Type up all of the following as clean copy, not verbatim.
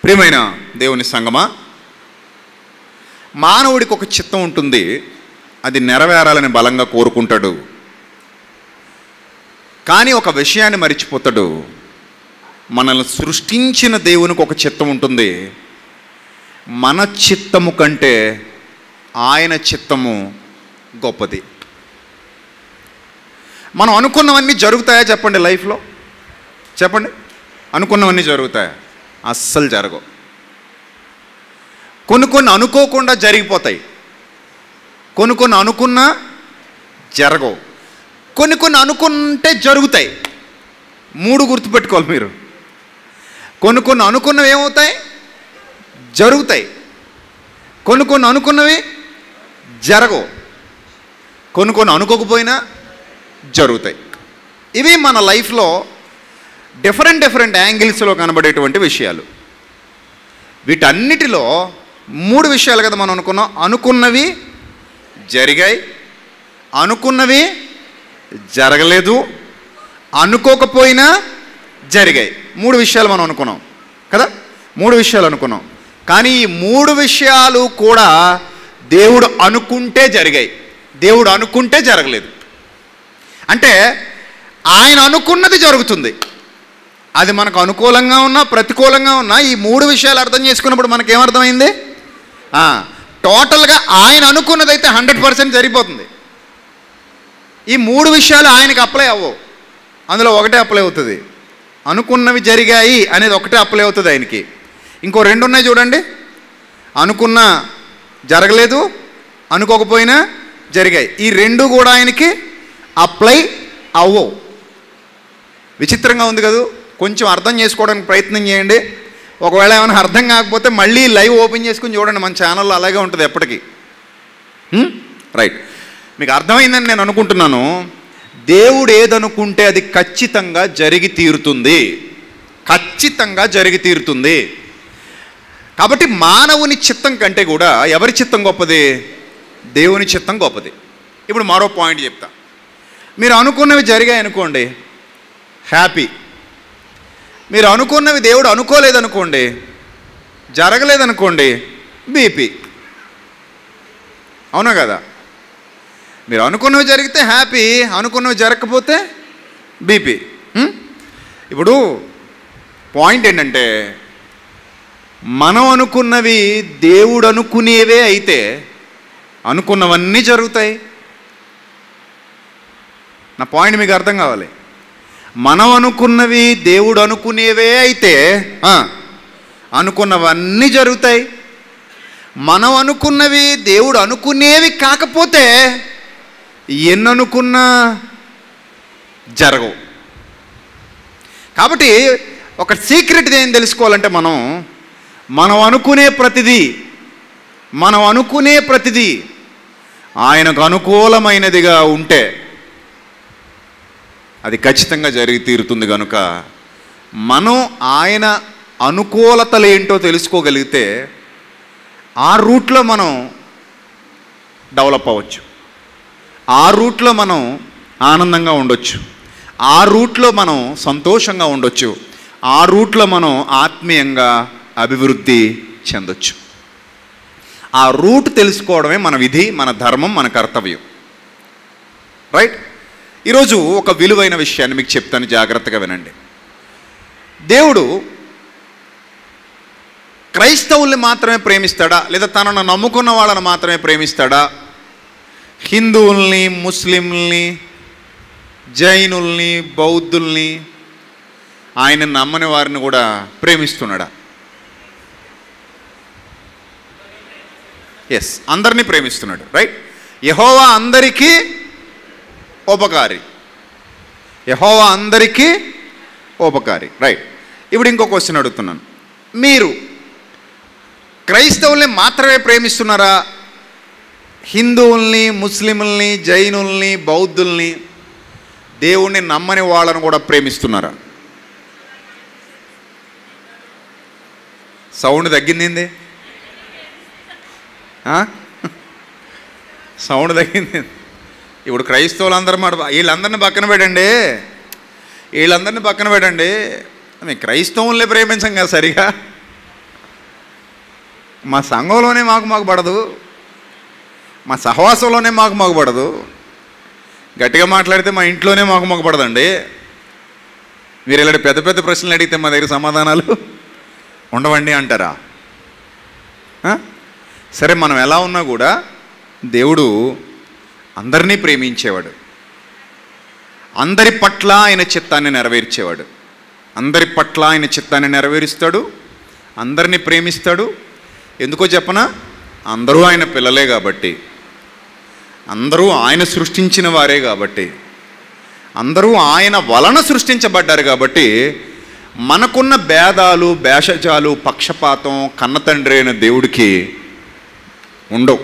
ప్రియమైన దేవుని సంగమా, మానవుడికి ఒక చిత్తం ఉంటుంది, అది నెరవేరాలని బలంగా కోరుకుంటాడు. కానీ ఒక విషయాన్ని మరిచిపోతాడు. మనల్ని సృష్టించిన దేవునికి ఒక చిత్తం ఉంటుంది. మన చిత్తము కంటే ఆయన చిత్తము గొప్పది. మనం అనుకున్నవన్నీ జరుగుతాయా చెప్పండి? లైఫ్లో చెప్పండి, అనుకున్నవన్నీ జరుగుతాయా? అస్సలు జరగవు. కొన్ని అనుకోకుండా జరిగిపోతాయి, కొన్ని అనుకున్నా జరగవు, కొన్ని అనుకుంటే జరుగుతాయి. 3 గుర్తుపెట్టుకోవాలి మీరు. కొన్ని అనుకున్నవి ఏమవుతాయి? జరుగుతాయి. కొన్ని అనుకున్నవి జరగవు, కొన్ని అనుకోకపోయినా జరుగుతాయి. ఇవి మన లైఫ్లో డిఫరెంట్ యాంగిల్స్లో కనబడేటువంటి విషయాలు. వీటన్నిటిలో 3 విషయాలు కదా మనం అనుకున్నాం. అనుకున్నవి జరిగాయి, అనుకున్నవి జరగలేదు, అనుకోకపోయినా జరిగాయి. 3 విషయాలు మనం అనుకున్నాం కదా, 3 విషయాలు అనుకున్నాం. కానీ ఈ 3 విషయాలు కూడా దేవుడు అనుకుంటే జరిగాయి, దేవుడు అనుకుంటే జరగలేదు. అంటే ఆయన అనుకున్నది జరుగుతుంది. అది మనకు అనుకూలంగా ఉన్నా ప్రతికూలంగా ఉన్నా ఈ 3 విషయాలు అర్థం చేసుకున్నప్పుడు మనకేమర్థమైంది? టోటల్గా ఆయన అనుకున్నదైతే 100% జరిగిపోతుంది. ఈ 3 విషయాలు ఆయనకి అప్లై అవ్వవు, అందులో ఒకటే అప్లై అవుతుంది. అనుకున్నవి జరిగాయి అనేది ఒకటే అప్లై అవుతుంది ఆయనకి. ఇంకో 2 ఉన్నాయి చూడండి. అనుకున్నా జరగలేదు, అనుకోకపోయినా జరిగాయి. ఈ 2 కూడా ఆయనకి అప్లై అవ్వవు. విచిత్రంగా ఉంది కదా. కొంచెం అర్థం చేసుకోవడానికి ప్రయత్నం చేయండి. ఒకవేళ ఏమైనా అర్థం కాకపోతే మళ్ళీ లైవ్ ఓపెన్ చేసుకుని చూడండి, మన ఛానల్లో అలాగే ఉంటుంది ఎప్పటికీ. రైట్, మీకు అర్థమైందని నేను అనుకుంటున్నాను. దేవుడు ఏదనుకుంటే అది ఖచ్చితంగా జరిగి తీరుతుంది, ఖచ్చితంగా జరిగి తీరుతుంది. కాబట్టి మానవుని చిత్తం కంటే కూడా ఎవరి చిత్తం గొప్పది? దేవుని చిత్తం గొప్పది. ఇప్పుడు మరో పాయింట్ చెప్తా. మీరు అనుకున్నవి జరిగాయి అనుకోండి, హ్యాపీ. మీరు అనుకున్నవి దేవుడు అనుకోలేదనుకోండి, జరగలేదనుకోండి, బీపీ. అవునా కదా? మీరు అనుకున్నవి జరిగితే హ్యాపీ, అనుకున్నవి జరగకపోతే బీపీ. ఇప్పుడు పాయింట్ ఏంటంటే, మనం అనుకున్నవి దేవుడు అనుకునేవే అయితే అనుకున్నవన్నీ జరుగుతాయి. నా పాయింట్ మీకు అర్థం కావాలి. మనం అనుకున్నవి దేవుడు అనుకునేవే అయితే అనుకున్నవన్నీ జరుగుతాయి. మనం అనుకున్నవి దేవుడు అనుకునేవి కాకపోతే ఎన్ని అనుకున్నా జరగవు. కాబట్టి ఒక సీక్రెట్ ఏం తెలుసుకోవాలంటే, మనం అనుకునే ప్రతిదీ ఆయనకు అనుకూలమైనదిగా ఉంటే అది ఖచ్చితంగా జరిగి తీరుతుంది. కనుక మనం ఆయన అనుకూలతలు ఏంటో తెలుసుకోగలిగితే ఆ రూట్లో మనం డెవలప్ అవ్వచ్చు, ఆ రూట్లో మనం ఆనందంగా ఉండొచ్చు, ఆ రూట్లో మనం సంతోషంగా ఉండొచ్చు, ఆ రూట్లో మనం ఆత్మీయంగా అభివృద్ధి చెందొచ్చు. ఆ రూట్ తెలుసుకోవడమే మన విధి, మన ధర్మం, మన కర్తవ్యం. రైట్. ఈరోజు ఒక విలువైన విషయాన్ని మీకు చెప్తాను, జాగ్రత్తగా వినండి. దేవుడు క్రైస్తవుల్ని మాత్రమే ప్రేమిస్తాడా, లేదా తనను నమ్ముకున్న వాళ్ళని మాత్రమే ప్రేమిస్తాడా, హిందువుల్ని, ముస్లింల్ని, జైనుల్ని, బౌద్ధుల్ని, ఆయన నమ్మని వారిని కూడా ప్రేమిస్తున్నాడా? ఎస్, అందరినీ ప్రేమిస్తున్నాడు. రైట్. యెహోవా అందరికీ ఉపకారి, యెహోవా అందరికీ ఉపకారి. రైట్. ఇప్పుడు ఇంకో క్వశ్చన్ అడుగుతున్నాను. మీరు క్రైస్తవుల్ని మాత్రమే ప్రేమిస్తున్నారా, హిందువుల్ని, ముస్లింల్ని, జైనుల్ని, బౌద్ధుల్ని, దేవుణ్ణి నమ్మని వాళ్ళను కూడా ప్రేమిస్తున్నారా? సౌండ్ తగ్గింది, సౌండ్ తగ్గింది. ఇప్పుడు క్రైస్తవులందరూ వీళ్ళందరినీ పక్కన పెట్టండి, మేము క్రైస్తవుల్ని ప్రేమించం కదా సరిగా. మా సంఘంలోనే మాకు పడదు, మా సహవాసంలోనే మాకు పడదు, గట్టిగా మాట్లాడితే మా ఇంట్లోనే మాకు పడదండి. మీరు ఇలాంటి పెద్ద పెద్ద ప్రశ్నలు అడిగితే మా దగ్గర సమాధానాలు ఉండవండి అంటారా? సరే, మనం ఎలా ఉన్నా కూడా దేవుడు అందరినీ ప్రేమించేవాడు, అందరి పట్ల ఆయన చిత్తాన్ని నెరవేర్చేవాడు, అందరి పట్ల ఆయన చిత్తాన్ని నెరవేరుస్తాడు, అందరినీ ప్రేమిస్తాడు. ఎందుకో చెప్పనా? అందరూ ఆయన పిల్లలే కాబట్టి, అందరూ ఆయన సృష్టించిన వారే కాబట్టి, అందరూ ఆయన వలన సృష్టించబడ్డారు కాబట్టి మనకున్న భేదాలు, భేషజాలు, పక్షపాతం కన్నతండ్రి అయిన దేవుడికి ఉండవు.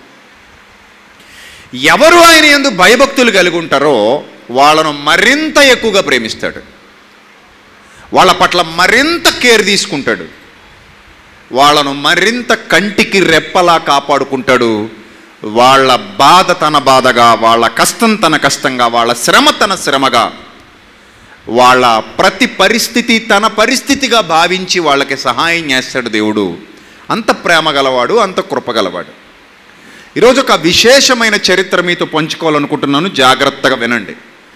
ఎవరు ఆయన యందు భయభక్తులు కలిగి ఉంటారో వాళ్ళను మరింత ఎక్కువగా ప్రేమిస్తాడు, వాళ్ళ పట్ల మరింత కేర్ తీసుకుంటాడు, వాళ్ళను మరింత కంటికి రెప్పలా కాపాడుకుంటాడు. వాళ్ళ బాధ తన బాధగా, వాళ్ళ కష్టం తన కష్టంగా, వాళ్ళ శ్రమ తన శ్రమగా, వాళ్ళ ప్రతి పరిస్థితి తన పరిస్థితిగా భావించి వాళ్ళకి సహాయం చేస్తాడు దేవుడు. అంత ప్రేమ గలవాడు, అంత కృపగలవాడు. ఈరోజు ఒక విశేషమైన చరిత్ర మీతో పంచుకోవాలనుకుంటున్నాను, జాగ్రత్తగా వినండి.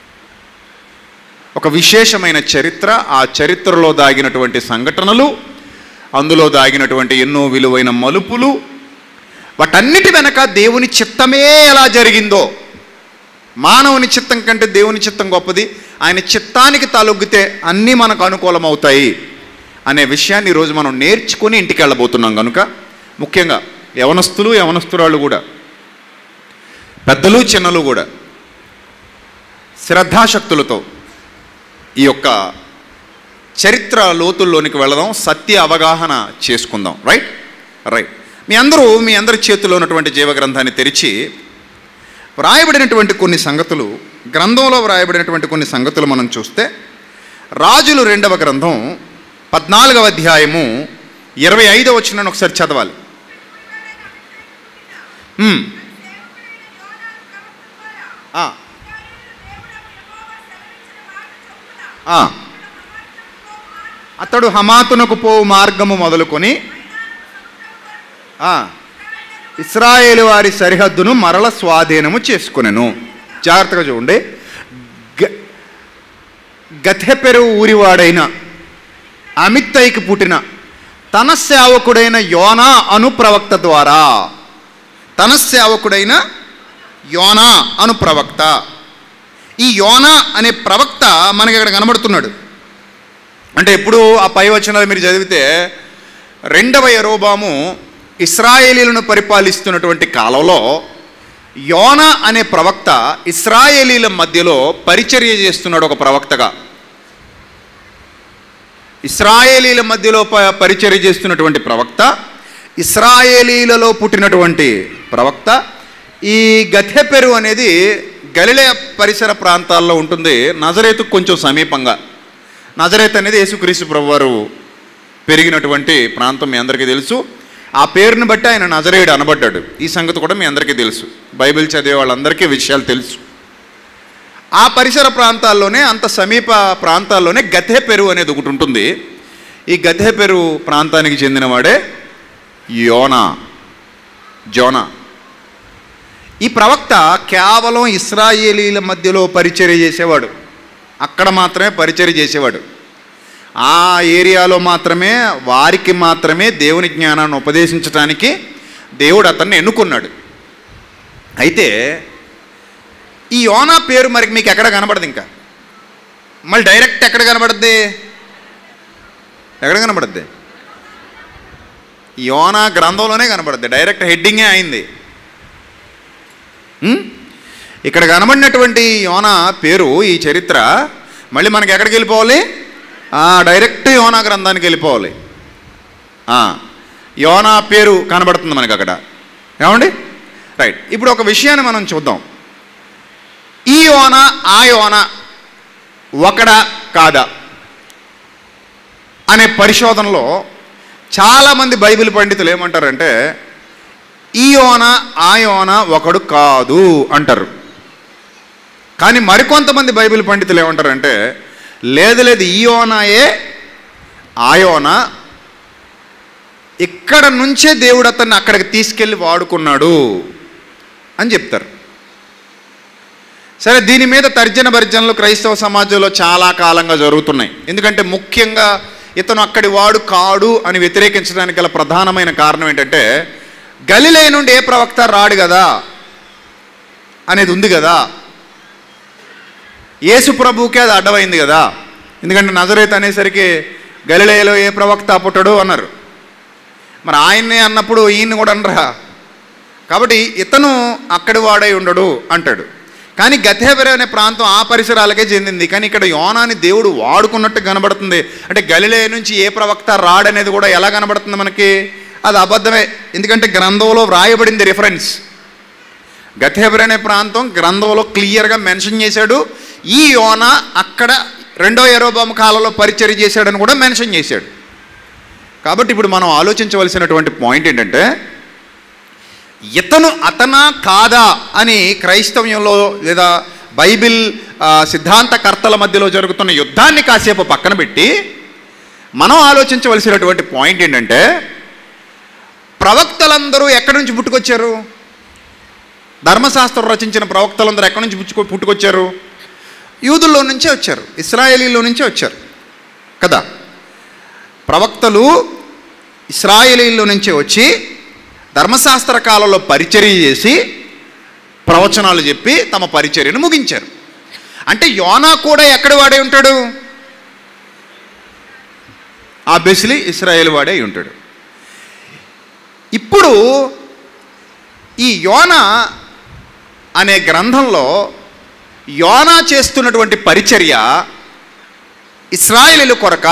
ఒక విశేషమైన చరిత్ర, ఆ చరిత్రలో దాగినటువంటి సంఘటనలు, అందులో దాగినటువంటి ఎన్నో విలువైన మలుపులు, వాటన్నిటి వెనక దేవుని చిత్తమే ఎలా జరిగిందో. మానవుని చిత్తం కంటే దేవుని చిత్తం గొప్పది, ఆయన చిత్తానికి తలొగ్గితే అన్నీ మనకు అనుకూలమవుతాయి అనే విషయాన్ని ఈరోజు మనం నేర్చుకుని ఇంటికి వెళ్ళబోతున్నాం. కనుక ముఖ్యంగా యవనస్తులు, యవనస్తురాళ్ళు కూడా, పెద్దలు చిన్నలు కూడా శ్రద్ధాశక్తులతో ఈ యొక్క చరిత్ర లోతుల్లోనికి వెళదాం, సత్య అవగాహన చేసుకుందాం. రైట్. మీ అందరి చేతిలో ఉన్నటువంటి జీవగ్రంథాన్ని తెరిచి వ్రాయబడినటువంటి కొన్ని సంగతులు, గ్రంథంలో వ్రాయబడినటువంటి కొన్ని సంగతులు మనం చూస్తే, రాజులు 2వ గ్రంథం 14వ అధ్యాయము 25వ వచనాన్ని ఒకసారి చదవాలి. అతడు హమాతునకు పోవు మార్గము మొదలుకొని ఇశ్రాయేలు వారి సరిహద్దును మరల స్వాధీనము చేసుకునెను. జాగ్రత్తగా చూడండి. గతెపెరు ఊరివాడైన అమిత్తయికి పుట్టిన తన సేవకుడైన యోనా అను ప్రవక్త ద్వారా, తన సేవకుడైన యోనా అను ప్రవక్త, ఈ యోనా అనే ప్రవక్త మనకి ఇక్కడ కనబడుతున్నాడు. అంటే ఇప్పుడు ఆ పై వచనాలు మీరు చదివితే 2వ యెరోబాము ఇశ్రాయేలీలను పరిపాలిస్తున్నటువంటి కాలంలో యోనా అనే ప్రవక్త ఇశ్రాయేలీల మధ్యలో పరిచర్య చేస్తున్నాడు. ఒక ప్రవక్తగా ఇశ్రాయేలీల మధ్యలో పరిచర్య చేస్తున్నటువంటి ప్రవక్త, ఇశ్రాయేలీలలో పుట్టినటువంటి ప్రవక్త. ఈ గతెపెరు అనేది గలిలయ పరిసర ప్రాంతాల్లో ఉంటుంది, నజరేతుకు కొంచెం సమీపంగా. నజరేత్ అనేది యేసుక్రీస్తు ప్రభువారు పెరిగినటువంటి ప్రాంతం మీ అందరికీ తెలుసు. ఆ పేరుని బట్టి ఆయన నజరేయుడు అనబడ్డాడు. ఈ సంగతి కూడా మీ అందరికీ తెలుసు, బైబిల్ చదివే వాళ్ళందరికీ విషయాలు తెలుసు. ఆ పరిసర ప్రాంతాల్లోనే, అంత సమీప ప్రాంతాల్లోనే గతెపెరు అనేది ఒకటి ఉంటుంది. ఈ గతెపెరు ప్రాంతానికి చెందినవాడే జోనా. ఈ ప్రవక్త కేవలం ఇశ్రాయేలీల మధ్యలో పరిచర్య చేసేవాడు, అక్కడ మాత్రమే పరిచర్య చేసేవాడు. ఆ ఏరియాలో మాత్రమే, వారికి మాత్రమే దేవుని జ్ఞానాన్ని ఉపదేశించడానికి దేవుడు అతన్ని ఎన్నుకున్నాడు. అయితే ఈ యోనా పేరు మరి మీకు ఎక్కడ కనబడదు, ఇంకా మళ్ళీ డైరెక్ట్ ఎక్కడ కనబడుద్ది? యోనా గ్రంథంలోనే కనబడుద్ది, డైరెక్ట్ హెడ్డింగే అయింది. ఇక్కడ కనబడినటువంటి యోనా పేరు, ఈ చరిత్ర మళ్ళీ మనకి ఎక్కడికి వెళ్ళిపోవాలి? డైరెక్ట్ యోనా గ్రంథానికి వెళ్ళిపోవాలి. యోనా పేరు కనబడుతుంది మనకి అక్కడ. ఏమండి? రైట్. ఇప్పుడు ఒక విషయాన్ని మనం చూద్దాం. ఈ యోనా ఆ యోనా ఒకడా కాదా అనే పరిశోధనలో చాలామంది బైబిల్ పండితులు ఏమంటారంటే, ఈ యోనా ఆ యోనా ఒకడు కాదు అంటారు. కానీ మరికొంతమంది బైబిల్ పండితులు ఏమంటారంటే, లేదు ఈ యోనాయే ఆ యోనా, ఇక్కడ నుంచే దేవుడు అతన్ని అక్కడికి తీసుకెళ్ళి వాడుకున్నాడు అని చెప్తారు. సరే, దీని మీద తర్జన భర్జనలు క్రైస్తవ సమాజంలో చాలా కాలంగా జరుగుతున్నాయి. ఎందుకంటే ముఖ్యంగా ఇతను అక్కడి వాడు కాడు అని వ్యతిరేకించడానికి గల ప్రధానమైన కారణం ఏంటంటే, గలిలయ నుండి ఏ ప్రవక్త రాడు కదా అనేది ఉంది కదా. యేసు ప్రభువుకే అది అడ్డమైంది కదా. ఎందుకంటే నజరేతు అనేసరికి గలిలయలో ఏ ప్రవక్త పుట్టడు అన్నారు. మరి ఆయన్నే అన్నప్పుడు ఈయన్ని కూడా అనరా. కాబట్టి ఇతను అక్కడి వాడై ఉండడు అంటాడు. కానీ గతేబెర అనే ప్రాంతం ఆ పరిసరాలకే చెందింది. కానీ ఇక్కడ యోనాని దేవుడు వాడుకున్నట్టు కనబడుతుంది. అంటే గలిలయ నుంచి ఏ ప్రవక్త రాడనేది కూడా ఎలా కనబడుతుంది మనకి? అది అబద్ధమే. ఎందుకంటే గ్రంథంలో వ్రాయబడింది రిఫరెన్స్. గతేబెర అనే ప్రాంతం గ్రంథంలో క్లియర్గా మెన్షన్ చేశాడు. ఈ యోనా అక్కడ 2వ యెరోబాము కాలంలో పరిచర్య చేశాడని కూడా మెన్షన్ చేశాడు. కాబట్టి ఇప్పుడు మనం ఆలోచించవలసినటువంటి పాయింట్ ఏంటంటే, ఇతను అతనా కాదా అని క్రైస్తవ్యంలో లేదా బైబిల్ సిద్ధాంతకర్తల మధ్యలో జరుగుతున్న యుద్ధాన్ని కాసేపు పక్కన పెట్టి మనం ఆలోచించవలసినటువంటి పాయింట్ ఏంటంటే, ప్రవక్తలందరూ ఎక్కడి నుంచి పుట్టుకొచ్చారు? ధర్మశాస్త్రం రచించిన ప్రవక్తలందరూ ఎక్కడి నుంచి పుట్టుకొచ్చారు? యూదుల్లో నుంచే వచ్చారు, ఇశ్రాయేలీలో నుంచే వచ్చారు కదా. ప్రవక్తలు ఇశ్రాయేలీలో నుంచే వచ్చి ధర్మశాస్త్ర కాలంలో పరిచర్య చేసి ప్రవచనాలు చెప్పి తమ పరిచర్యను ముగించారు. అంటే యోనా కూడా ఎక్కడి వాడే ఉంటాడు? ఆబ్వియస్లీ ఇశ్రాయేల్ వాడే ఉంటాడు. ఇప్పుడు ఈ యోనా అనే గ్రంథంలో యోనా చేస్తున్నటువంటి పరిచర్య ఇశ్రాయేలీల కొరక?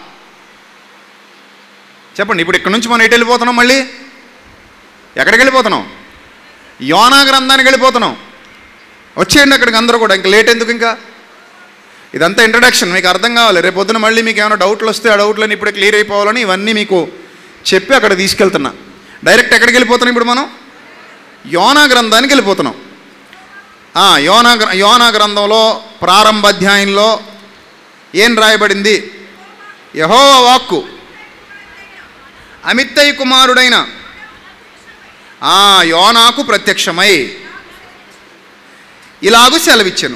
చెప్పండి. ఇప్పుడు ఇక్కడ నుంచి మనం ఎటు వెళ్ళిపోతున్నాం? మళ్ళీ ఎక్కడికి వెళ్ళిపోతున్నాం? యోనా గ్రంథానికి వెళ్ళిపోతున్నాం. వచ్చేయండి అక్కడికి అందరూ కూడా. ఇంకా లేట్ ఎందుకు? ఇంకా ఇదంతా ఇంట్రడక్షన్, మీకు అర్థం కావాలి. రేపు పొద్దున మళ్ళీ మీకు ఏమైనా డౌట్లు వస్తే ఆ డౌట్లని ఇప్పుడే క్లియర్ అయిపోవాలని ఇవన్నీ మీకు చెప్పి అక్కడ తీసుకెళ్తున్నా. డైరెక్ట్ ఎక్కడికి వెళ్ళిపోతున్నాం? ఇప్పుడు మనం యోనా గ్రంథానికి వెళ్ళిపోతున్నాం. యోనా గ్రంథంలో ప్రారంభ అధ్యాయంలో ఏం రాయబడింది? యెహోవా వాక్కు అమిత్తయి కుమారుడైన యోనాకు ప్రత్యక్షమై ఇలాగూ సెలవిచ్చెను.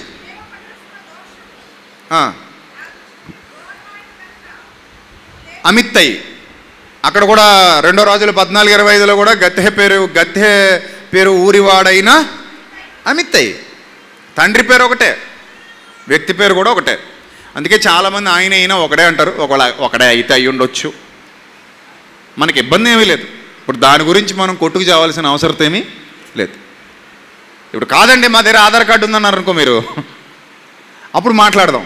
అమిత్తయి అక్కడ కూడా 2 రాజుల 14:25లో కూడా గత్తె పేరు ఊరివాడైన అమిత్తయి. తండ్రి పేరు ఒకటే, వ్యక్తి పేరు కూడా ఒకటే. అందుకే చాలామంది ఆయన అయినా ఒకడే అంటారు. ఒకడే అయితే అయి ఉండొచ్చు, మనకి ఇబ్బంది ఏమీ లేదు. ఇప్పుడు దాని గురించి మనం కొట్టుకు చావాల్సిన అవసరం ఏమీ లేదు. ఇప్పుడు కాదండి మా దగ్గర ఆధార్ కార్డు ఉందన్నారు అనుకో మీరు, అప్పుడు మాట్లాడదాం.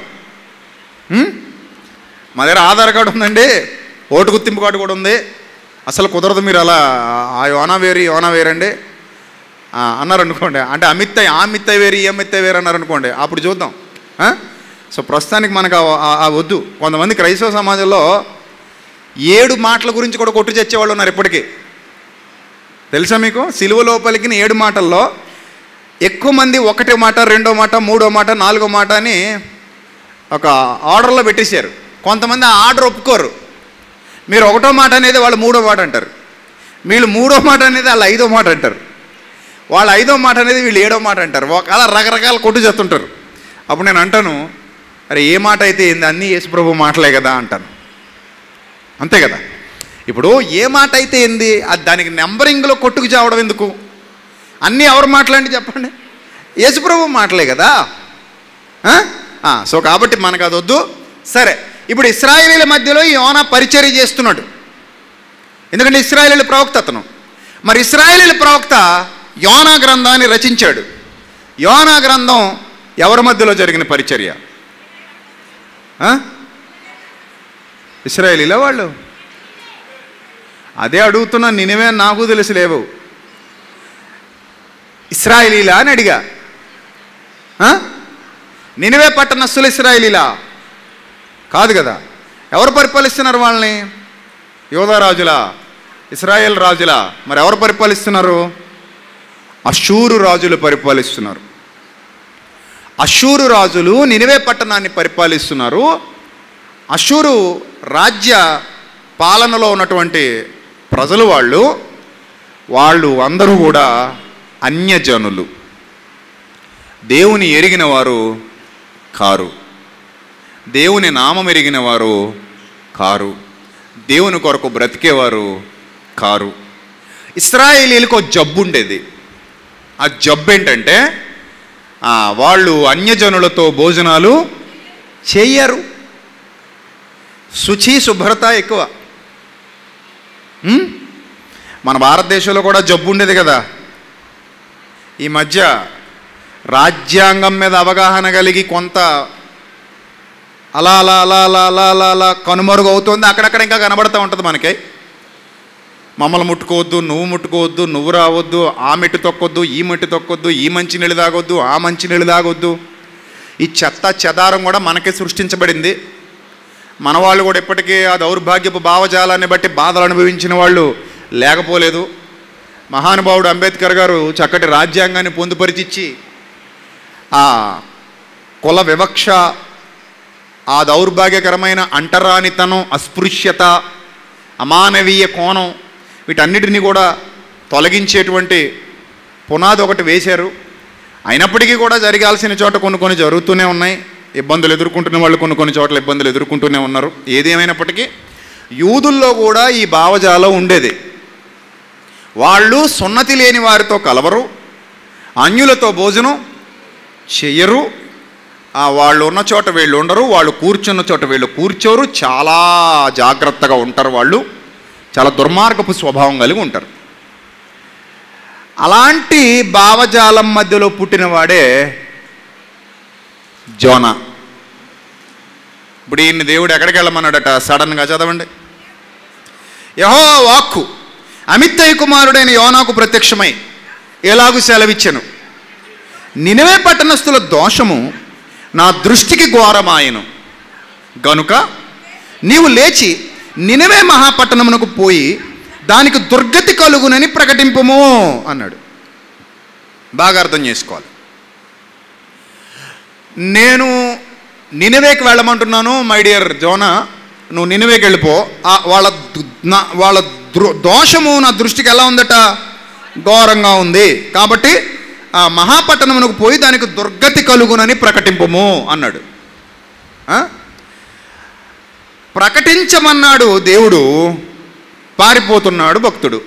మా దగ్గర ఆధార్ కార్డు ఉందండి, ఓటు గుర్తింపు కార్డు కూడా ఉంది, అసలు కుదరదు, మీరు అలా ఆ యోనా వేరండి అన్నారు అనుకోండి. అంటే ఆ మిత్తయి వేరు ఈ మిత్తయి వేరు అన్నారు అనుకోండి, అప్పుడు చూద్దాం. సో ప్రస్తుతానికి మనకు వద్దు. కొంతమంది క్రైస్తవ సమాజంలో 7 మాటల గురించి కూడా కొట్టు చచ్చేవాళ్ళు ఉన్నారు ఇప్పటికీ. తెలుసా మీకు? సిలువ లోపలికి 7 మాటల్లో ఎక్కువ మంది 1వ మాట, 2వ మాట, 3వ మాట, 4వ మాట అని ఒక ఆర్డర్లో పెట్టేశారు. కొంతమంది ఆ ఆర్డర్ ఒప్పుకోరు. మీరు 1వ మాట అనేది వాళ్ళు 3వ మాట అంటారు, వీళ్ళు 3వ మాట అనేది వాళ్ళు 5వ మాట అంటారు, వాళ్ళు 5వ మాట అనేది వీళ్ళు 7వ మాట అంటారు. అలా రకరకాల కొట్టు చేస్తుంటారు. అప్పుడు నేను అంటాను, అరే ఏ మాట అయితే ఏంది, అన్నీ యేసుప్రభు మాటలే కదా అంటాను. అంతే కదా. ఇప్పుడు ఏ మాట అయితే ఏంది, అది దానికి నెంబరింగ్లో కొట్టుకు చావడం ఎందుకు? అన్నీ ఎవరు మాటలండి చెప్పండి? యేసుప్రభు మాటలే కదా. సో కాబట్టి మనకు అది వద్దు. సరే, ఇప్పుడు ఇశ్రాయేలీల మధ్యలో యోనా పరిచర్య చేస్తున్నాడు. ఎందుకంటే ఇశ్రాయేలీల ప్రవక్త అతను. మరి ఇశ్రాయేలీల ప్రవక్త యోనా గ్రంథాన్ని రచించాడు. యోనా గ్రంథం ఎవరి మధ్యలో జరిగిన పరిచర్య? ఇశ్రాయేలీల వాళ్ళు. అదే అడుగుతున్నా, నినివే నాకు తెలుసులేవు, ఇశ్రాయేలీలా అని అడిగా. నినివే పట్టణస్థులు ఇశ్రాయేలీలా కాదు కదా. ఎవరు పరిపాలిస్తున్నారు వాళ్ళని? యోధా రాజులా, ఇశ్రాయేల్ రాజులా? మరి ఎవరు పరిపాలిస్తున్నారు? అషూరు రాజులు పరిపాలిస్తున్నారు. అషూరు రాజులు నినివే పట్టణాన్ని పరిపాలిస్తున్నారు. అషూరు రాజ్య పాలనలో ఉన్నటువంటి ప్రజలు వాళ్ళు అందరూ కూడా అన్యజనులు, దేవుని ఎరిగిన వారు కారు, దేవుని నామం ఎరిగిన వారు కారు, దేవుని కొరకు బ్రతికేవారు కారు. ఇశ్రాయేలీలకు జబ్బు ఉండేది. ఆ జబ్బు ఏంటంటే వాళ్ళు అన్యజనులతో భోజనాలు చెయ్యరు. శుచి శుభ్రత ఎక్కువ. మన భారతదేశంలో కూడా జబ్బు ఉండేది కదా. ఈ మధ్య రాజ్యాంగం మీద అవగాహన కలిగి కొంత అలా అలా అలా అలా అలా అలా అలా కనుమరుగు అవుతుంది. అక్కడక్కడ ఇంకా కనబడుతూ ఉంటుంది మనకి. మమ్మల్ని ముట్టుకోవద్దు, నువ్వు ముట్టుకోవద్దు, నువ్వు రావద్దు, ఆ మెట్టు తొక్కొద్దు, ఈ మెట్టు తొక్కొద్దు, ఈ మంచినీళ్ళు తాగొద్దు, ఆ మంచినీళ్ళు తాగొద్దు. ఈ చెత్త చెదారం కూడా మనకే సృష్టించబడింది. మన వాళ్ళు కూడా ఇప్పటికీ ఆ దౌర్భాగ్యపు భావజాలాన్ని బట్టి బాధలు అనుభవించిన వాళ్ళు లేకపోలేదు. మహానుభావుడు అంబేద్కర్ గారు చక్కటి రాజ్యాంగాన్ని పొందుపరిచిచ్చి ఆ కుల వివక్ష, ఆ దౌర్భాగ్యకరమైన అంటరానితనం, అస్పృశ్యత, అమానవీయ కోణం, వీటన్నిటినీ కూడా తొలగించేటువంటి పునాది ఒకటి వేశారు. అయినప్పటికీ కూడా జరగాల్సిన చోట కొన్ని జరుగుతూనే ఉన్నాయి. ఇబ్బందులు ఎదుర్కొంటున్న వాళ్ళు కొన్ని చోట్ల ఇబ్బందులు ఎదుర్కొంటూనే ఉన్నారు. ఏదేమైనప్పటికీ యూదుల్లో కూడా ఈ భావజాలం ఉండేది. వాళ్ళు సున్నతి లేని వారితో కలవరు, అన్యులతో భోజనం చెయ్యరు, వాళ్ళు ఉన్న చోట వీళ్ళు ఉండరు, వాళ్ళు కూర్చున్న చోట వీళ్ళు కూర్చోరు, చాలా జాగ్రత్తగా ఉంటారు. వాళ్ళు చాలా దుర్మార్గపు స్వభావం కలిగి ఉంటారు. అలాంటి భావజాలం మధ్యలో పుట్టినవాడే జోనా. ఇప్పుడు ఈయన్ని దేవుడు ఎక్కడికి వెళ్ళమన్నాడట? సడన్గా చదవండి. యెహోవా వాక్కు అమిత్తయి కుమారుడైన యోనాకు ప్రత్యక్షమై ఎలాగూ సెలవిచ్చెను, నినవే పట్టణస్థుల దోషము నా దృష్టికి ఘోరమాయెను గనుక నీవు లేచి నినవే మహాపట్టణమునకు పోయి దానికి దుర్గతి కలుగునని ప్రకటింపుము అన్నాడు. బాగా అర్థం చేసుకోవాలి. నేను నినవేకి వెళ్ళమంటున్నాను, మై డియర్ జోనా, నువ్వు నినవేకి వెళ్ళిపో. వాళ్ళ దోషము నా దృష్టికి ఎలా ఉందట? ఘోరంగా ఉంది. కాబట్టి ఆ మహాపట్టణమునకు పోయి దానికి దుర్గతి కలుగునని ప్రకటింపము అన్నాడు. ప్రకటించమన్నాడు దేవుడు, పారిపోతున్నాడు భక్తుడు.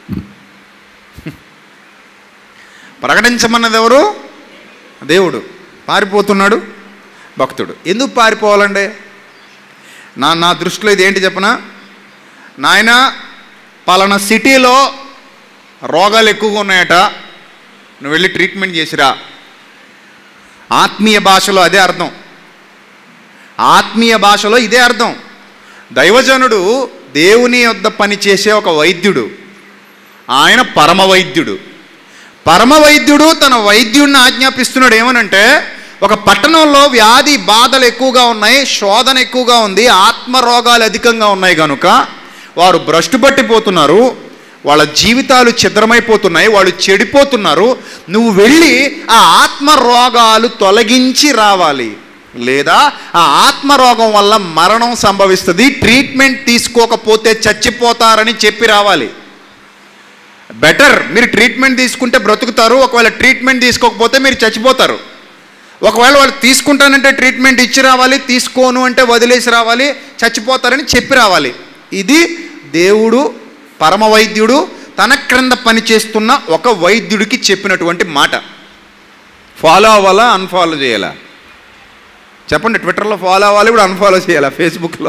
ప్రకటించమన్నది ఎవరు? దేవుడు. పారిపోతున్నాడు భక్తుడు. ఎందుకు పారిపోవాలండి? నా దృష్టిలో ఇది ఏంటి చెప్పనా? నాయన పలానా సిటీలో రోగాలు ఎక్కువగా ఉన్నాయట, నువ్వు వెళ్ళి ట్రీట్మెంట్ చేసిరా. ఆత్మీయ భాషలో అదే అర్థం. ఆత్మీయ భాషలో ఇదే అర్థం. దైవజనుడు దేవుని యొద్ద పనిచేసే ఒక వైద్యుడు. ఆయన పరమ వైద్యుడు. పరమ వైద్యుడు తన వైద్యుడిని ఆజ్ఞాపిస్తున్నాడు. ఏమనంటే, ఒక పట్టణంలో వ్యాధి బాధలు ఎక్కువగా ఉన్నాయి, శోధన ఎక్కువగా ఉంది, ఆత్మరోగాలు అధికంగా ఉన్నాయి కనుక వారు భ్రష్టు పట్టిపోతున్నారు, వాళ్ళ జీవితాలు ఛిద్రమైపోతున్నాయి, వాళ్ళు చెడిపోతున్నారు. నువ్వు వెళ్ళి ఆ ఆత్మరోగాలు తొలగించి రావాలి, లేదా ఆ ఆత్మరోగం వల్ల మరణం సంభవిస్తుంది, ట్రీట్మెంట్ తీసుకోకపోతే చచ్చిపోతారని చెప్పి రావాలి. బెటర్ మీరు ట్రీట్మెంట్ తీసుకుంటే బ్రతుకుతారు, ఒకవేళ ట్రీట్మెంట్ తీసుకోకపోతే మీరు చచ్చిపోతారు. ఒకవేళ వాళ్ళు తీసుకుంటానంటే ట్రీట్మెంట్ ఇచ్చి రావాలి, తీసుకోను అంటే వదిలేసి రావాలి, చచ్చిపోతారని చెప్పి రావాలి. ఇది దేవుడు పరమ వైద్యుడు తన క్రింద పనిచేస్తున్న ఒక వైద్యుడికి చెప్పినటువంటి మాట. ఫాలో అవ్వాలా, అన్ఫాలో చేయాలా? చెప్పండి. ట్విట్టర్లో ఫాలో అవ్వాలి, ఇప్పుడు అన్ఫాలో చేయాలా? ఫేస్బుక్లో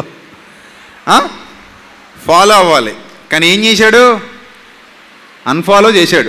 ఫాలో అవ్వాలి. కానీ ఏం చేశాడు? అన్ఫాలో చేశాడు.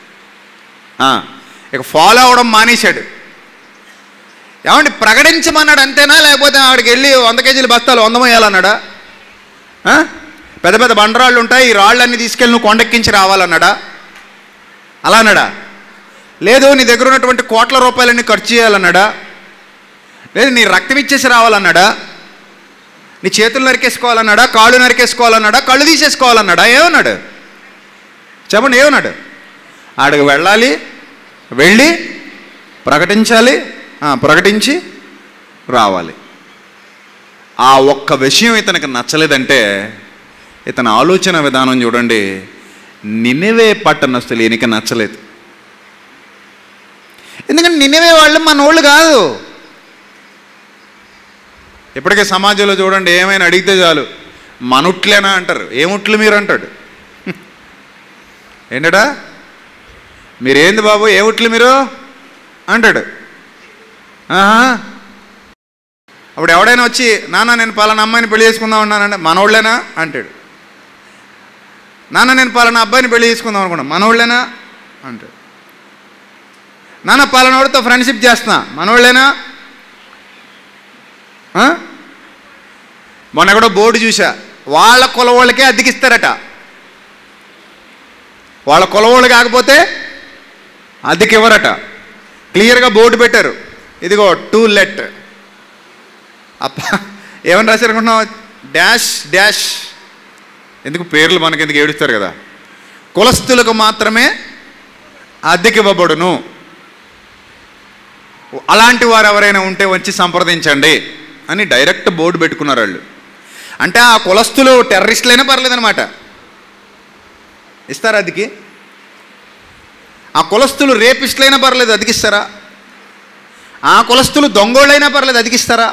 ఇక ఫాలో అవ్వడం మానేశాడు. ఏమండి, ప్రకటించమన్నాడు అంతేనా? లేకపోతే ఆడికి వెళ్ళి 100 కేజీల బస్తాలు వందమయ్యాలన్నాడా? పెద్ద పెద్ద బండరాళ్ళు ఉంటాయి, ఈ రాళ్ళన్నీ తీసుకెళ్ళి నువ్వు కొండెక్కించి రావాలన్నాడా? అలా అన్నాడా? లేదు నీ దగ్గర ఉన్నటువంటి కోట్ల రూపాయలన్నీ ఖర్చు చేయాలన్నాడా? లేదు నీ రక్తం ఇచ్చేసి రావాలన్నాడా? నీ చేతులు నరికేసుకోవాలన్నాడా? కాళ్ళు నరికేసుకోవాలన్నాడా? కళ్ళు తీసేసుకోవాలన్నాడా? ఏమన్నాడు? చెప్పండి, ఏమన్నాడు? ఆడికి వెళ్ళాలి, వెళ్ళి ప్రకటించాలి, ప్రకటించి రావాలి. ఆ ఒక్క విషయం ఇతనికి నచ్చలేదంటే ఇతని ఆలోచన విధానం చూడండి, నినివే పట్టణస్తులు ఈయనకి నచ్చలేదు. ఎందుకంటే నినివే వాళ్ళు మనోళ్ళు కాదు. ఇప్పటికే సమాజంలో చూడండి, ఏమైనా అడిగితే చాలు మనుట్లేనా అంటారు. ఏముట్లు మీరు అంటాడు. ఏంటడా మీరేంది బాబు ఏముట్లు మీరు అంటాడు. అప్పుడు ఎవడైనా వచ్చి నాన్న నేను పలానా అమ్మాయిని పెళ్లి చేసుకుందాం అన్నానంటే మనోళ్ళేనా అంటాడు. నాన్న నేను పలానా అబ్బాయిని పెళ్లి చేసుకుందాం అనుకున్నా మనోళ్ళేనా అంటాడు. నాన్న పలానాడితో ఫ్రెండ్షిప్ చేస్తున్నా మనోళ్ళేనా. మొన్న కూడా బోర్డు చూసా, వాళ్ళ కులవాళ్ళకే అద్దెకిస్తారట. వాళ్ళ కులవాళ్ళు కాకపోతే అద్దెకివ్వరట. క్లియర్గా బోర్డు పెట్టారు, ఇదిగో టు లెట్. అప్ప ఏమని రాశారు అనుకుంటున్నావు? Dash dash. ఎందుకు పేర్లు మనకి ఎందుకు ఏడుస్తారు కదా. కులస్తులకు మాత్రమే అద్దెకివ్వబడును, అలాంటి వారు ఎవరైనా ఉంటే వచ్చి సంప్రదించండి అని డైరెక్ట్ బోర్డు పెట్టుకున్నారు వాళ్ళు. అంటే ఆ కులస్తులు టెర్రరిస్టులైనా పర్లేదనమాట, ఇస్తారా అదికి? ఆ కులస్తులు రేపిస్టులైనా పర్లేదు, అదికిస్తారా? ఆ కులస్తులు దొంగోళ్ళైనా పర్లేదు, అదికిస్తారా?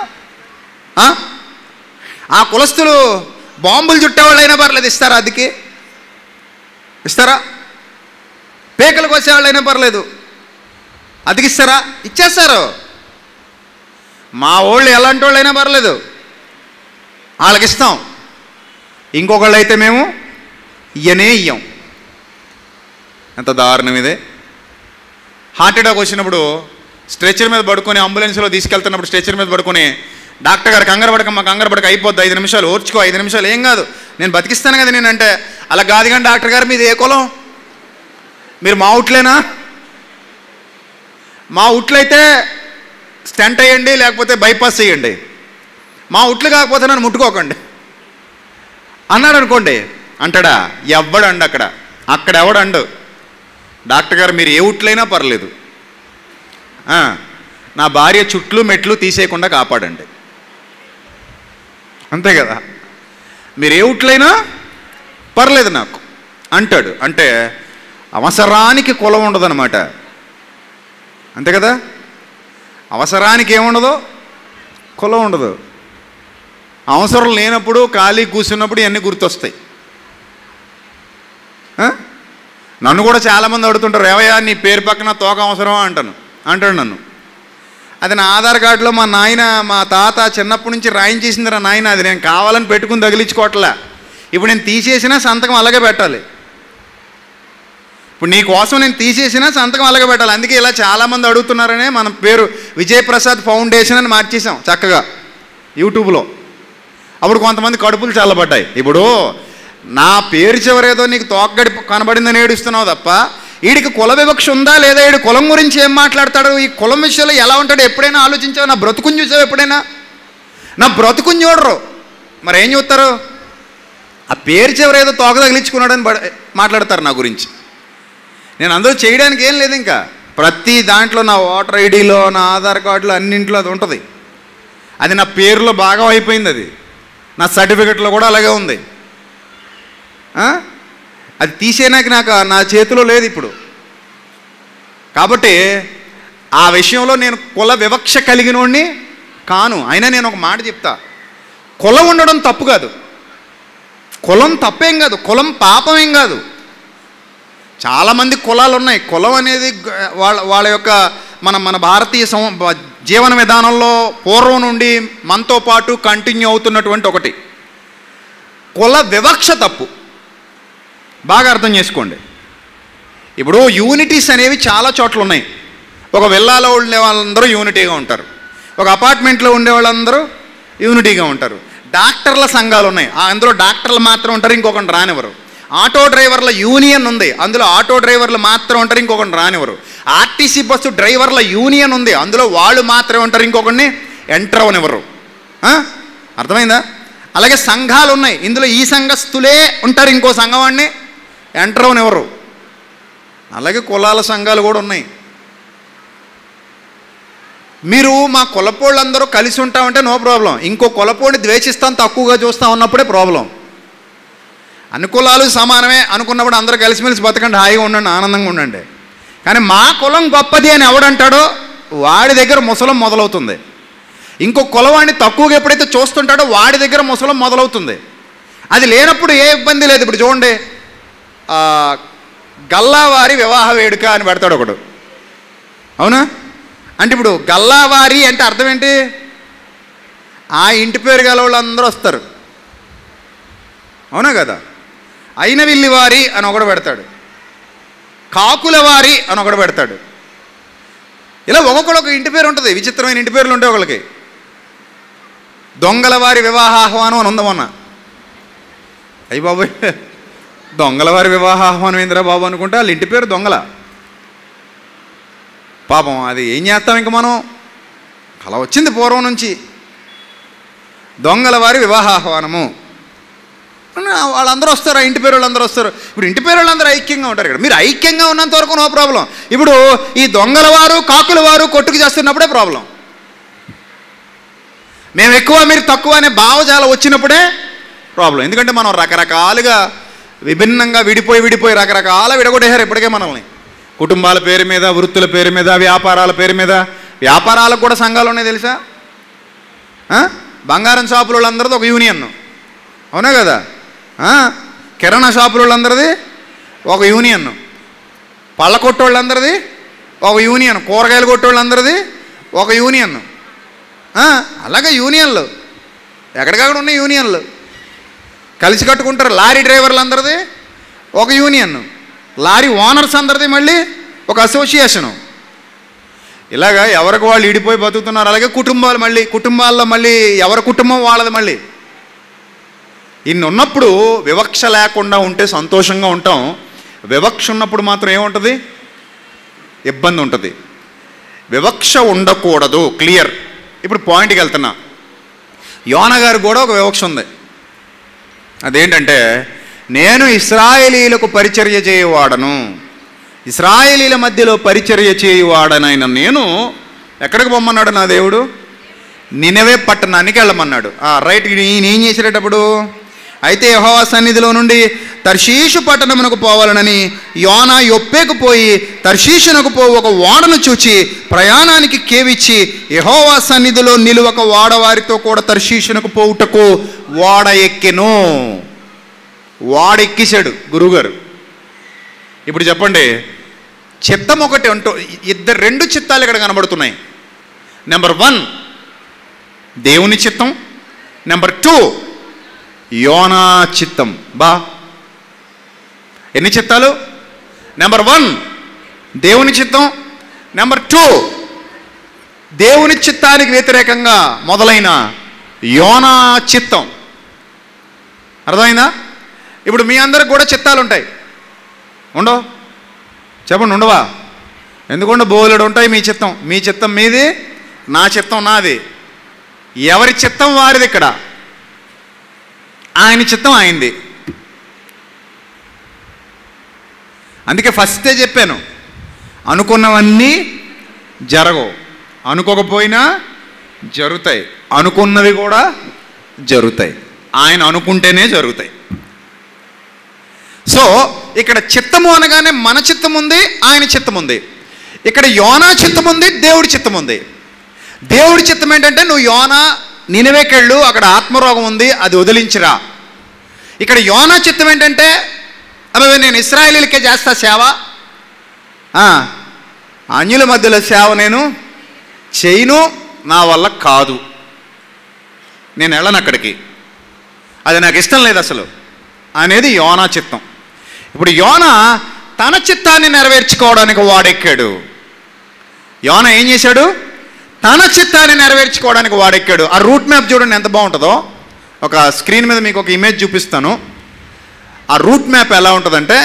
ఆ కులస్తులు బాంబులు చుట్టేవాళ్ళైనా పర్లేదు, ఇస్తారా? అదికి ఇస్తారా? పేకలు కోసేవాళ్ళైనా పర్లేదు, అదికిస్తారా? ఇచ్చేస్తారు. మా వాళ్ళు ఎలాంటి వాళ్ళైనా పర్లేదు, వాళ్ళకి ఇస్తాం. ఇంకొకళ్ళు అయితే మేము ఇయ్యనే ఇయ్యం. ఎంత దారుణం ఇదే. హార్ట్ అటాక్ వచ్చినప్పుడు స్ట్రెచర్ మీద పడుకొని అంబులెన్స్లో తీసుకెళ్తున్నప్పుడు స్ట్రెచర్ మీద పడుకొని డాక్టర్ గారు కంగారు పడక అయిపోద్ది, 5 నిమిషాలు ఓర్చుకో, 5 నిమిషాలు ఏం కాదు, నేను బతికిస్తాను కదా నేనంటే, అలా కాదు కానీ డాక్టర్ గారు మీది ఏ కులం, మీరు మా ఊట్లేనా? మా ఊట్లయితే స్టంట్ వేయండి, లేకపోతే బైపాస్ చేయండి, మా ఊట్లు కాకపోతే నన్ను ముట్టుకోకండి అన్నాడు అనుకోండి. అంటాడా? ఎవ్వడండు అక్కడ ఎవడండు. డాక్టర్ గారు మీరు ఏ ఊట్లైనా పర్లేదు, నా భార్య చుట్లు మెట్లు తీసేయకుండా కాపాడండి, అంతే కదా. మీరు ఏ ఊట్లైనా పర్లేదు నాకు అంటాడు. అంటే అవసరానికి కులం ఉండదన్నమాట, అంతే కదా. అవసరానికి ఏముండదు, కులం ఉండదు. అవసరం లేనప్పుడు ఖాళీ కూర్చున్నప్పుడు ఇవన్నీ గుర్తొస్తాయి. నన్ను కూడా చాలామంది అడుగుతుంటారు, ఏవయ్యా నీ పేరు పక్కన తోక అవసరమా అంటాడు నన్ను. అది నా ఆధార్ కార్డులో మా తాత చిన్నప్పటి నుంచి రాయించేసిందిరా నాయన, అది నేను కావాలని పెట్టుకుని తగిలించుకోవట్లే. ఇప్పుడు నేను తీసేసినా సంతకం అలాగే పెట్టాలి. ఇప్పుడు నీ కోసం నేను తీసేసినా సంతకం అలాగే పెట్టాలి. అందుకే ఇలా చాలామంది అడుగుతున్నారనే మన పేరు విజయప్రసాద్ ఫౌండేషన్ అని మార్చేసాం చక్కగా యూట్యూబ్లో. అప్పుడు కొంతమంది కడుపులు చల్లబడ్డాయి. ఇప్పుడు నా పేరు చివరేదో నీకు తోకగడి కనబడిందని ఏడుస్తున్నావు తప్ప, వీడికి కుల వివక్ష ఉందా లేదా, వీడి కులం గురించి ఏం మాట్లాడతాడు, ఈ కులం విషయంలో ఎలా ఉంటాడు ఎప్పుడైనా ఆలోచించావు? నా బ్రతుకుని చూసావు ఎప్పుడైనా? నా బ్రతుకుని చూడరు, మరి ఏం చూస్తారు? ఆ పేరు చివరేదో తోక తగిలించుకున్నాడని మాట్లాడతారు నా గురించి. నేను అందరూ చేయడానికి ఏం లేదు, ఇంకా ప్రతి దాంట్లో నా ఓటర్ ఐడిలో, నా ఆధార్ కార్డులో, అన్నింట్లో అది ఉంటుంది. అది నా పేరులో భాగం అయిపోయింది, అది నా సర్టిఫికెట్లో కూడా అలాగే ఉంది. అది తీసేనాక నా చేతిలో లేదు ఇప్పుడు. కాబట్టి ఆ విషయంలో నేను కుల వివక్ష కలిగినోడిని కాను. అయినా నేను ఒక మాట చెప్తా, కులం ఉండడం తప్పు కాదు, కులం తప్పేం కాదు, కులం పాపమేం కాదు. చాలామంది కులాలు ఉన్నాయి. కులం అనేది వాళ్ళ యొక్క మన భారతీయ జీవన విధానంలో పూర్వం నుండి మనతో పాటు కంటిన్యూ అవుతున్నటువంటి ఒకటి. కుల వివక్ష తప్పు, బాగా అర్థం చేసుకోండి. ఇప్పుడు యూనిటీస్ అనేవి చాలా చోట్ల ఉన్నాయి. ఒక విల్లాలో ఉండే వాళ్ళందరూ యూనిటీగా ఉంటారు, ఒక అపార్ట్మెంట్లో ఉండే వాళ్ళందరూ యూనిటీగా ఉంటారు. డాక్టర్ల సంఘాలు ఉన్నాయి, అందులో డాక్టర్లు మాత్రం ఉంటారు, ఇంకొకటి రానివ్వరు. ఆటో డ్రైవర్ల యూనియన్ ఉంది, అందులో ఆటో డ్రైవర్లు మాత్రం ఉంటారు, ఇంకొకటి రానివ్వరు. ఆర్టీసీ బస్సు డ్రైవర్ల యూనియన్ ఉంది, అందులో వాళ్ళు మాత్రమే ఉంటారు, ఇంకొకరిని ఎంటర్ అవనివ్వరు. అర్థమైందా? అలాగే సంఘాలు ఉన్నాయి, ఇందులో ఈ సంఘస్థులే ఉంటారు, ఇంకో సంఘం వాడిని ఎంటర్ అవనివ్వరు. అలాగే కులాల సంఘాలు కూడా ఉన్నాయి. మీరు మా కులపోళ్ళందరూ కలిసి ఉంటామంటే నో ప్రాబ్లం, ఇంకో కులపోడిని ద్వేషిస్తాం, తక్కువగా చూస్తాం ఉన్నప్పుడే ప్రాబ్లం. అన్ని కులాలు సమానమే అనుకున్నప్పుడు అందరూ కలిసిమెలిసి బతకండి, హాయిగా ఉండండి, ఆనందంగా ఉండండి. కానీ మా కులం గొప్పది అని ఎవడంటాడో వాడి దగ్గర ముసలం మొదలవుతుంది. ఇంకో కులవాడిని తక్కువగా ఎప్పుడైతే చూస్తుంటాడో వాడి దగ్గర ముసలం మొదలవుతుంది. అది లేనప్పుడు ఏ ఇబ్బంది లేదు. ఇప్పుడు చూడండి, గల్లావారి వివాహ వేడుక అని పెడతాడు ఒకడు, అవునా? అంటే ఇప్పుడు గల్లావారి అంటే అర్థం ఏంటి? ఆ ఇంటి పేరు గల వాళ్ళందరూ వస్తారు, అవునా కదా? అయినవిల్లి వారి అని ఒకడు పెడతాడు, కాకుల వారి అని ఒకడు పెడతాడు. ఇలా ఒక్కొక్కడు ఒక ఇంటి పేరు ఉంటుంది, విచిత్రమైన ఇంటి పేర్లు ఉంటాయి ఒకళ్ళకి. దొంగల వారి వివాహ ఆహ్వానం అని ఉందమన్న. అయ్యి బాబు, దొంగల వారి వివాహ ఆహ్వానం ఏందిరా బాబు అనుకుంటే వాళ్ళ ఇంటి పేరు దొంగల. పాపం అది ఏం చేస్తాం ఇంక మనం, అలా వచ్చింది పూర్వం నుంచి. దొంగల వారి వివాహ ఆహ్వానము, వాళ్ళందరూ వస్తారు, ఆ ఇంటి పేరు వాళ్ళందరూ వస్తారు. ఇప్పుడు ఇంటి పేరు వాళ్ళందరూ ఐక్యంగా ఉంటారు ఇక్కడ. మీరు ఐక్యంగా ఉన్నంత వరకు నో ప్రాబ్లం. ఇప్పుడు ఈ దొంగల వారు కాకుల వారు కొట్టుకు చేస్తున్నప్పుడే ప్రాబ్లం. మేము ఎక్కువ మీరు తక్కువ అనే భావజాలం వచ్చినప్పుడే ప్రాబ్లం. ఎందుకంటే మనం రకరకాలుగా విభిన్నంగా విడిపోయి రకరకాల విడగొట్టేశారు ఇప్పటికే మనల్ని. కుటుంబాల పేరు మీద, వృత్తుల పేరు మీద, వ్యాపారాల పేరు మీద. వ్యాపారాలకు కూడా సంఘాలు ఉన్నాయి తెలుసా? బంగారం షాపుల వాళ్ళందరిది ఒక యూనియన్, అవునా కదా? కిరాణా షాపుల వాళ్ళందరిది ఒక యూనియన్, పళ్ళ కొట్టోళ్ళందరిది ఒక యూనియన్, కూరగాయలు కొట్టోళ్ళందరిది ఒక యూనియన్. అలాగే యూనియన్లు ఎక్కడికక్కడ ఉన్నాయి, యూనియన్లు కలిసి కట్టుకుంటారు. లారీ డ్రైవర్లందరిది ఒక యూనియన్, లారీ ఓనర్స్ అందరిది మళ్ళీ ఒక అసోసియేషను. ఇలాగా ఎవరికి వాళ్ళు ఇడిపోయి బతుకుతున్నారు. అలాగే కుటుంబాలు, మళ్ళీ కుటుంబాల్లో మళ్ళీ ఎవరి కుటుంబం వాళ్ళది. మళ్ళీ ఇన్ని ఉన్నప్పుడు వివక్ష లేకుండా ఉంటే సంతోషంగా ఉంటాం. వివక్ష ఉన్నప్పుడు మాత్రం ఏముంటుంది? ఇబ్బంది ఉంటుంది. వివక్ష ఉండకూడదు, క్లియర్. ఇప్పుడు పాయింట్కి వెళ్తున్నా. యోనా గారికి కూడా ఒక వివక్ష ఉంది. అదేంటంటే, నేను ఇశ్రాయేలీలకు పరిచర్య చేయవాడను, ఇశ్రాయేలీల మధ్యలో పరిచర్య చేయువాడనైన నేను ఎక్కడికి పొమ్మన్నాడు నా దేవుడు? నినవే పట్టణానికి వెళ్ళమన్నాడు. రైట్. ఈయన ఏం చేసేటప్పుడు, అయితే యెహోవా సన్నిధిలో నుండి తర్షీషు పట్టణమునకు పోవాలనని యోనా యొప్పేకు పోయి తర్షీషునకు పో ఒక ఓడను చూచి ప్రయాణానికి కేవిచ్చి యెహోవా సన్నిధిలో నిలువక వాడవారితో కూడా తర్షీషునకు పోవుటకు ఓడ ఎక్కెను. వాడెక్కిశాడు గురువుగారు. ఇప్పుడు చెప్పండి, చిత్తం ఒకటి అంటూ రెండు చిత్తాలు ఇక్కడ కనబడుతున్నాయి. నెంబర్ 1 దేవుని చిత్తం, నెంబర్ 2 యోనా చిత్తం. ఎన్ని చిత్తాలు? నెంబర్ 1 దేవుని చిత్తం, నెంబర్ 2 దేవుని చిత్తానికి వ్యతిరేకంగా మొదలైన యోనా చిత్తం. అర్థమైందా? ఇప్పుడు మీ అందరికి కూడా చిత్తాలు ఉంటాయి, ఉండవు? చెప్పండి, ఉండవా? ఎందుకంటే బోలెడు ఉంటాయి. మీ చిత్తం మీది, నా చిత్తం నాది. ఎవరి చిత్తం వారిది. ఇక్కడ ఆయన చిత్తం ఆయనది. అందుకే ఫస్టే చెప్పాను, అనుకున్నవన్నీ జరగవు, అనుకోకపోయినా జరుగుతాయి, అనుకున్నవి కూడా జరుగుతాయి. ఆయన అనుకుంటేనే జరుగుతాయి. సో ఇక్కడ చిత్తము అనగానే మన చిత్తం ఉంది, ఆయన చిత్తం ఉంది. ఇక్కడ యోనా చిత్తం ఉంది, దేవుడి చిత్తం ఉంది. దేవుడి చిత్తం ఏంటంటే, నువ్వు యోనా నినవేకెళ్ళు, అక్కడ ఆత్మరోగం ఉంది, అది వదిలించిరా. ఇక్కడ యోనా చిత్తం ఏంటంటే, అబ్బాయి నేను ఇశ్రాయేలీలకే చేస్తా సేవ, అన్యుల మధ్యలో సేవ నేను చేయను, నా వల్ల కాదు, నేను వెళ్ళను అక్కడికి, అది నాకు ఇష్టం లేదు అసలు అనేది యోనా చిత్తం. ఇప్పుడు యోనా తన చిత్తాన్ని నెరవేర్చుకోవడానికి వాడెక్కాడు. యోనా ఏం చేశాడు? తన చిత్తాన్ని నెరవేర్చుకోవడానికి వాడెక్కాడు. ఆ రూట్ మ్యాప్ చూడండి ఎంత బాగుంటుందో. ఒక స్క్రీన్ మీద మీకు ఒక ఇమేజ్ చూపిస్తాను. ఆ రూట్ మ్యాప్ ఎలా ఉంటుందంటే,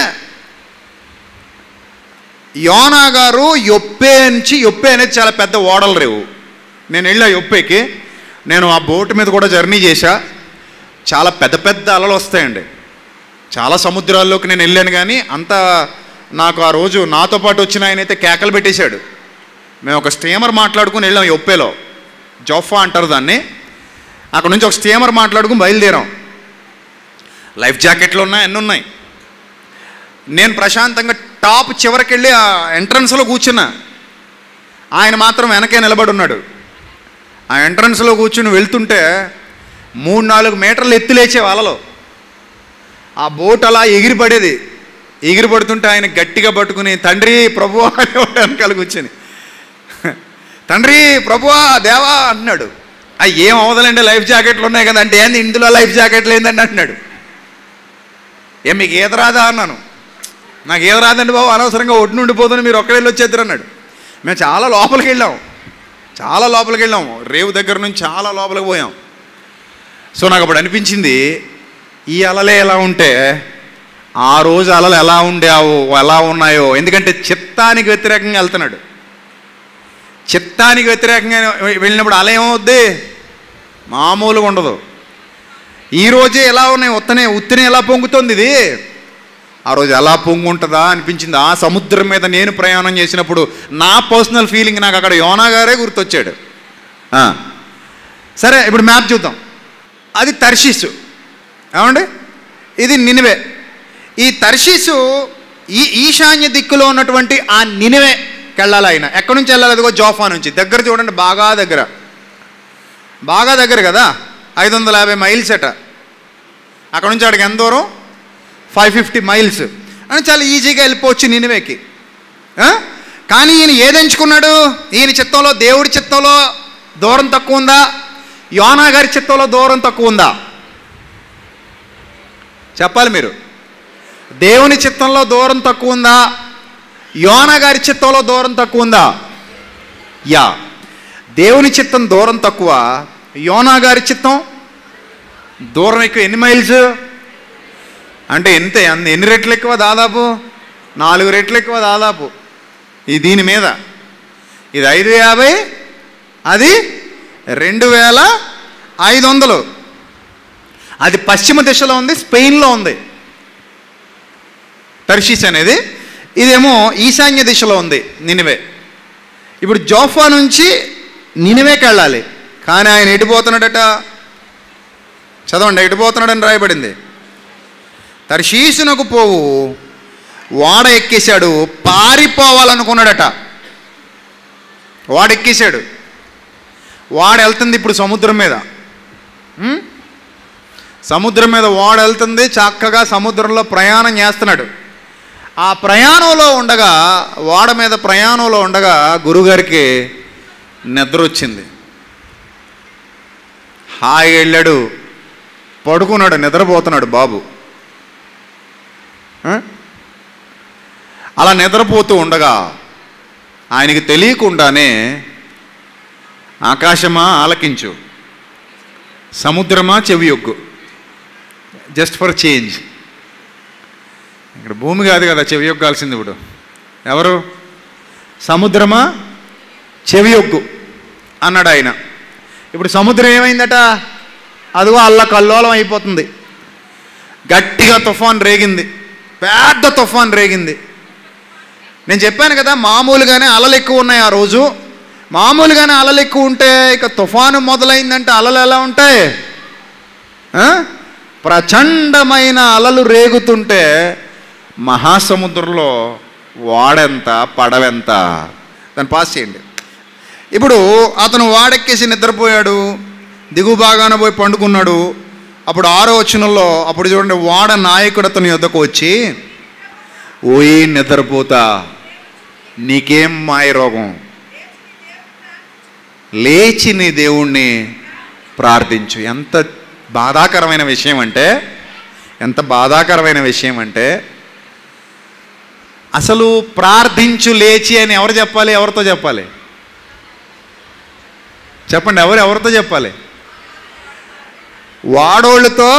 యోనా గారు యొప్పే నుంచి, యొప్పే అనేది చాలా పెద్ద ఓడల రేవు. నేను వెళ్ళా యొప్పేకి, నేను ఆ బోటు మీద కూడా జర్నీ చేశా. చాలా పెద్ద పెద్ద అలలు వస్తాయండి. చాలా సముద్రాల్లోకి నేను వెళ్ళాను, కానీ అంత నాకు ఆ రోజు నాతో పాటు వచ్చిన ఆయన అయితే కేకలు పెట్టేశాడు. మేము ఒక స్టీమర్ మాట్లాడుకుని వెళ్ళాం యొప్పేలో, జోఫా అంటారు దాన్ని. అక్కడ నుంచి ఒక స్టీమర్ మాట్లాడుకుని బయలుదేరాం. లైఫ్ జాకెట్లు ఉన్నాయి, అన్నీ ఉన్నాయి. నేను ప్రశాంతంగా టాప్ చివరికి వెళ్ళి ఆ ఎంట్రన్స్లో కూర్చున్నా. ఆయన మాత్రం వెనకే నిలబడి ఉన్నాడు. ఆ ఎంట్రన్స్లో కూర్చుని వెళ్తుంటే 3-4 మీటర్లు ఎత్తు లేచే అలలు. ఆ బోట్ అలా ఎగిరిపడేది. ఎగిరిపడుతుంటే ఆయన గట్టిగా పట్టుకుని తండ్రి ప్రభువా అనేవాడు వెనకాల కూర్చొని. తండ్రి ప్రభువా దేవా అంటున్నాడు. ఏం అవదలండి, లైఫ్ జాకెట్లు ఉన్నాయి కదా అంటే, ఏంది ఇందులో లైఫ్ జాకెట్లు ఏందండి అంటున్నాడు. మీకు ఈత రాదా అన్నాను. నాకు ఈత రాదండి బాబు, అనవసరంగా ఒడ్డు ఉండిపోతుంది, మీరు ఒక్కడెళ్ళి వచ్చేద్దరు అన్నాడు. మేము చాలా లోపలికి వెళ్ళాం, రేవు దగ్గర నుంచి చాలా లోపలికి పోయాం. సో నాకు అప్పుడు అనిపించింది, ఈ అలలే ఎలా ఉంటే ఆ రోజు అలలు ఎలా ఉన్నాయో. ఎందుకంటే చిత్తానికి వ్యతిరేకంగా వెళ్తున్నాడు. చిత్తానికి వ్యతిరేకంగా వెళ్ళినప్పుడు అల ఏమవుద్ది, మామూలుగా ఉండదు. ఈరోజే ఎలా ఉన్నాయి, ఉత్తినే ఎలా పొంగుతుంది ఇది, ఆ రోజు ఎలా పొంగుంటుందా అనిపించింది. ఆ సముద్రం మీద నేను ప్రయాణం చేసినప్పుడు నా పర్సనల్ ఫీలింగ్, నాకు అక్కడ యోనా గారే గుర్తొచ్చాడు. సరే, ఇప్పుడు మ్యాప్ చూద్దాం. అది తర్షీసు, ఏమండి, ఇది నినివే. ఈ తర్షీసు ఈ ఈశాన్య దిక్కులో ఉన్నటువంటి ఆ నినివేకి వెళ్ళాలి. ఆయన ఎక్కడి నుంచి వెళ్ళాలి, అదిగో జోఫా నుంచి. దగ్గర చూడండి, బాగా దగ్గర కదా, 550 మైల్స్ అట. అక్కడ నుంచి అక్కడికి ఎంత దూరం, 550 మైల్స్ అని చాలా ఈజీగా వెళ్ళిపోవచ్చు నినివేకి. కానీ ఈయన ఏదెంచుకున్నాడు, ఈయన చిత్తంలో, దేవుడి చిత్తంలో దూరం తక్కువ ఉందా, యోనా గారి చిత్తంలో దూరం తక్కువ ఉందా చెప్పాలి మీరు. దేవుని చిత్తంలో దూరం తక్కువ ఉందా, యోనా గారి చిత్తంలో దూరం తక్కువ ఉందా? దేవుని చిత్తం దూరం తక్కువ, యోనా గారి చిత్తం దూరం ఎక్కువ. ఎన్ని మైల్స్ అంటే ఎన్ని రెట్లు ఎక్కువ, దాదాపు 4 రెట్లు ఎక్కువ దాదాపు. దీని మీద ఇది 550, అది 2500. అది పశ్చిమ దిశలో ఉంది, స్పెయిన్లో ఉంది తర్షీస్ అనేది. ఇదేమో ఈశాన్య దిశలో ఉంది నినివే. ఇప్పుడు జోఫా నుంచి నినివేకి వెళ్ళాలి. కానీ ఆయన ఎడిపోతున్నాడట, చదవండి, ఎడిపోతున్నాడని రాయబడింది. తర్షీసునకు పోవు వాడ ఎక్కేశాడు, పారిపోవాలనుకున్నాడట. వాడెక్కేశాడు, వాడ వెళ్తుంది ఇప్పుడు సముద్రం మీద. సముద్రం మీద వాడ వెళ్తుంది, చక్కగా సముద్రంలో ప్రయాణం చేస్తున్నాడు. ఆ ప్రయాణంలో ఉండగా, వాడ మీద ప్రయాణంలో ఉండగా గురుగారికి నిద్ర వచ్చింది. హాయిగా వెళ్ళాడు, పడుకున్నాడు, నిద్రపోతున్నాడు బాబు. అలా నిద్రపోతూ ఉండగా ఆయనకి తెలియకుండానే ఆకాశమా ఆలకించు, సముద్రమా చెవియొగ్గు, జస్ట్ ఫర్ చేంజ్. ఇక్కడ భూమి కాదు కదా చెవియొగ్గాల్సింది. ఇప్పుడు ఎవరు, సముద్రమా చెవియొగ్గు అన్నాడు ఆయన. ఇప్పుడు సముద్రం ఏమైందట, అదిగో అల్లకల్లోలం అయిపోతుంది. గట్టిగా తుఫాన్ రేగింది, పెద్ద తుఫాన్ రేగింది. నేను చెప్పాను కదా, మామూలుగానే అలలు ఎక్కువ ఉన్నాయి ఆ రోజు. మామూలుగానే అలలు ఎక్కువ ఉంటే ఇక తుఫాను మొదలైందంటే అలలు ఎలా ఉంటాయి, ప్రచండమైన అలలు రేగుతుంటే మహాసముద్రంలో వాడెంత, పడవెంత. దాన్ని పాస్ చేయండి. ఇప్పుడు అతను వాడెక్కేసి నిద్రపోయాడు, దిగువ భాగాన పోయి పండుకున్నాడు. అప్పుడు 6వ వచనంలో, అప్పుడు చూడండి, వాడ నాయకుడు అతని యొద్దకు వచ్చి, ఓయి నిద్రపోతా, నీకేం మాయ రోగం, లేచి నీ దేవుణ్ణి ప్రార్థించు. ఎంత బాధాకరమైన విషయం అంటే అసలు ప్రార్థించు లేచి అని ఎవరు చెప్పాలి, ఎవరితో చెప్పాలి చెప్పండి, ఎవరితో చెప్పాలి? వాడోళ్ళతో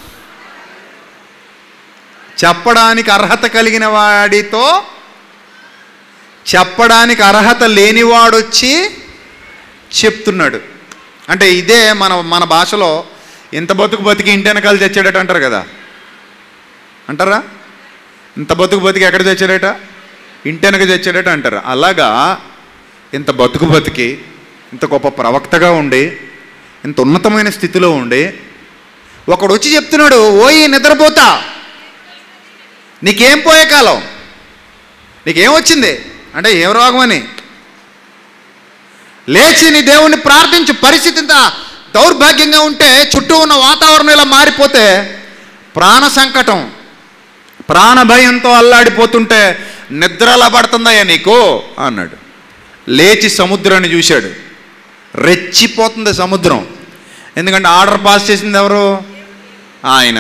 చెప్పడానికి అర్హత కలిగిన వాడితో చెప్పడానికి అర్హత లేనివాడొచ్చి చెప్తున్నాడు. అంటే ఇదే మన భాషలో ఇంత బతికి ఇంటి వెనకాల తెచ్చాడట అంటారు కదా, అంటారా? ఇంత బతికి ఎక్కడ తెచ్చాడట, ఇంటి వెనక తెచ్చాడట అంటారు. అలాగా ఇంత బతికి ఇంత గొప్ప ప్రవక్తగా ఉండి, ఇంత ఉన్నతమైన స్థితిలో ఉండి, ఒకడు వచ్చి చెప్తున్నాడు, ఓయి నిద్రపోతా, నీకేం పోయే కాలం, నీకేం వచ్చింది అంటే ఏం రోగం అని. లేచి నీ దేవుణ్ణి ప్రార్థించు. పరిస్థితి ఇంత దౌర్భాగ్యంగా ఉంటే, చుట్టూ ఉన్న వాతావరణం ఇలా మారిపోతే, ప్రాణ సంకటం, ప్రాణ భయంతో అల్లాడిపోతుంటే నిద్రలా పడుతుందయ్యా నీకు అన్నాడు. లేచి సముద్రాన్ని చూశాడు. రెచ్చిపోతుంది సముద్రం. ఎందుకంటే ఆర్డర్ పాస్ చేసింది ఎవరు? ఆయన.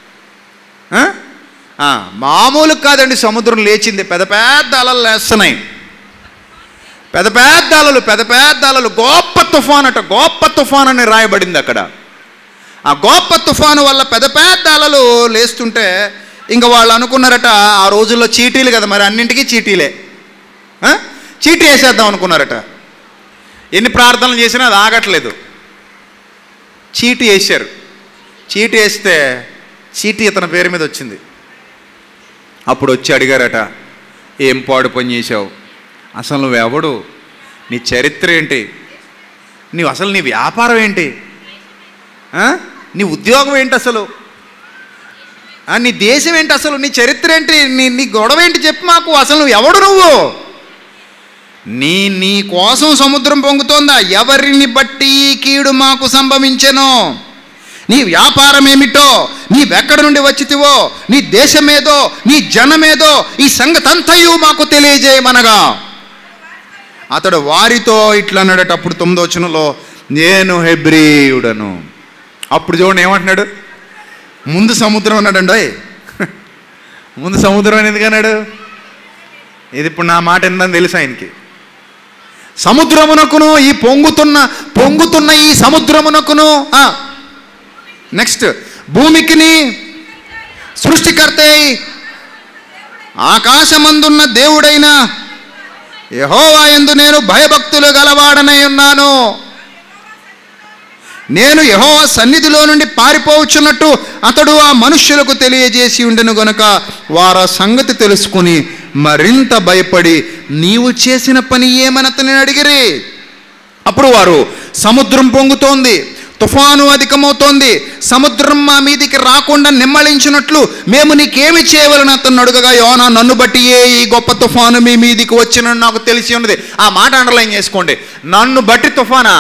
మామూలు కాదండి సముద్రం లేచింది. పెద్ద పెద్ద అలలు లేస్తున్నాయి, పెద్ద పెద్ద అలలు. గొప్ప తుఫాన్ అట, గొప్ప తుఫాన్ అని రాయబడింది అక్కడ. ఆ గొప్ప తుఫాను వల్ల పెద్ద పెద్ద అలలు లేస్తుంటే ఇంకా వాళ్ళు అనుకున్నారట, ఆ రోజుల్లో చీటీలు కదా మరి, అన్నింటికీ చీటీలే, చీటీ వేసేద్దాం అనుకున్నారట. ఎన్ని ప్రార్థనలు చేసినా అది ఆగట్లేదు. చీటీ వేసారు. చీటీ వేస్తే చీటీ ఇతని పేరు మీద వచ్చింది. అప్పుడు వచ్చి అడిగారట, ఏం పాడు పని చేశావు, అసలు నువ్వెవడు, నీ చరిత్ర ఏంటి, అసలు నీ వ్యాపారం ఏంటి, నీ ఉద్యోగం ఏంటి, అసలు నీ దేశం ఏంటి, అసలు నీ చరిత్ర ఏంటి, నీ గొడవ ఏంటి చెప్పు మాకు, అసలు నువ్వు ఎవడు, నువ్వు నీ కోసం సముద్రం పొంగుతోందా, ఎవరిని బట్టి కీడు మాకు సంభవించెనో, నీ వ్యాపారం ఏమిటో, నీవెక్కడి నుండి వచ్చితివో, నీ దేశమేదో, నీ జనమేదో, ఈ సంగతంతయు మాకు తెలియజేయమనగా అతడు వారితో ఇట్లా అన్నాడట. అప్పుడు 9వ వచనంలో, నేను హెబ్రీయుడను. అప్పుడు చూడండి ఏమంటున్నాడు, ముందు సముద్రం అన్నాడండి. ముందు సముద్రం అని ఎందుకన్నాడు? ఇది ఇప్పుడు నా మాట ఏందని తెలుసు ఆయనకి. సముద్రమునకును, ఈ పొంగుతున్న ఈ సముద్రమునకును, నెక్స్ట్ భూమికిని సృష్టికర్త ఆకాశమందున్న దేవుడైన యెహోవా యందు నేను భయభక్తులు గలవాడనై ఉన్నాను. నేను యెహోవా సన్నిధిలో నుండి పారిపోవచ్చున్నట్టు అతడు ఆ మనుష్యులకు తెలియజేసి ఉండెను గనుక వారు ఆ సంగతి తెలుసుకుని మరింత భయపడి నీవు చేసిన పని ఏమని అతనిని అడిగిరి. అప్పుడు వారు, సముద్రం పొంగుతోంది, తుఫాను అధికమవుతోంది, సముద్రం మా మీదికి రాకుండా నిమ్మళించినట్లు మేము నీకేమి చేయవలని అతను అడుగగా, యోనా నన్ను బట్టి ఈ గొప్ప తుఫాను మీ మీదికి వచ్చినని నాకు తెలిసి ఉన్నది. ఆ మాట అండర్లైన్ చేసుకోండి. నన్ను బట్టి తుఫానా?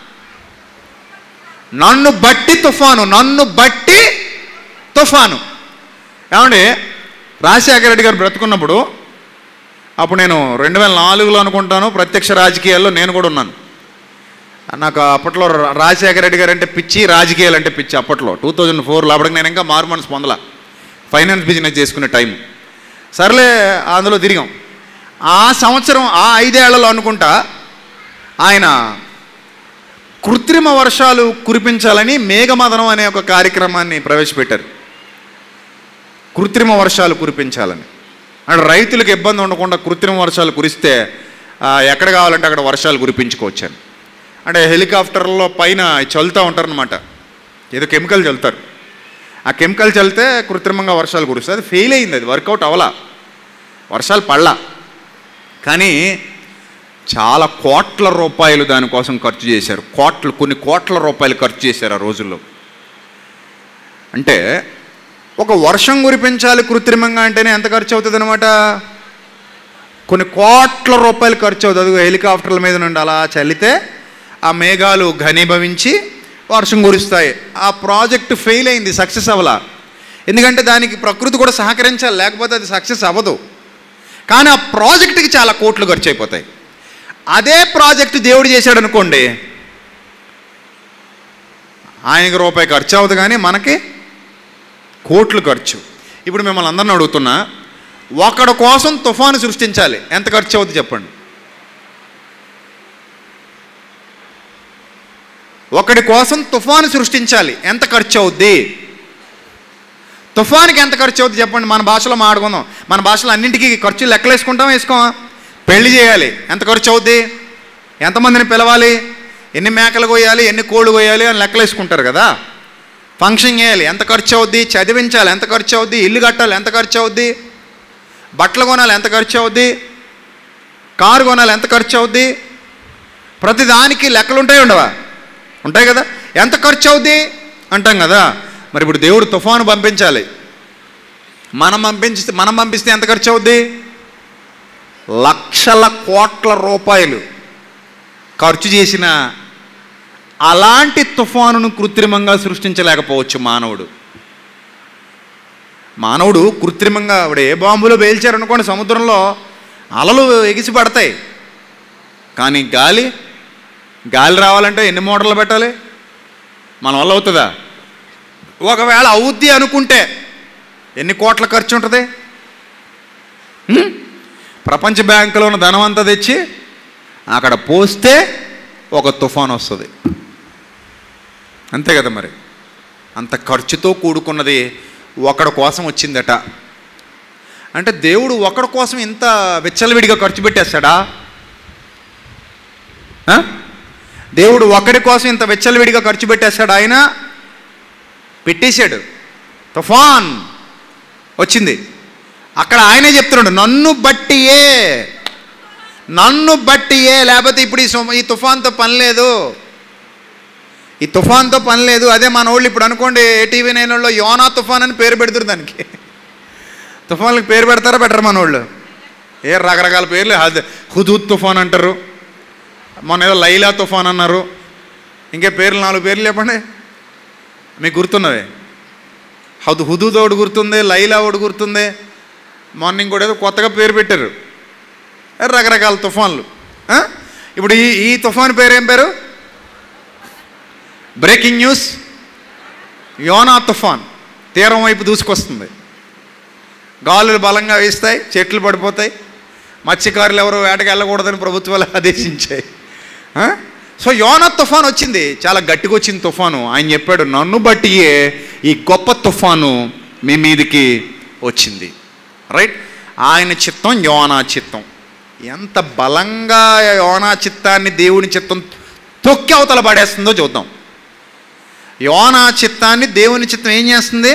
నన్ను బట్టి తుఫాను, నన్ను బట్టి తుఫాను. ఏమండి, రాజశేఖర రెడ్డి గారు బ్రతుకున్నప్పుడు, అప్పుడు నేను 2004లో అనుకుంటాను ప్రత్యక్ష రాజకీయాల్లో నేను కూడా ఉన్నాను. నాకు అప్పట్లో రాజశేఖర రెడ్డి గారు అంటే పిచ్చి, రాజకీయాలు అంటే పిచ్చి. అప్పట్లో 2004లో అప్పటికి నేను ఇంకా మారు మనసు పొందలా, ఫైనాన్స్ బిజినెస్ చేసుకునే టైం. సర్లే అందులో తిరిగాం. ఆ సంవత్సరం, ఆ 5 ఏళ్లలో అనుకుంటా ఆయన కృత్రిమ వర్షాలు కురిపించాలని మేఘమదనం అనే ఒక కార్యక్రమాన్ని ప్రవేశపెట్టారు. కృత్రిమ వర్షాలు కురిపించాలని, అంటే రైతులకు ఇబ్బంది ఉండకుండా కృత్రిమ వర్షాలు కురిస్తే ఎక్కడ కావాలంటే అక్కడ వర్షాలు కురిపించుకోవచ్చని. అంటే హెలికాప్టర్లో పైన చల్లుతూ ఉంటారనమాట, ఏదో కెమికల్ చల్లుతారు. ఆ కెమికల్ చల్లితే కృత్రిమంగా వర్షాలు కురుస్తాయి. అది ఫెయిల్ అయింది, అది వర్కౌట్ అవ్వలా, వర్షాలు పడలా. కానీ చాలా కోట్ల రూపాయలు దానికోసం ఖర్చు చేశారు. కొన్ని కోట్ల రూపాయలు ఖర్చు చేశారు ఆ రోజుల్లో. అంటే ఒక వర్షం కురిపించాలి కృత్రిమంగా అంటేనే ఎంత ఖర్చు అవుతుంది అనమాట? కొన్ని కోట్ల రూపాయలు ఖర్చు అవుతుంది. అది హెలికాప్టర్ల మీద నుండి అలా చల్లితే ఆ మేఘాలు ఘనీభవించి వర్షం కురుస్తాయి. ఆ ప్రాజెక్టు ఫెయిల్ అయింది, సక్సెస్ అవ్వలా. ఎందుకంటే దానికి ప్రకృతి కూడా సహకరించాలి, లేకపోతే అది సక్సెస్ అవ్వదు. కానీ ఆ ప్రాజెక్టుకి చాలా కోట్లు ఖర్చు అయిపోతాయి. అదే ప్రాజెక్టు దేవుడు చేశాడు అనుకోండి, ఆయనకి రూపాయి ఖర్చు అవ్వదు, కానీ మనకి కోట్లు ఖర్చు. ఇప్పుడు మిమ్మల్ని అందరిని అడుగుతున్నా, ఒకడి కోసం తుఫాను సృష్టించాలి, ఎంత ఖర్చు అవుతుంది చెప్పండి? ఒకడి కోసం తుఫాను సృష్టించాలి, ఎంత ఖర్చు అవుద్ది? తుఫానికి ఎంత ఖర్చు అవుతుంది చెప్పండి? మన భాషలో మాట్లాడుకుందాం. మన భాషలో అన్నింటికీ ఖర్చు లెక్కలేసుకుంటాం, వేసుకోమా? పెళ్లి చేయాలి, ఎంత ఖర్చు అవుద్ది? ఎంతమందిని పిలవాలి, ఎన్ని మేకలు కొయ్యాలి, ఎన్ని కోళ్ళు కొయ్యాలి అని లెక్కలేసుకుంటారు కదా. ఫంక్షన్ చేయాలి, ఎంత ఖర్చు అవుద్ది? చదివించాలి, ఎంత ఖర్చు అవుద్ది? ఇల్లు కట్టాలి, ఎంత ఖర్చు అవుద్ది? బట్టలు కొనాలి, ఎంత ఖర్చు అవుద్ది? కారు కొనాలి, ఎంత ఖర్చు అవుద్ది? ప్రతిదానికి లెక్కలు ఉంటాయి ఉండవా? ఉంటాయి కదా. ఎంత ఖర్చు అవుద్ది అంటాం కదా. మరి ఇప్పుడు దేవుడు తుఫాను పంపించాలి, మనం పంపిస్తే ఎంత ఖర్చు అవుద్ది? లక్షల కోట్ల రూపాయలు ఖర్చు చేసిన అలాంటి తుఫానును కృత్రిమంగా సృష్టించలేకపోవచ్చు మానవుడు కృత్రిమంగా ఇప్పుడు ఏ బాంబులో పేల్చారనుకోండి, సముద్రంలో అలలు ఎగిసి పడతాయి. కానీ గాలి రావాలంటే ఎన్ని మోటార్లు పెట్టాలి? మన వల్ల అవుతుందా? ఒకవేళ అవుద్ది అనుకుంటే ఎన్ని కోట్ల ఖర్చు ఉంటుంది? ప్రపంచ బ్యాంకులో ఉన్న ధనం అంతా తెచ్చి అక్కడ పోస్తే ఒక తుఫాన్ వస్తుంది. అంతే కదా మరి. అంత ఖర్చుతో కూడుకున్నది ఒకడి కోసం వచ్చిందట. అంటే దేవుడు ఒకడి కోసం ఇంత విచ్చలవిడిగా ఖర్చు పెట్టేస్తాడా? దేవుడు ఒకడి కోసం ఇంత విచ్చలవిడిగా ఖర్చు పెట్టేస్తాడు? ఆయన పెట్టేశాడు. తుఫాన్ వచ్చింది. అక్కడ ఆయనే చెప్తున్నాడు, నన్ను బట్టియే, లేకపోతే ఇప్పుడు ఈ తుఫాన్తో పని లేదు. అదే మన వాళ్ళు ఇప్పుడు అనుకోండి, టీవీ 9 వాళ్ళు యోనా తుఫాన్ అని పేరు పెడతారు. దానికి తుఫాన్లకు పేరు పెడతారా పెట్టరు మన వాళ్ళు? రకరకాల పేర్లు. హుదూద్ తుఫాన్ అంటారు, మొన్న ఏదో లైలా తుఫాన్ అన్నారు, ఇంకే పేర్లు 4 పేర్లు చెప్పండి మీకు గుర్తున్నవే. హుదూద్ ఒకటి గుర్తుంది, లైలా ఒకటి గుర్తుంది, మార్నింగ్ కూడా ఏదో కొత్తగా పేరు పెట్టారు. రకరకాల తుఫాన్లు. ఇప్పుడు ఈ తుఫాన్ పేరు ఏం పేరు? బ్రేకింగ్ న్యూస్, యోనా తుఫాన్ తీరం వైపు దూసుకొస్తుంది. గాలులు బలంగా వేస్తాయి, చెట్లు పడిపోతాయి, మత్స్యకారులు ఎవరు వేటకి వెళ్ళకూడదని ప్రభుత్వాలు ఆదేశించాయి. సో యోనా తుఫాన్ వచ్చింది, చాలా గట్టిగా వచ్చింది తుఫాను. ఆయన చెప్పాడు, నన్ను బట్టియే ఈ గొప్ప తుఫాను మీ మీదికి వచ్చింది. రైట్? ఆయన చిత్తం యోనా చిత్తం. ఎంత బలంగా యోనా చిత్తాన్ని దేవుని చిత్తం తొక్కి అవతల పడేస్తుందో చూద్దాం. యోనా చిత్తాన్ని దేవుని చిత్తం ఏం చేస్తుంది?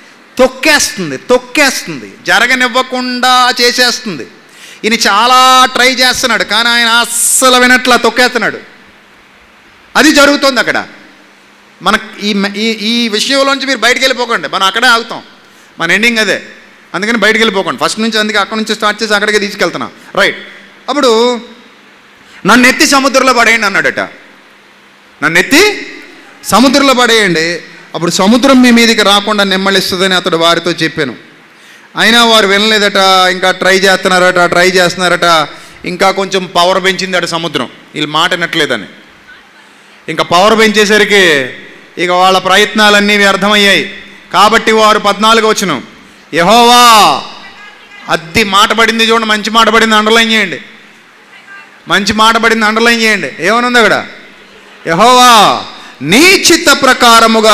తొక్కేస్తుంది, జరగనివ్వకుండా చేసేస్తుంది. ఈయన చాలా ట్రై చేస్తున్నాడు, కానీ ఆయన అస్సలు వినట్లా తొక్కేస్తున్నాడు. అది జరుగుతుంది అక్కడ. మన ఈ విషయంలోంచి మీరు బయటికి వెళ్ళిపోకండి, మనం అక్కడే ఆగుతాం. మన ఎండింగ్ అదే. అందుకని బయటికి వెళ్ళిపోకండి ఫస్ట్ నుంచి. అందుకే అక్కడ నుంచి స్టార్ట్ చేసి అక్కడికే తీసుకెళ్తున్నా. రైట్? అప్పుడు నన్ను ఎత్తి సముద్రంలో పడేయండి అన్నాడట. నన్ను ఎత్తి సముద్రంలో పడేయండి, అప్పుడు సముద్రం మీ మీదకి రాకుండా నెమ్మలిస్తుందని అతడు వారితో చెప్పాను. అయినా వారు వినలేదట, ఇంకా ట్రై చేస్తున్నారట. ఇంకా కొంచెం పవర్ పెంచిందట సముద్రం, వీళ్ళు మాట వినట్లేదని. ఇంకా పవర్ పెంచేసరికి ఇక వాళ్ళ ప్రయత్నాలన్నీ వ్యర్థమయ్యాయి. కాబట్టి వారు 14వ వచనం, యెహోవా, అద్ది మాట పడింది చూడండి, మంచి మాట పడింది, అండర్లైన్ చేయండి. మంచి మాట పడింది, అండర్లైన్ చేయండి. ఏమనుంది అక్కడ? యెహోవా, నీ చిత్త ప్రకారముగా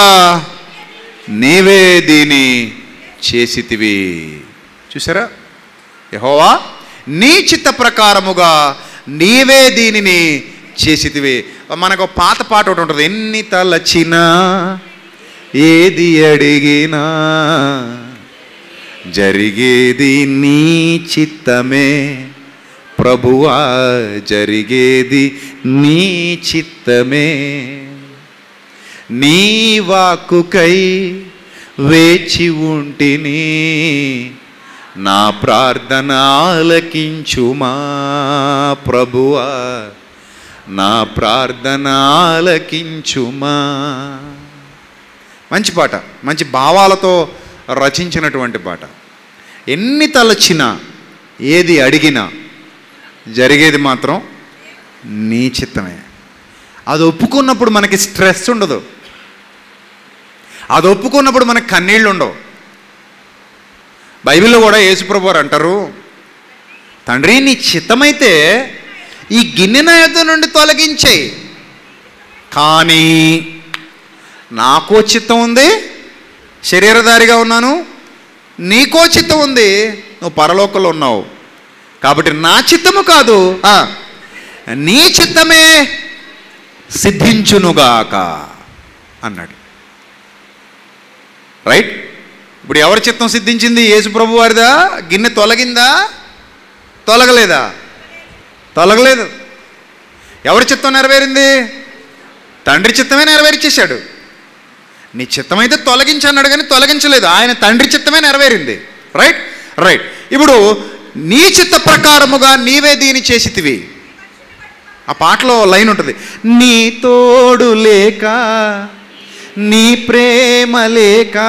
నీవే దీని చేసితివి. చూసారా? యెహోవా, నీ చిత్త ప్రకారముగా నీవే దీనిని చేసితివి. మనకు పాత పాట ఒకటి ఉంటుంది, ఎన్ని తలచినా ఏది అడిగినా జరిగేది నీ చిత్తమే ప్రభువా, జరిగేది నీ చిత్తమే. నీ వాక్కుకై వేచి ఉంటిని, నా ప్రార్థన ఆలకించుమా ప్రభువా, నా ప్రార్థన ఆలకించుమా. మంచి పాట, మంచి భావాలతో రచించినటువంటి పాట. ఎన్ని తలచినా ఏది అడిగినా జరిగేది మాత్రం నీ చిత్తమే. అది ఒప్పుకున్నప్పుడు మనకి స్ట్రెస్ ఉండదు, అది ఒప్పుకున్నప్పుడు మనకి కన్నీళ్ళు ఉండవు. బైబిల్లో కూడా యేసుప్రభు వారు అంటారు, తండ్రి నీ చిత్తమైతే ఈ గిన్నె నా యొద్ద నుండి తొలగించేయి, కానీ నాకో చిత్తం ఉంది, శరీరధారిగా ఉన్నాను, నీకో చిత్తం ఉంది, నువ్వు పరలోకంలో ఉన్నావు, కాబట్టి నా చిత్తము కాదు నీ చిత్తమే సిద్ధించునుగాక అన్నాడు. రైట్? ఇప్పుడు ఎవరి చిత్తం సిద్ధించింది? యేసు ప్రభు వారిదా? గిన్నె తొలగిందా? తొలగలేదా? తొలగలేదు. ఎవరి చిత్తం నెరవేరింది? తండ్రి చిత్తమే నెరవేర్చేశాడు. నీ చిత్తమైతే తొలగించన్నాడు కానీ తొలగించలేదు, ఆయన తండ్రి చిత్తమే నెరవేరింది. Right right. ఇప్పుడు నీ చిత్త ప్రకారముగా నీవే దీన్ని చేసితివి. ఆ పాటలో లైన్ ఉంటుంది, నీ తోడు లేక నీ ప్రేమ లేక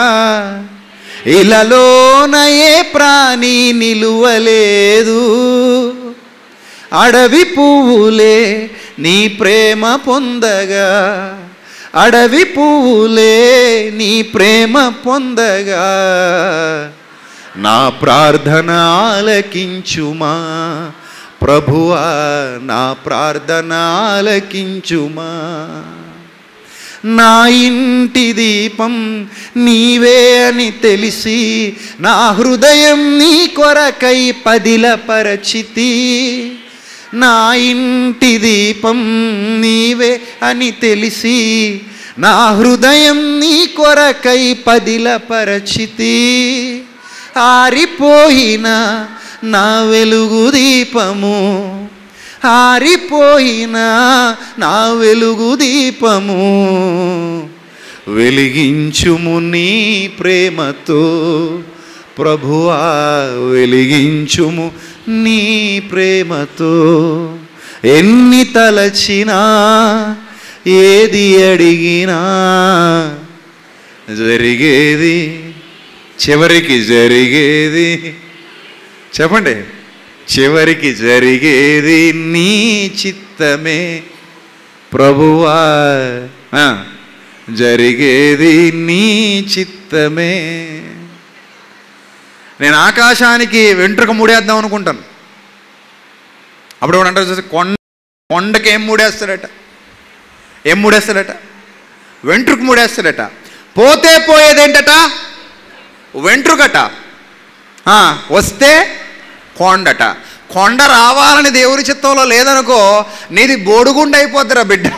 ఇలలోన ఏ ప్రాణి నిలువలేదు, అడవి పువ్వులే నీ ప్రేమ పొందగా, అడవి పువ్వులే నీ ప్రేమ పొందగా, నా ప్రార్థన ఆలకించుమా ప్రభువా, నా ప్రార్థన ఆలకించుమా. నా ఇంటి దీపం నీవే అని తెలిసి నా హృదయం నీ కొరకై పదిలపరచితి, నా ఇంటి దీపం నీవే అని తెలిసి నా హృదయం నీ కొరకై పదిలపరచితి, ఆరిపోయిన నా వెలుగు దీపము, ఆరిపోయిన నా వెలుగు దీపము, వెలిగించుము నీ ప్రేమతో ప్రభువా, వెలిగించుము నీ ప్రేమతో. ఎన్ని తలచినా ఏది అడిగినా జరిగేది చివరికి జరిగేది, చెప్పండి, చివరికి జరిగేది నీ చిత్తమే ప్రభువా, జరిగేది నీ చిత్తమే. నేను ఆకాశానికి వెంట్రుక మూడేద్దాం అనుకుంటాను. అప్పుడు ఎవడు అంటారు చూసి, కొండకి ఏం మూడేస్తాడట, ఏం మూడేస్తాడట, వెంట్రుక మూడేస్తాడట. పోతే పోయేదేంటట, వెంట్రుకట, వస్తే కొండట. కొండ రావాలని దేవుని చిత్తంలో లేదనుకో, నీది బోడుగుండు అయిపోద్దిరా బిడ్డ.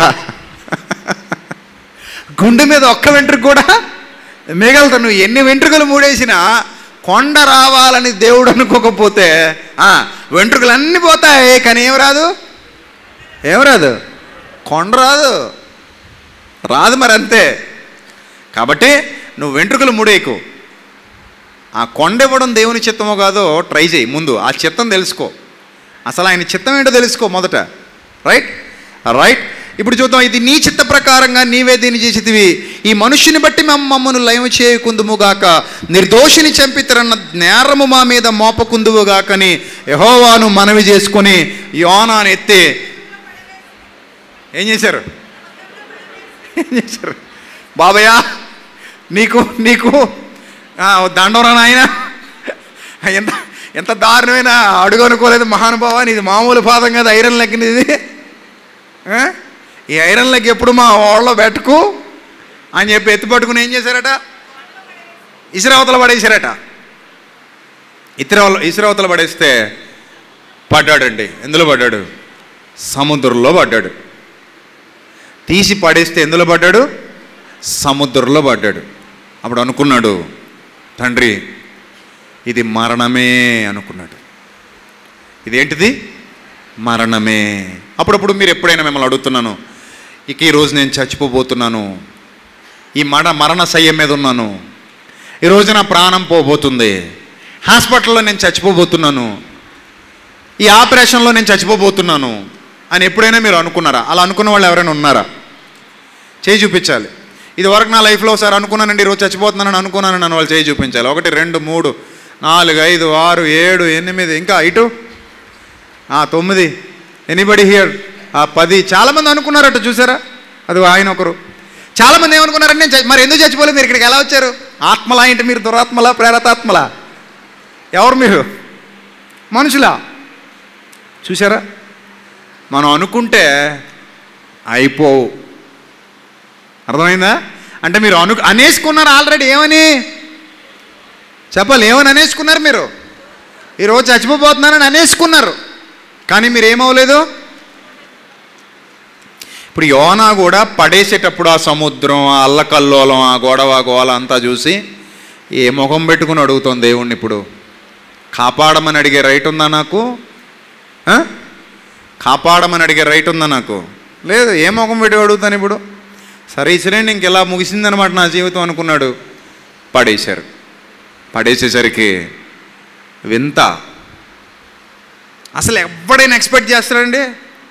గుండె మీద ఒక్క వెంట్రుక కూడా మిగలుతా. నువ్వు ఎన్ని వెంట్రుకలు మూడేసినా కొండ రావాలని దేవుడు అనుకోకపోతే వెంట్రుకలు అన్నీ పోతాయి, కానీ ఏం రాదు, ఏం రాదు, కొండ రాదు, రాదు. మరి అంతే. కాబట్టి నువ్వు వెంట్రుకలు మూడేయకు. ఆ కొండ ఇవ్వడం దేవుని చిత్తమో కాదో ట్రై చేయి. ముందు ఆ చిత్తం తెలుసుకో, అసలు ఆయన చిత్తం ఏంటో తెలుసుకో మొదట. Right right. ఇప్పుడు చూద్దాం, ఇది నీ చిత్త ప్రకారంగా నీవే దీన్ని చేసితివి, ఈ మనుష్యుని బట్టి మమ్మను లయం చేయకుందుముగాక, నిర్దోషిని చంపితరన్న నేరము మా మీద మోపకుందువుగాకని యెహోవాను మనవి చేసుకొని యోనాను ఎత్తి ఏం చేశారు, ఏం చేశారు, బాబయ్య నీకు నీకు దండవరా నాయన, ఎంత ఎంత దారుణమైన అడుగు అనుకోలేదు మహానుభావాన్ని, ఇది మామూలు పాదం కదా, ఐరన్ లెగ్గినది ఇది, ఈ ఐరన్ లెగ్ ఎప్పుడు మా వాళ్ళలో పెట్టుకు అని చెప్పి ఎత్తుపట్టుకుని ఏం చేశారట, ఇసురవతల పడేశారట. ఇసురవతల పడేస్తే పడ్డాడండి. ఎందులో పడ్డాడు, సముద్రంలో పడ్డాడు. తీసి పడేస్తే ఎందులో పడ్డాడు, సముద్రంలో పడ్డాడు. అప్పుడు అనుకున్నాడు తండ్రి, ఇది మరణమే అనుకున్నాడు. ఇదేంటిది, మరణమే. అప్పుడప్పుడు మీరు ఎప్పుడైనా మిమ్మల్ని అడుగుతున్నాను, ఇక ఈరోజు నేను చచ్చిపోబోతున్నాను, ఈ మరణ శయ్య మీద ఉన్నాను, ఈరోజు నా ప్రాణం పోబోతుంది, హాస్పిటల్లో నేను చచ్చిపోబోతున్నాను, ఈ ఆపరేషన్లో నేను చచ్చిపోబోతున్నాను అని ఎప్పుడైనా మీరు అనుకున్నారా? అలా అనుకున్న వాళ్ళు ఎవరైనా ఉన్నారా? చేయి చూపించాలి. ఇది వరకు నా లైఫ్లో ఒకసారి అనుకున్నానండి, ఈరోజు చచ్చిపోతున్నానని అనుకున్నానని నన్ను వాళ్ళు చేయి చూపించాలి. 1 2 3 4 5 6 7 8 ఇంకా ఇటు 9. Anybody here 10. చాలామంది అనుకున్నారట, చూసారా? అది ఆయన ఒకరు. చాలామంది ఏమనుకున్నారంటే నేను మరి ఎందుకు చచ్చిపోలేదు, మీరు ఇక్కడికి ఎలా వచ్చారు? ఆత్మలా ఏంటి మీరు, దురాత్మలా ప్రేరతాత్మలా, ఎవరు మీరు, మనుషులా? చూసారా, మనం అనుకుంటే అయిపోవు. అర్థమైందా? అంటే మీరు అనేసుకున్నారు ఆల్రెడీ. ఏమని చెప్పాలి, ఏమని అనేసుకున్నారు మీరు? ఈరోజు చచ్చిపోతున్నారని అనేసుకున్నారు, కానీ మీరు ఏమవలేదు. ఇప్పుడు యోనా కూడా పడేసేటప్పుడు ఆ సముద్రం, ఆ అల్లకల్లోలం, ఆ గొడవ గోల అంతా చూసి ఏ ముఖం పెట్టుకుని అడుగుతుంది దేవుణ్ణి, ఇప్పుడు కాపాడమని అడిగే రైట్ ఉందా నాకు? కాపాడమని అడిగే రైట్ ఉందా నాకు? లేదు. ఏ ముఖం పెట్టి అడుగుతాను ఇప్పుడు? సరే ఇసిరేండి ఇంకెలా ముగిసిందనమాట నా జీవితం అనుకున్నాడు. పడేశారు. పడేసేసరికి వింత. అసలు ఎవడైనా ఎక్స్పెక్ట్ చేస్తాడండి?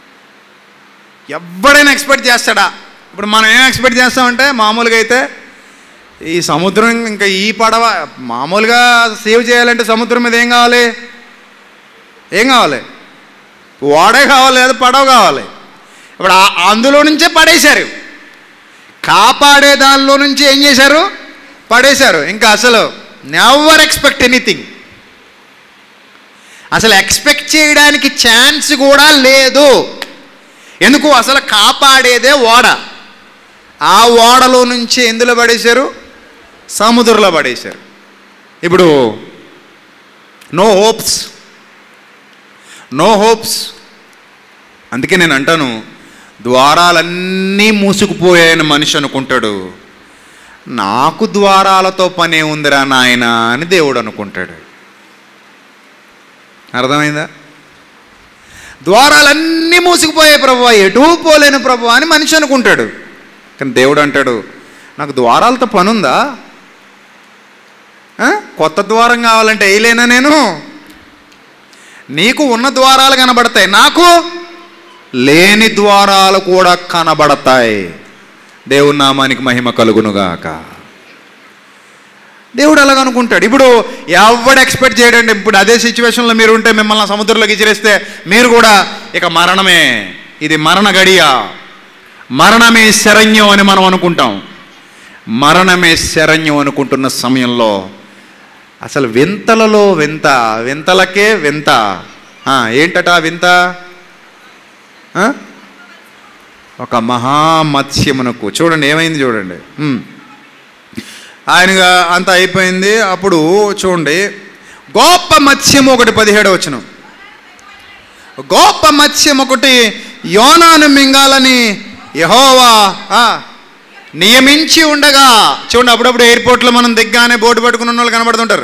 ఎవడైనా ఎక్స్పెక్ట్ చేస్తాడా? ఇప్పుడు మనం ఏం ఎక్స్పెక్ట్ చేస్తామంటే మామూలుగా అయితే ఈ సముద్రం ఇంకా ఈ పడవ మామూలుగా సేవ్ చేయాలంటే సముద్రం మీద ఏం కావాలి? ఏం కావాలి? ఓడే కావాలి, లేదా పడవ కావాలి. ఇప్పుడు అందులో నుంచే పడేశారు. కాపాడే దానిలో నుంచి ఏం చేశారు? పడేశారు. ఇంకా అసలు నెవర్ ఎక్స్పెక్ట్ ఎనీథింగ్. అసలు ఎక్స్పెక్ట్ చేయడానికి ఛాన్స్ కూడా లేదు. ఎందుకు? అసలు కాపాడేదే ఓడ. ఆ ఓడలో నుంచి ఎందులో పడేశారు? సముద్రంలో పడేశారు. ఇప్పుడు నో హోప్స్, నో హోప్స్. అందుకే నేను అంటాను, ద్వారాలన్నీ మూసుకుపోయాయని మనిషి అనుకుంటాడు. నాకు ద్వారాలతో పనే ఉందిరా నాయన అని దేవుడు అనుకుంటాడు. అర్థమైందా? ద్వారాలన్నీ మూసుకుపోయాయి ప్రభువా, ఎటూ పోలేను ప్రభువా అని మనిషి అనుకుంటాడు. కానీ దేవుడు అంటాడు, నాకు ద్వారాలతో పని ఉందా? కొత్త ద్వారం కావాలంటే వేయలేనా నేను? నీకు ఉన్న ద్వారాలు కనబడతాయి, నాకు లేని ద్వారాలు కూడా కనబడతాయి. దేవుని నామానికి మహిమ కలుగునుగాక. దేవుడు అలాగనుకుంటాడు. ఇప్పుడు ఎవడు ఎక్స్పెక్ట్ చేయడండి. ఇప్పుడు అదే సిచ్యువేషన్లో మీరు ఉంటే, మిమ్మల్ని సముద్రంలోకి ఇచ్చిరేస్తే మీరు కూడా ఇక మరణమే, ఇది మరణ గడియ, మరణమే శరణ్యం అని మనం అనుకుంటాం. మరణమే శరణ్యం అనుకుంటున్న సమయంలో అసలు వింతలలో వింత, వింతలకే వింత. ఏంటట వింత? ఒక మహామత్స్యమునకు, చూడండి ఏమైంది చూడండి. ఆయనగా అంత అయిపోయింది. అప్పుడు చూడండి, గొప్ప మత్స్యం ఒకటి, 17వ వచనం. గొప్ప మత్స్యం ఒకటి యోనాను మింగాలని యెహోవా నియమించి ఉండగా. చూడండి, అప్పుడప్పుడు ఎయిర్పోర్ట్లో మనం దిగ్గానే బోటు పట్టుకున్న వాళ్ళు కనబడుతుంటారు.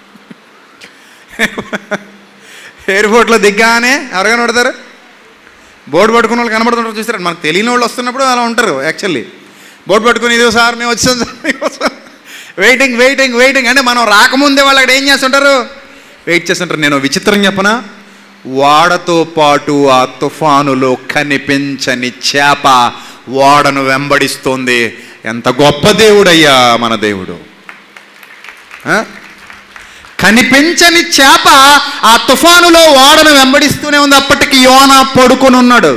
ఎయిర్పోర్ట్లో దిగ్గానే ఎవరు కనబడతారు? బోటు పట్టుకున్న వాళ్ళు కనబడుతుంటారు. చూస్తారు, మనకు తెలియని వాళ్ళు వస్తున్నప్పుడు అలా ఉంటారు. యాక్చువల్లీ బోటు పట్టుకుని, ఇదో సార్ మేము వచ్చాం సార్, వెయిటింగ్ వెయిటింగ్ వెయిటింగ్ అంటే మనం రాకముందే వాళ్ళు అక్కడ ఏం చేస్తుంటారు? వెయిట్ చేస్తుంటారు. నేను విచిత్రం చెప్పనా? ఓడతో పాటు ఆ తుఫానులో కనిపించని చేప ఓడను వెంబడిస్తోంది. ఎంత గొప్ప దేవుడయ్యా మన దేవుడు! కనిపించని చేప ఆ తుఫానులో ఓడను వెంబడిస్తూనే ఉంది. అప్పటికి యోనా పడుకుని ఉన్నాడు.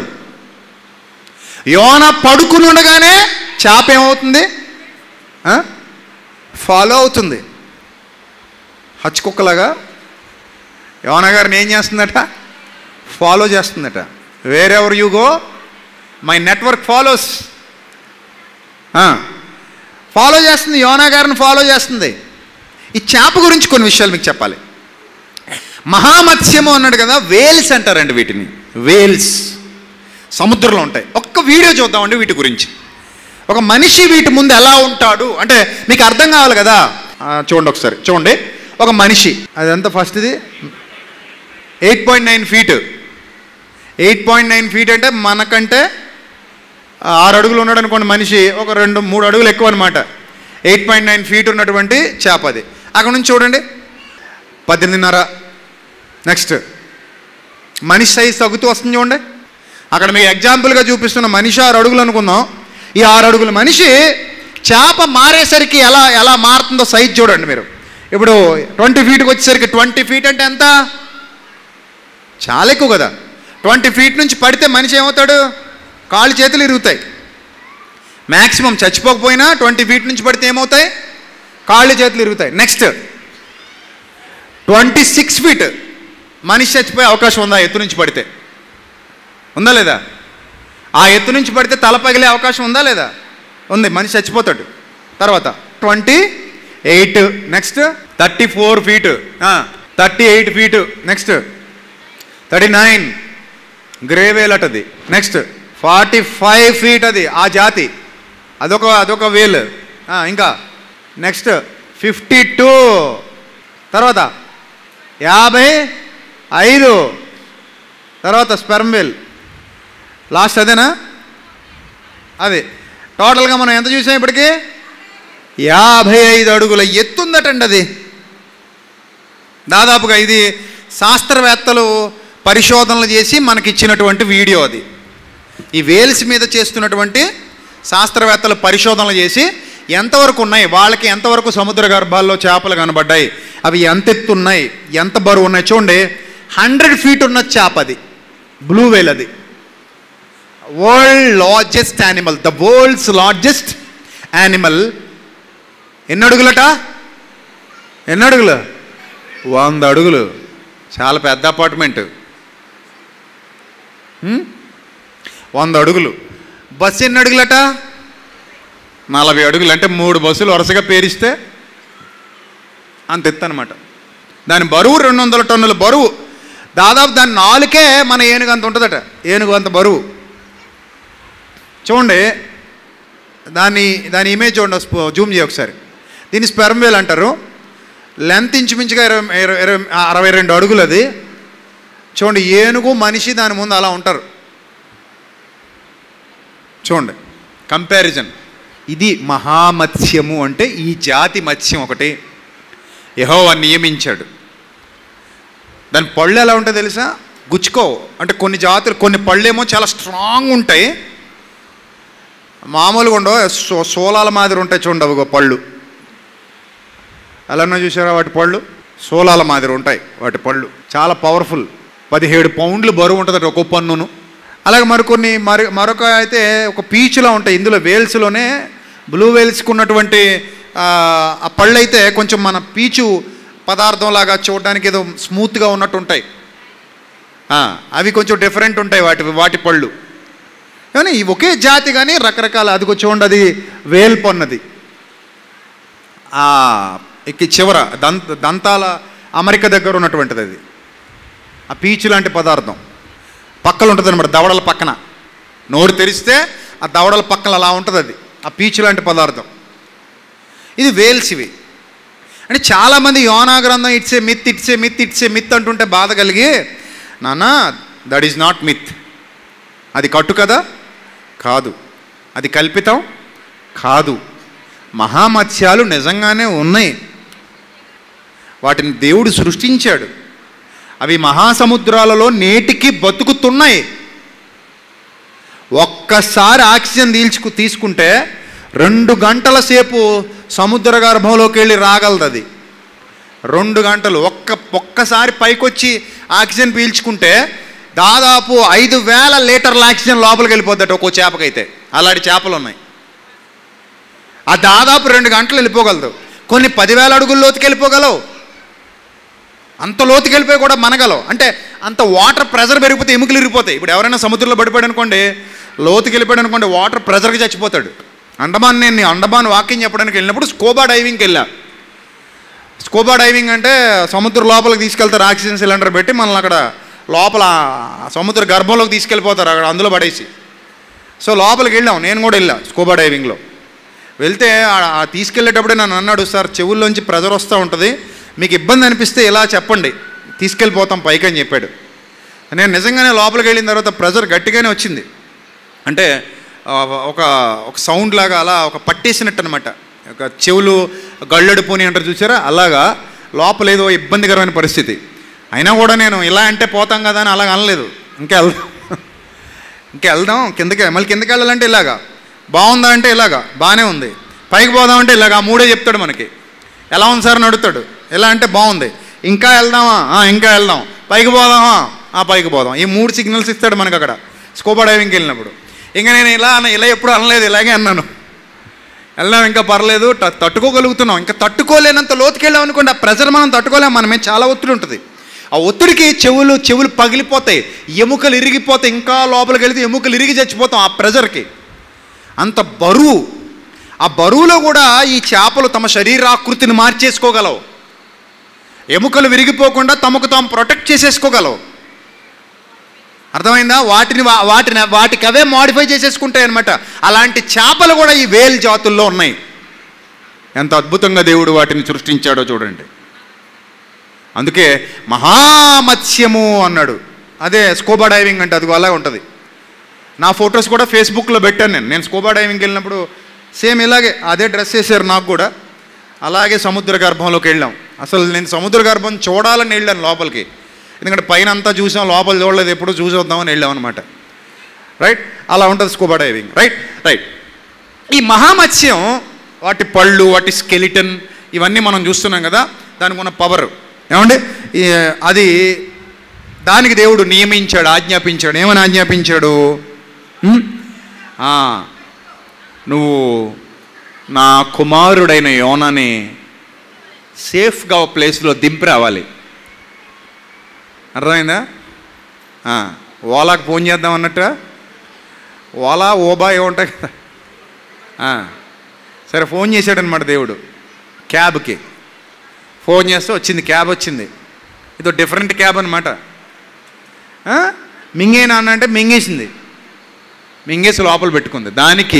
యోనా పడుకుని ఉండగానే చేప ఏమవుతుంది? ఫాలో అవుతుంది. హచ్చుకుక్కలాగా యోనా గారిని ఏం చేస్తుందట? ఫాలో చేస్తుందట. Wherever you go my network follows. Follow చేస్తుంది, యోనా గారిని ఫాలో చేస్తుంది. ఈ చేప గురించి కొన్ని విషయాలు మీకు చెప్పాలి. మహామత్స్యము అన్నాడు కదా, వేల్స్ అంటారండి వీటిని. వేల్స్ సముద్రంలో ఉంటాయి. ఒక్క వీడియో చూద్దామండి వీటి గురించి. ఒక మనిషి వీటి ముందు ఎలా ఉంటాడు అంటే మీకు అర్థం కావాలి కదా. చూడండి ఒకసారి, చూడండి. ఒక మనిషి, అదంతా ఫస్ట్ ఇది 8.9 ఫీట్. 8.9 ఫీట్ అంటే మనకంటే 6 అడుగులు ఉన్నాడు అనుకోండి మనిషి, ఒక 2-3 అడుగులు ఎక్కువ అనమాట. 8.9 ఫీట్ ఉన్నటువంటి చేప అది. అక్కడ నుంచి చూడండి 18.5. నెక్స్ట్ మనిషి సైజ్ తగ్గుతూ వస్తుంది చూడండి. అక్కడ మీకు ఎగ్జాంపుల్గా చూపిస్తున్న మనిషి 6 అడుగులు అనుకుందాం. ఈ 6 అడుగుల మనిషి చేప మారేసరికి ఎలా ఎలా మారుతుందో సైజ్ చూడండి మీరు. ఇప్పుడు 20 ఫీట్కి వచ్చేసరికి, 20 ఫీట్ అంటే ఎంత? చాలా ఎక్కువ కదా. 20 ఫీట్ నుంచి పడితే మనిషి ఏమవుతాడు? కాళ్ళు చేతులు ఇరుగుతాయి. మ్యాక్సిమం చచ్చిపోకపోయినా 20 ఫీట్ నుంచి పడితే ఏమవుతాయి? కాళ్ళు చేతులు ఇరుగుతాయి. నెక్స్ట్ 26 ఫీట్ మనిషి చచ్చిపోయే అవకాశం ఉందా? ఎత్తు నుంచి పడితే ఉందా లేదా? ఆ ఎత్తు నుంచి పడితే తల పగిలే అవకాశం ఉందా లేదా? ఉంది, మనిషి చచ్చిపోతాడు. తర్వాత 28. Next 34 feet, 38 feet. Next 39 grey whale అటది. నెక్స్ట్ 45 ఫీట్, అది ఆ జాతి, అదొక వేల్. ఇంకా నెక్స్ట్ 52. తర్వాత 55. తర్వాత స్పెర్మ్ వేల్. లాస్ట్ అదేనా? అది టోటల్గా మనం ఎంత చూసాం ఇప్పటికీ? 55 అడుగుల ఎత్తుందటండి అది. దాదాపుగా ఇది శాస్త్రవేత్తలు పరిశోధనలు చేసి మనకిచ్చినటువంటి వీడియో అది. ఈ వేల్స్ మీద చేస్తున్నటువంటి శాస్త్రవేత్తలు పరిశోధనలు చేసి ఎంతవరకు ఉన్నాయి, వాళ్ళకి ఎంతవరకు సముద్ర గర్భాల్లో చేపలు కనబడ్డాయి, అవి ఎంత ఎత్తున్నాయి, ఎంత బరువు ఉన్నాయి చూడండి. 100 feet ఉన్న చేప అది, బ్లూ వేల్ అది. World largest animal, the world's largest animal. ఎన్ని అడుగులట? ఎన్ని అడుగులు? 100 అడుగులు. చాలా పెద్ద అపార్ట్మెంట్. 100 అడుగులు. బస్సు ఎన్ని అడుగులట? 40 అడుగులు. అంటే 3 బస్సులు వరుసగా పేరిస్తే అంత ఎత్తు అనమాట. దాని బరువు 200 టన్నుల బరువు. దాదాపు దాని నాలుకే మన ఏనుగు అంత ఉంటుందట. ఏనుగు అంత బరువు. చూడండి దాని ఇమేజ్ చూడండి, జూమ్ చేయ ఒకసారి. దీన్ని స్పెర్మ్ వేల్ అంటారు. లెంత్ ఇంచుమించుగా 62 అడుగులు అది. చూడండి, ఏనుగు మనిషి దాని ముందు అలా ఉంటారు. చూడండి కంపారిజన్. ఇది మహామత్స్యము అంటే ఈ జాతి మత్స్యం ఒకటి యెహోవా నియమించాడు. దాని పళ్ళు ఎలా ఉంటాయి తెలుసా? గుచ్చుకో. అంటే కొన్ని జాతులు, కొన్ని పళ్ళేమో చాలా స్ట్రాంగ్ ఉంటాయి, మామూలుగా ఉండవు, సోలాల మాదిరి ఉంటాయి. చూడండి అవి పళ్ళు అలానే చూసారా? వాటి పళ్ళు సోలాల మాదిరి ఉంటాయి. వాటి పళ్ళు చాలా పవర్ఫుల్. 17 పౌండ్లు బరువు ఉంటుంది ఒక్కో పన్నును. అలాగే మరొక అయితే ఒక పీచులా ఉంటాయి. ఇందులో వేల్స్లోనే బ్లూ వేల్స్కి ఉన్నటువంటి ఆ పళ్ళు అయితే కొంచెం మన పీచు పదార్థం లాగా చూడడానికి ఏదో స్మూత్గా ఉన్నట్టు ఉంటాయి. అవి కొంచెం డిఫరెంట్ ఉంటాయి వాటి పళ్ళు. కానీ ఇవి ఒకే జాతి కానీ రకరకాల. అదిగో చూడండి, అది వేల్ పన్నది. చివర దంతాల అమరిక దగ్గర ఉన్నటువంటిది అది. ఆ పీచు లాంటి పదార్థం పక్కలు ఉంటుంది అనమాట, దవడల పక్కన. నోరు తెరిస్తే ఆ దవడల పక్కన అలా ఉంటుంది అది, ఆ పీచు లాంటి పదార్థం. ఇది వేల్స్. ఇవి అంటే చాలామంది యోనా గ్రంథం ఇట్సే మిత్ అంటుంటే బాధ కలిగి, నాన్న దట్ ఈజ్ నాట్ మిత్. అది కట్టు కదా? కాదు. అది కల్పితం కాదు. మహామత్స్యాలు నిజంగానే ఉన్నాయి. వాటిని దేవుడు సృష్టించాడు. అవి మహాసముద్రాలలో నేటికి బతుకుతున్నాయి. ఒక్కసారి ఆక్సిజన్ తీసుకుంటే 2 గంటల సేపు సముద్ర గర్భంలోకి వెళ్ళి రాగలదు అది. 2 గంటలు. ఒక్కసారి పైకొచ్చి ఆక్సిజన్ పీల్చుకుంటే దాదాపు 5,000 లీటర్ల ఆక్సిజన్ లోపలికి వెళ్ళిపోద్దట ఒక్కో చేపకైతే. అలాంటి చేపలు ఉన్నాయి. ఆ దాదాపు 2 గంటలు వెళ్ళిపోగలదు. కొన్ని 10,000 అడుగుల లోతుకి వెళ్ళిపోగలవు. అంత లోతుకి వెళ్ళిపోయి కూడా మనగలవు. అంటే అంత వాటర్ ప్రెజర్ పెరిగిపోతే ఎముకలు ఇరిగిపోతాయి. ఇప్పుడు ఎవరైనా సముద్రంలో పడిపోయాడు అనుకోండి, లోతుకి వెళ్ళిపోయాడు అనుకోండి, వాటర్ ప్రెజర్కి చచ్చిపోతాడు. నేను అండమాన్ వాకింగ్ చెప్పడానికి వెళ్ళినప్పుడు స్కూబా డైవింగ్కి వెళ్ళా. స్కూబా డైవింగ్ అంటే సముద్ర లోపలికి తీసుకెళ్తారు, ఆక్సిజన్ సిలిండర్ పెట్టి మనల్ని అక్కడ లోపల సముద్ర గర్భంలోకి తీసుకెళ్ళిపోతారు, అక్కడ అందులో పడేసి. సో లోపలికి వెళ్ళాం, నేను కూడా వెళ్ళా స్కూబా డైవింగ్లో. వెళ్తే తీసుకెళ్ళేటప్పుడే నన్ను అన్నాడు, సార్ చెవుల్లోంచి ప్రెజర్ వస్తూ ఉంటుంది, మీకు ఇబ్బంది అనిపిస్తే ఇలా చెప్పండి, తీసుకెళ్ళిపోతాం పైకి అని చెప్పాడు. నేను నిజంగానే లోపలికి వెళ్ళిన తర్వాత ప్రెజర్ గట్టిగానే వచ్చింది. అంటే ఒక సౌండ్ లాగా అలా ఒక పట్టేసినట్టు అనమాట. ఒక చెవులు గళ్ళడిపోని అంటారు చూసారా, అలాగా లోపల ఏదో ఇబ్బందికరమైన పరిస్థితి. అయినా కూడా నేను ఇలా అంటే పోతాం కదా అని అలాగ అనలేదు. ఇంకా వెళ్దాం కిందకి. మళ్ళీ కిందకి వెళ్ళాలంటే ఇలాగా, బాగుందా అంటే ఇలాగా, బాగానే ఉంది. పైకి పోదామంటే ఇలాగా. 3 చెప్తాడు మనకి. ఎలా ఉంది సార్ అని అడుగుతాడు. ఎలా అంటే బాగుంది. ఇంకా వెళ్దామా? ఇంకా వెళ్దాం. పైకి పోదామా? పైకి పోదాం. ఈ 3 సిగ్నల్స్ ఇస్తాడు మనకు అక్కడ స్కూబా డైవింగ్కి వెళ్ళినప్పుడు. ఇంకా నేను ఇలా ఎప్పుడు అనలేదు, ఇలాగే అన్నాను. వెళ్దాం, ఇంకా పర్లేదు, తట్టుకోగలుగుతున్నాం. ఇంకా తట్టుకోలేనంత లోతుకి వెళ్ళాం అనుకోండి, ఆ ప్రెజర్ మనం తట్టుకోలేం. మనమే చాలా ఒత్తిడి ఉంటుంది. ఆ ఒత్తిడికి చెవులు పగిలిపోతాయి, ఎముకలు ఇరిగిపోతాయి. ఇంకా లోపలికి వెళితే ఎముకలు ఇరిగి చచ్చిపోతాం ఆ ప్రెజర్కి. అంత బరువు. ఆ బరువులో కూడా ఈ చేపలు తమ శరీరాకృతిని మార్చేసుకోగలవు. ఎముకలు విరిగిపోకుండా తమకు తాము ప్రొటెక్ట్ చేసేసుకోగలవు. అర్థమైందా? వాటికి అవే మాడిఫై చేసేసుకుంటాయి అనమాట. అలాంటి చేపలు కూడా ఈ వేల్ జాతుల్లో ఉన్నాయి. ఎంత అద్భుతంగా దేవుడు వాటిని సృష్టించాడో చూడండి. అందుకే మహామత్స్యము అన్నాడు. అదే స్కూబా డైవింగ్ అంటే అదిగో అలా ఉంటుంది. నా ఫొటోస్ కూడా ఫేస్బుక్లో పెట్టాను. నేను స్కూబా డైవింగ్కి వెళ్ళినప్పుడు సేమ్ ఇలాగే అదే డ్రెస్ వేసారు నాకు కూడా. అలాగే సముద్ర గర్భంలోకి వెళ్ళాం. అసలు నేను సముద్ర గర్భం చూడాలని వెళ్ళాను లోపలికి, ఎందుకంటే పైన అంతా చూసాం, లోపల చూడలేదు, ఎప్పుడు చూసొద్దామని వెళ్ళాం అనమాట. రైట్, అలా ఉంటుంది స్కూబా డైవింగ్. రైట్ రైట్ ఈ మహామత్స్యం, వాటి పళ్ళు, వాటి స్కెలిటన్, ఇవన్నీ మనం చూస్తున్నాం కదా, దానికి ఉన్న పవర్ ఏమండి, అది దానికి దేవుడు నియమించాడు, ఆజ్ఞాపించాడు. ఏమని ఆజ్ఞాపించాడు? నువ్వు నా కుమారుడైన యోనాని సేఫ్గా ఒక ప్లేస్లో దింపి రావాలి. అర్థమైందా? ఓలాకి ఫోన్ చేద్దాం అన్నట్టు, ఓలా ఓబా ఏముంటాయి కదా. సరే, ఫోన్ చేశాడనమాట దేవుడు. క్యాబ్కి ఫోన్ చేస్తే వచ్చింది, క్యాబ్ వచ్చింది. ఇదో డిఫరెంట్ క్యాబ్ అనమాట. మింగేనా అంటే మింగేసింది, మింగేసి లోపల పెట్టుకుంది. దానికి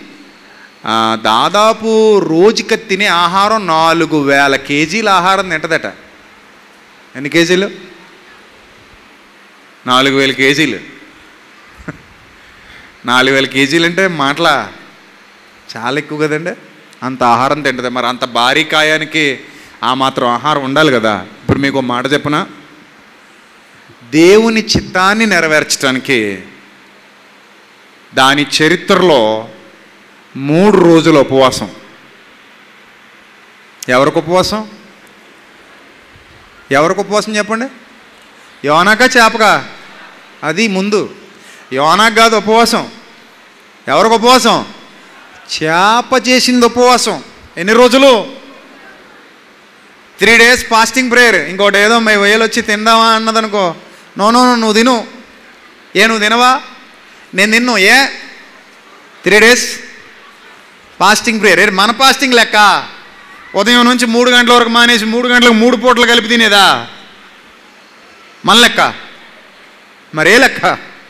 దాదాపు రోజుకి తినే ఆహారం 4000 కేజీల ఆహారం తింటదట. ఎన్ని కేజీలు? 4000 కేజీలు. 4000 కేజీలు అంటే మాటలా చాలా ఎక్కువ కదండి. అంత ఆహారం తింటుంది. మరి అంత భారీ కాయానికి ఆ మాత్రం ఆహారం ఉండాలి కదా. ఇప్పుడు మీకు మాట చెప్పనా, దేవుని చిత్తాన్ని నెరవేర్చడానికి దాని చరిత్రలో 3 రోజుల ఉపవాసం. ఎవరికి ఉపవాసం? ఎవరికి ఉపవాసం చెప్పండి? యోనాకా చేపకా? అది ముందు. యోనాకు కాదు ఉపవాసం. ఎవరికి ఉపవాసం? చేప చేసింది ఉపవాసం. ఎన్ని రోజులు? 3 days ఫాస్టింగ్ ప్రేయర్. ఇంకోటి ఏదో వేలు వచ్చి తిందామా అన్నదనుకో, నో నో నువ్వు తిను. నువ్వు తినవా? నేను తిన్ను. 3 days ఫాస్టింగ్ ప్రేయర్. మన ఫాస్టింగ్ లెక్క ఉదయం నుంచి 3 గంటల వరకు మానేసి 3 గంటలకు 3 పూటలు కలిపి తినేదా? మన లెక్క మరే లెక్క?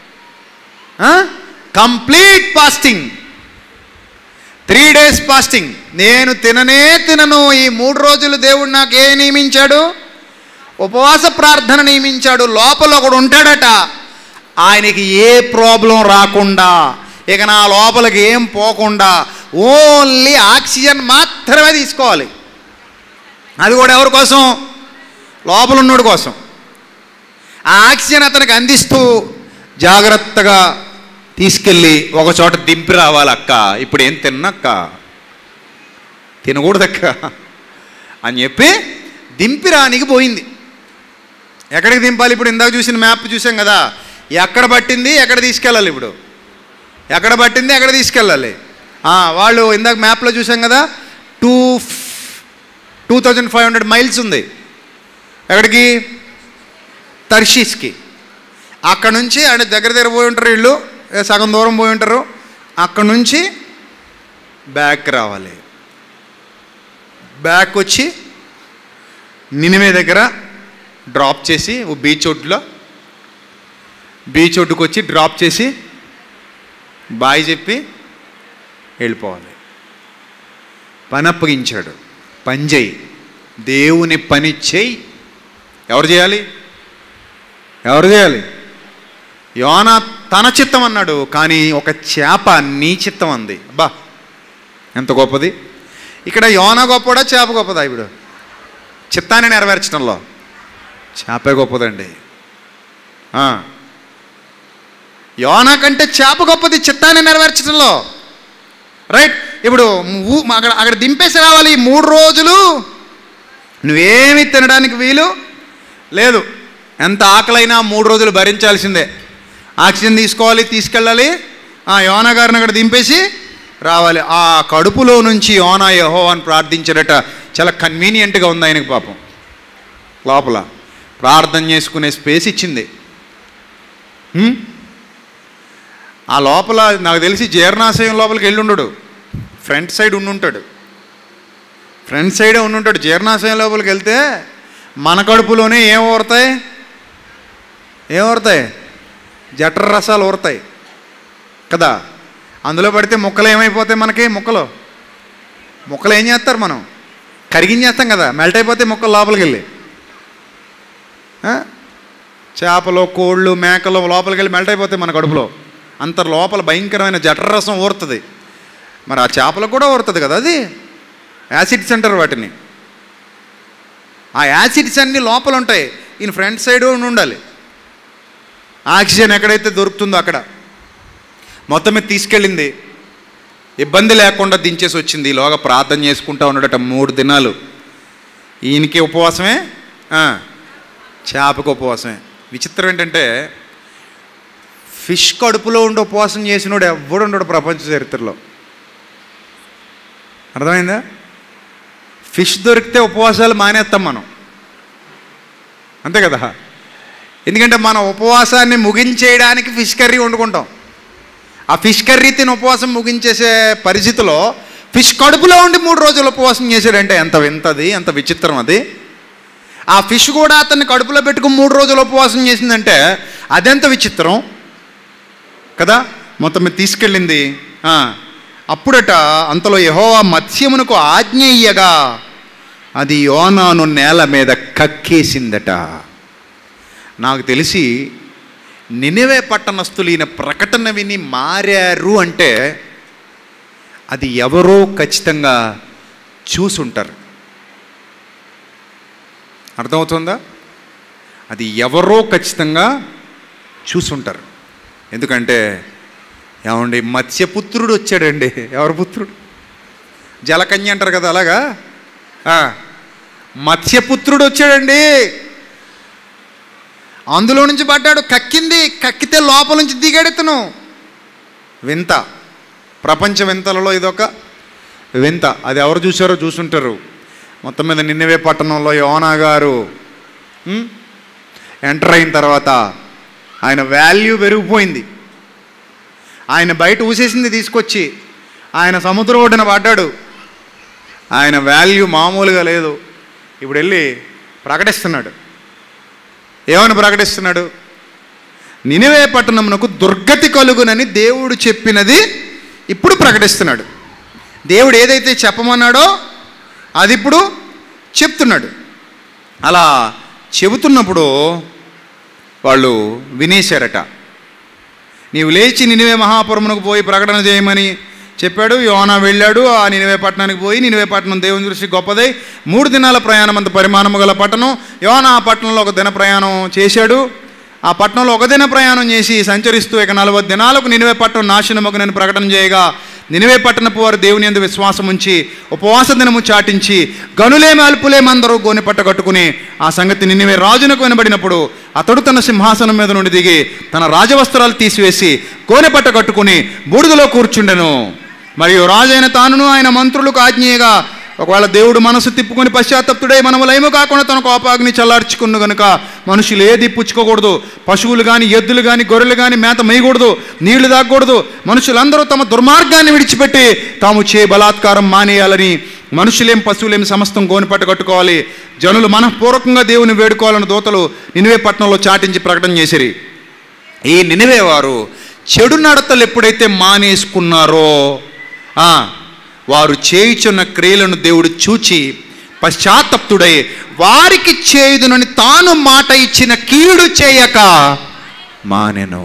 Complete fasting, 3 days fasting. నేను తినను. ఈ 3 రోజులు దేవుడు నాకు నియమించాడు? ఉపవాస ప్రార్థన నియమించాడు. లోపల ఒకడు ఉంటాడట, ఆయనకి ఏ ప్రాబ్లం రాకుండా, ఇక నా లోపలికి ఏం పోకుండా ఓన్లీ ఆక్సిజన్ మాత్రమే తీసుకోవాలి. అది కూడా ఎవరి కోసం? లోపల ఉన్నోడి కోసం. ఆ ఆక్సిజన్ అతనికి అందిస్తూ జాగ్రత్తగా తీసుకెళ్ళి ఒక చోట దింపి రావాలి. అక్క ఇప్పుడు ఏం తిన్నక్క, తినకూడదక్క అని చెప్పి దింపి రానికి పోయింది. ఎక్కడికి దింపాలి? ఇప్పుడు ఇందాక చూసిన మ్యాప్ చూసాం కదా, ఎక్కడ పట్టింది ఎక్కడ తీసుకెళ్ళాలి. ఇప్పుడు ఎక్కడ పట్టింది ఎక్కడ తీసుకెళ్ళాలి. వాళ్ళు ఇందాక మ్యాప్లో చూసాం కదా, 2500 మైల్స్ ఉంది. ఎక్కడికి? తర్షీస్కి. అక్కడ నుంచి అంటే దగ్గర పోయి ఉంటారు వీళ్ళు, సగం దూరం పోయి ఉంటారు. అక్కడ నుంచి బ్యాక్ రావాలి. బ్యాక్ వచ్చి నినివే దగ్గర డ్రాప్ చేసి బీచ్ ఒడ్డుకు వచ్చి డ్రాప్ చేసి బాయ్ చెప్పి వెళ్ళిపోవాలి. పని అప్పగించాడు. పని చేయి, దేవుని పని చేయి. ఎవరు చేయాలి? యోనా తన చిత్తం అన్నాడు, కానీ ఒక చేప నీ చిత్తం అంది. అబ్బా ఎంత గొప్పది! ఇక్కడ యోనా గొప్పడా చేప గొప్పదా? ఇప్పుడు చిత్తాన్ని నెరవేర్చడంలో చేపే గొప్పదండి. యోనా కంటే చేప గొప్పది చిత్తాన్ని నెరవేర్చడంలో. రైట్, ఇప్పుడు అక్కడ దింపేసి రావాలి. 3 రోజులు నువ్వేమి తినడానికి వీలు లేదు. ఎంత ఆకలైనా 3 రోజులు భరించాల్సిందే. ఆక్సిజన్ తీసుకోవాలి, తీసుకెళ్ళాలి. యోనా గారిని అక్కడ దింపేసి రావాలి. ఆ కడుపులో నుంచి యోనా యెహోవాను ప్రార్థించాడట. చాలా కన్వీనియంట్గా ఉంది ఆయనకు. పాపం లోపల ప్రార్థన చేసుకునే స్పేస్ ఇచ్చింది. ఆ లోపల నాకు తెలిసి జీర్ణాశయం లోపలికి వెళ్ళి ఉండడు, ఫ్రంట్ సైడ్ ఉండుంటాడు. ఫ్రంట్ సైడే ఉండుంటాడు. జీర్ణాశయం లోపలికి వెళ్తే మన కడుపులోనే ఏం ఊరతాయి? జఠర రసాలు ఊరతాయి కదా. అందులో పడితే ముక్కలు ఏమైపోతాయి? మనకి ముక్కలు ఏం చేస్తారు? మనం కరిగించేస్తాం కదా, మెల్ట్ అయిపోతాయి ముక్కలు లోపలికి వెళ్ళి. చేపలు, కోళ్ళు, మేకలు లోపలికి వెళ్ళి మెల్ట్ అయిపోతాయి మన కడుపులో. అంత లోపల భయంకరమైన జఠరరసం ఊరుతుంది. మరి ఆ చేపలకు కూడా ఊరుతుంది కదా, అది యాసిడ్స్ అంటారు వాటిని. ఆ యాసిడ్స్ అన్నీ లోపల ఉంటాయి. ఈయన ఫ్రంట్ సైడ్ ఉండాలి. ఆక్సిజన్ ఎక్కడైతే దొరుకుతుందో అక్కడ మొత్తం మీద తీసుకెళ్ళింది. ఇబ్బంది లేకుండా దించేసి వచ్చింది. ఈలోగా ప్రార్థన చేసుకుంటా ఉన్నాడట 3 దినాలు. ఈయనకి ఉపవాసమే, చేపకు ఉపవాసమే. విచిత్రం ఏంటంటే ఫిష్ కడుపులో ఉండి ఉపవాసం చేసినోడు ఎవడు ఉండడు ప్రపంచ చరిత్రలో. అర్థమైందా? ఫిష్ దొరికితే ఉపవాసాలు మానేస్తాం మనం, అంతే కదా. ఎందుకంటే మన ఉపవాసాన్ని ముగించేయడానికి ఫిష్ కర్రీ వండుకుంటాం. ఆ ఫిష్ కర్రీ తిని ఉపవాసం ముగించేసే పరిస్థితిలో ఫిష్ కడుపులో ఉండి 3 రోజులు ఉపవాసం చేశాడంటే ఎంత వింతది, ఎంత విచిత్రం అది. ఆ ఫిష్ కూడా అతన్ని కడుపులో పెట్టుకుని 3 రోజులు ఉపవాసం చేసిందంటే అదెంత విచిత్రం కదా. మొత్తం మీద తీసుకెళ్ళింది. అప్పుడట అంతలో యెహోవా మత్స్యమునకు ఆజ్ఞ ఇయ్యగా అది యోనాను నేల మీద కక్కేసిందట. నాకు తెలిసి నినివే పట్టణస్థులు ఈయన ప్రకటన విని మారారు అంటే అది ఎవరో ఖచ్చితంగా చూసుంటారు. అర్థమవుతుందా? అది ఎవరో ఖచ్చితంగా చూసుంటారు. ఎందుకంటే ఏమండి, మత్స్యపుత్రుడు వచ్చాడండి. ఎవరు పుత్రుడు? జలకన్య అంటారు కదా, అలాగా మత్స్యపుత్రుడు వచ్చాడండి. అందులో నుంచి పడ్డాడు, కక్కింది. కక్కితే లోపల నుంచి దిగాడు ఇతను. వింత, ప్రపంచ వింతలలో ఇదొక వింత. అది ఎవరు చూసారో చూసుంటారు. మొత్తం మీద నినివే పట్టణంలో యోనా గారు ఎంటర్ అయిన తర్వాత ఆయన వాల్యూ పెరిగిపోయింది. ఆయన బయట ఊసేసింది తీసుకొచ్చి ఆయన సముద్రం ఒడ్డున పడ్డాడు. ఆయన వాల్యూ మామూలుగా లేదు. ఇప్పుడు వెళ్ళి ప్రకటిస్తున్నాడు. ఏమని ప్రకటిస్తున్నాడు? నినివే పట్టణమునకు దుర్గతి కలుగునని దేవుడు చెప్పినది ఇప్పుడు ప్రకటిస్తున్నాడు. దేవుడు ఏదైతే చెప్పమన్నాడో అది ఇప్పుడు చెప్తున్నాడు. అలా చెబుతున్నప్పుడు వాళ్ళు వినేశారట. నీవు లేచి నినివే మహాపురమునకు పోయి ప్రకటన చేయమని చెప్పాడు. యోనా వెళ్ళాడు. ఆ నినివే పట్టణానికి పోయి, నినివే పట్టణం దేవుని దృష్టి గొప్పదై 3 దినాల ప్రయాణం అంత పరిమాణము గల పట్టణం. యోనా ఆ పట్టణంలో 1 దిన ప్రయాణం చేశాడు. ఆ పట్టణంలో 1 దిన ప్రయాణం చేసి సంచరిస్తూ ఇక 40 దినాలకు నినివే పట్టణం నాశనముకు నేను ప్రకటన చేయగా నినివే పట్టణపు వారు దేవుని యందు విశ్వాసం ఉంచి ఉపవాస దినము చాటించి గనులేమి అల్పులేమి అందరూ గోనెపట్ట కట్టుకుని ఆ సంగతి నినివే రాజునకు వినబడినప్పుడు అతడు తన సింహాసనం మీద నుండి దిగి తన రాజవస్త్రాలు తీసివేసి గోనెపట్ట కట్టుకుని బూడిదలో కూర్చుండెను. మరియు రాజైన తానును ఆయన మంత్రులకు ఆజ్ఞేయగా ఒకవేళ దేవుడు మనసు తిప్పుకొని పశ్చాత్తప్తుడై మనము లయము కాకుండా తన కోపాగ్ని చల్లార్చుకున్న గనుక మనుషులు ఏది పుచ్చుకోకూడదు, పశువులు కానీ ఎద్దులు కానీ గొర్రెలు కానీ మేత మేయకూడదు, నీళ్లు తాగకూడదు. మనుషులందరూ తమ దుర్మార్గాన్ని విడిచిపెట్టి తాము చే బలాత్కారం మానేయాలని, మనుషులేం పశువులేం సమస్తం గోనెపట్ట కట్టుకోవాలి, జనులు మనఃపూర్వకంగా దేవుని వేడుకోవాలని దూతలు నినివే పట్టణంలో చాటించి ప్రకటన చేసిరి. ఈ నినివే వారు చెడు నడతలు ఎప్పుడైతే మానేసుకున్నారో వారు చేయుచున్న క్రియలను దేవుడు చూచి పశ్చాత్తప్తుడై వారికి చేయుదునని తాను మాట ఇచ్చిన కీడు చేయక మానెను.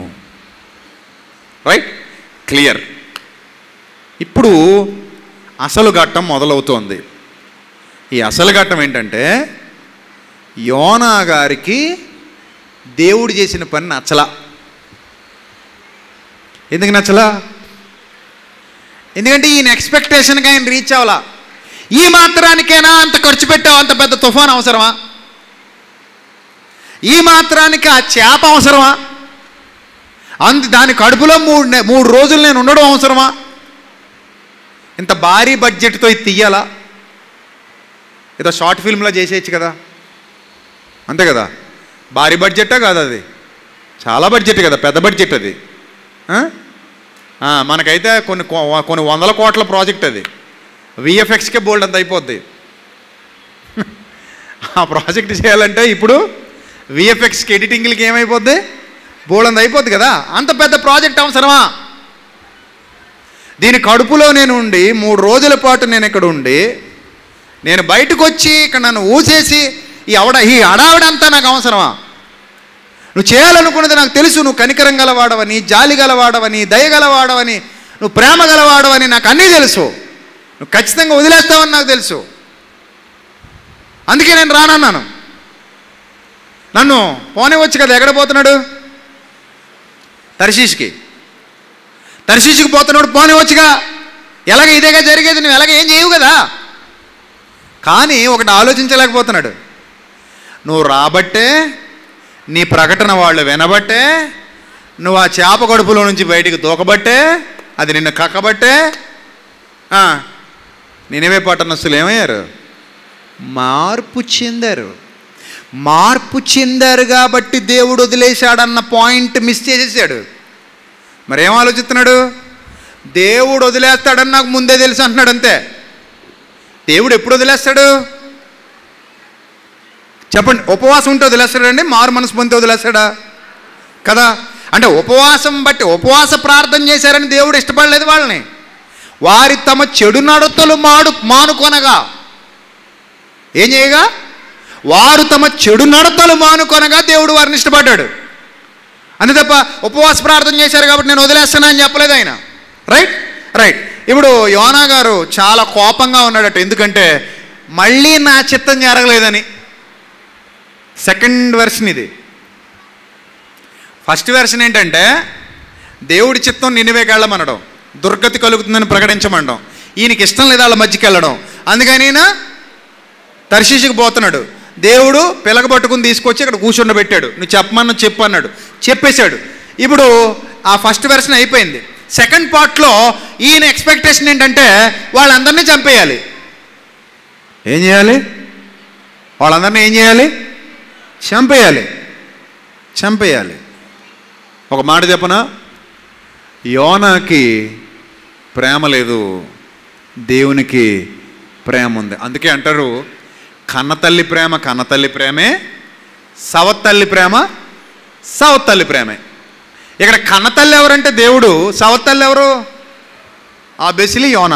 Right, clear. ఇప్పుడు అసలు ఘట్టం మొదలవుతోంది. ఈ అసలు ఘట్టం ఏంటంటే యోనా గారికి దేవుడు చేసిన పని నచ్చలా. ఎందుకు నచ్చలా? ఎందుకంటే ఈయన ఎక్స్పెక్టేషన్కి ఆయన రీచ్ అవ్వాలా. ఈ మాత్రానికైనా అంత ఖర్చు పెట్టావు, అంత పెద్ద తుఫాన్ అవసరమా? ఈ మాత్రానికి ఆ చేప అవసరమా? దాని కడుపులో 3 రోజులు నేను ఉండడం అవసరమా? ఇంత భారీ బడ్జెట్తో ఇది తీయాలా? ఏదో షార్ట్ ఫిల్మ్లో చేసేయచ్చు కదా, అంతే కదా. భారీ బడ్జెట్టా కాదు, అది చాలా బడ్జెట్ కదా, పెద్ద బడ్జెట్ అది. మనకైతే కొన్ని వందల కోట్ల ప్రాజెక్ట్ అది. విఎఫ్ఎక్స్కే బోల్డ్ అంత అయిపోద్ది. ఆ ప్రాజెక్ట్ చేయాలంటే ఇప్పుడు విఎఫ్ఎక్స్కి ఎడిటింగ్లకి ఏమైపోద్ది, బోల్డ్ అంత అయిపోద్ది కదా. అంత పెద్ద ప్రాజెక్ట్ అవసరమా? దీని కడుపులో నేను ఉండి 3 రోజుల పాటు నేను ఇక్కడ ఉండి నేను బయటకు వచ్చి ఇక్కడ నన్ను ఊసేసి ఈ అడావిడంతా నాకు అవసరమా? నువ్వు చేయాలనుకున్నది నాకు తెలుసు. నువ్వు కనికరం గలవాడవని, జాలి గలవాడవని, దయ గలవాడవని, నువ్వు ప్రేమ గలవాడవని నాకు అన్నీ తెలుసు. నువ్వు ఖచ్చితంగా వదిలేస్తావని నాకు తెలుసు. అందుకే నేను రానన్నాను. నన్ను పోనివచ్చు కదా. ఎక్కడ పోతున్నాడు? తర్షీష్కి పోతున్నాడు. పోనివచ్చుగా. ఎలాగ ఇదేగా జరిగేది, నువ్వు ఎలాగ ఏం చేయవు కదా. కానీ ఒకటి ఆలోచించలేకపోతున్నాడు. నువ్వు రాబట్టే, నీ ప్రకటన వాళ్ళు వినబట్టే, నువ్వు ఆ చేప కడుపులో నుంచి బయటికి దూకబట్టే, అది నిన్ను కక్కబట్టే నినివే పట్టణస్తులు ఏమయ్యారు? మార్పు చెందారు కాబట్టి దేవుడు వదిలేశాడన్న పాయింట్ మిస్ చేసేసాడు. మరేం ఆలోచిస్తున్నాడు? దేవుడు వదిలేస్తాడని నాకు ముందే తెలుసు అంటున్నాడు అంతే. దేవుడు ఎప్పుడు వదిలేస్తాడు చెప్పండి? ఉపవాసం ఉంటే వదిలేస్తాడండి? మారు మనసు పొందితే వదిలేస్తాడా? కదా. అంటే ఉపవాసం బట్టి, ఉపవాస ప్రార్థన చేశారని దేవుడు ఇష్టపడలేదు వాళ్ళని. వారి తమ చెడు నడతలు మానుకొనగా ఏం చేయగా? వారు తమ చెడు నడతలు మానుకొనగా దేవుడు వారిని ఇష్టపడ్డాడు. అంతే తప్ప ఉపవాస ప్రార్థన చేశారు కాబట్టి నేను వదిలేస్తానా అని చెప్పలేదు ఆయన. రైట్. ఇప్పుడు యోనా గారు చాలా కోపంగా ఉన్నాడట. ఎందుకంటే మళ్ళీ నా చిత్తం జరగలేదని. సెకండ్ వెర్షన్ ఇది. ఫస్ట్ వెర్షన్ ఏంటంటే దేవుడి చిత్తం నినివేకి వెళ్ళమనడం, దుర్గతి కలుగుతుందని ప్రకటించమండం. ఈయనకి ఇష్టం లేదు వాళ్ళ మధ్యకి వెళ్ళడం. అందుకని ఈయన తర్షీషుకి పోతున్నాడు. దేవుడు పిలకబట్టుకుని తీసుకొచ్చి ఇక్కడ కూర్చుండబెట్టాడు. నువ్వు చెప్పమన్నా చెప్పు అన్నాడు. చెప్పేశాడు. ఇప్పుడు ఆ ఫస్ట్ వెర్షన్ అయిపోయింది. సెకండ్ పార్ట్లో ఈయన ఎక్స్పెక్టేషన్ ఏంటంటే వాళ్ళందరినీ చంపేయాలి. ఏం చేయాలి? వాళ్ళందరినీ ఏం చేయాలి? చంపేయాలి. ఒక మాట చెప్పనా? యోనాకి ప్రేమ లేదు, దేవునికి ప్రేమ ఉంది. అందుకే అంటారు కన్నతల్లి ప్రేమే, సవత్తల్లి ప్రేమే. ఇక్కడ కన్నతల్లి ఎవరంటే దేవుడు, సవత్తల్లి ఎవరు? ఆబ్వియస్లీ యోనా.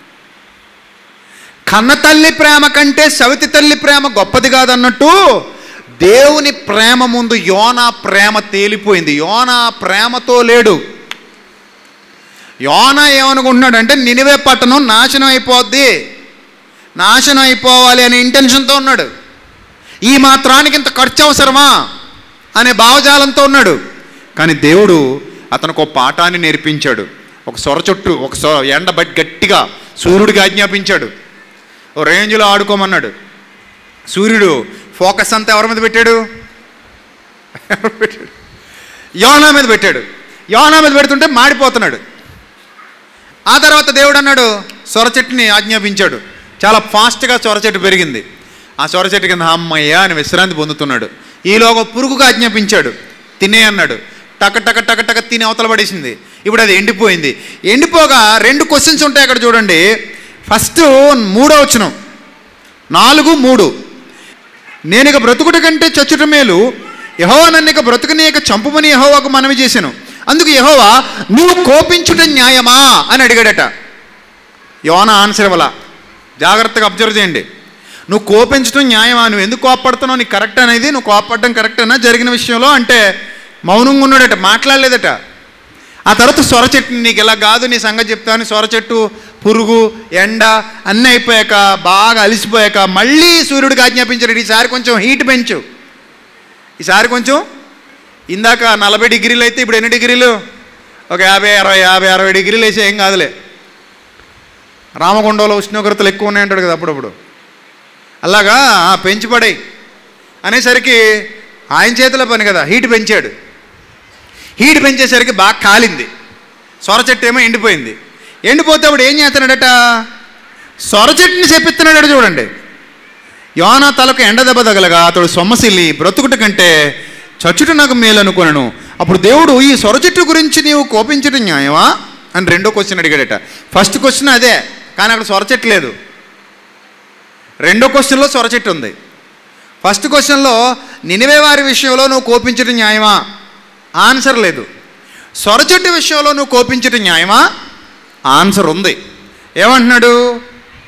కన్నతల్లి ప్రేమ కంటే సవితి తల్లి ప్రేమ గొప్పది కాదన్నట్టు దేవుని ప్రేమ ముందు యోనా ప్రేమ తేలిపోయింది. యోనా ప్రేమతో లేడు. యోనా ఏమనుకుంటున్నాడంటే నినివే పట్టణం నాశనం అయిపోవాలి అనే ఇంటెన్షన్తో ఉన్నాడు. ఈ మాత్రానికి ఇంత ఖర్చు అవసరమా అనే భావజాలంతో ఉన్నాడు. కానీ దేవుడు అతనికి ఒక పాఠాన్ని నేర్పించాడు. ఒక సొర చుట్టూ ఎండ బట్టి గట్టిగా సూర్యుడికి ఆజ్ఞాపించాడు. ఓ రేంజ్లో ఆడుకోమన్నాడు. సూర్యుడు ఫోకస్ అంతా ఎవరి మీద పెట్టాడు? యోనా మీద పెట్టాడు. యోనా మీద పెడుతుంటే మాడిపోతున్నాడు. ఆ తర్వాత దేవుడు అన్నాడు సొర చెట్టుని ఆజ్ఞాపించాడు. చాలా ఫాస్ట్గా సొర చెట్టు పెరిగింది. ఆ సొర చెట్టు కింద అమ్మయ్య అని విశ్రాంతి పొందుతున్నాడు. ఈలోగా పురుగుకు ఆజ్ఞాపించాడు, తినే అన్నాడు. టక తిని అవతల పడేసింది. ఇప్పుడు అది ఎండిపోయింది. ఎండిపోగా 2 క్వశ్చన్స్ ఉంటాయి అక్కడ చూడండి. ఫస్ట్ 3వ వచనం, 4:3. నేను ఇక బ్రతుకుట కంటే చచ్చుట మేలు, యెహోవా నన్ను ఇక బ్రతుకునేక చంపుమని యెహోవాకు మనవి చేశాను. అందుకు యెహోవా నువ్వు కోపించుట న్యాయమా అని అడిగాడట. యోనా ఆన్సర్ ఇవ్వాల. జాగ్రత్తగా అబ్జర్వ్ చేయండి. నువ్వు కోపించడం న్యాయమా? నువ్వు ఎందుకు కోపడుతున్నావు? నీకు కరెక్ట్ అనేది, నువ్వు కోపడడం కరెక్టేనా జరిగిన విషయంలో అంటే మౌనంగా ఉన్నాడట, మాట్లాడలేదట. ఆ తర్వాత సొర చెట్టు, నీకు ఇలా కాదు నీ సంగతి చెప్తాను. సొర చెట్టు, పురుగు, ఎండ అన్నీ అయిపోయాక బాగా అలిసిపోయాక మళ్ళీ సూర్యుడికి ఆజ్ఞాపించాడు, ఈసారి కొంచెం హీట్ పెంచు. ఈసారి కొంచెం, ఇందాక 40 డిగ్రీలు అయితే ఇప్పుడు ఎన్ని డిగ్రీలు? ఒక 50-60 డిగ్రీలు వేసే ఏం కాదులే. రామగుండంలో ఉష్ణోగ్రతలు ఎక్కువ ఉన్నాయంటాడు కదా అప్పుడప్పుడు. అలాగా పెంచిపడాయి అనేసరికి ఆయన చేతిలో పని కదా, హీట్ పెంచాడు. హీట్ పెంచేసరికి బాగా కాలింది. సొర చెట్టు ఏమో ఎండిపోయింది. ఎండిపోతే అప్పుడు ఏం చేస్తున్నాడట? సొర చెట్టుని చెప్పిస్తున్నాడట. చూడండి, యోనా తలకు ఎండ దెబ్బ తగలగా అతడు సొమ్మసిల్లి బ్రతుకుట కంటే చచ్చుట నాకు మేలు అనుకున్నాను. అప్పుడు దేవుడు ఈ సొర చెట్టు గురించి నీవు కోపించడం న్యాయమా అని 2వ క్వశ్చన్ అడిగాడట. ఫస్ట్ క్వశ్చన్ అదే, కానీ అక్కడ సొర చెట్టు లేదు. 2వ క్వశ్చన్లో సొర చెట్టు ఉంది. ఫస్ట్ క్వశ్చన్లో నినివే వారి విషయంలో నువ్వు కోపించడం న్యాయమా? ఆన్సర్ లేదు. సొర చెట్టు విషయంలో నువ్వు కోపించడం న్యాయమా? ఆన్సర్ ఉంది. ఏమంటున్నాడు?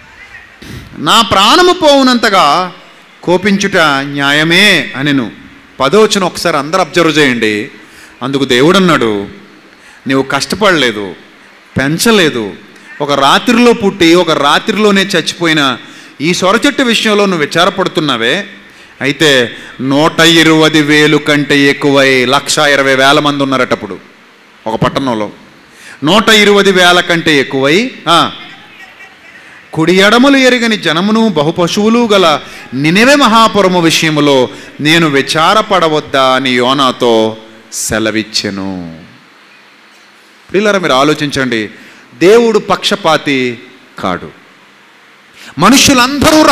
నా ప్రాణము పోవునంతగా కోపించుట న్యాయమే అనెను. 10వ వచనం ఒకసారి అందరూ అబ్జర్వ్ చేయండి. అందుకు దేవుడు అన్నాడు, నీవు కష్టపడలేదు, పెంచలేదు, ఒక రాత్రిలో పుట్టి ఒక రాత్రిలోనే చచ్చిపోయిన ఈ సొర చెట్టు విషయంలో నువ్వు విచారపడుతున్నావే, అయితే 120,000 కంటే ఎక్కువై 120,000 మంది ఉన్నారట అప్పుడు ఒక పట్టణంలో. 120,000 కంటే ఎక్కువై కుడి ఎడమలు ఎరుగని జనమును బహుపశువులు గల నినెవె మహాపురము విషయములో నేను విచారపడవద్దా అని యోనాతో సెలవిచ్చెను. ప్రియులారా, మీరు ఆలోచించండి. దేవుడు పక్షపాతి కాడు. మనుష్యులందరూ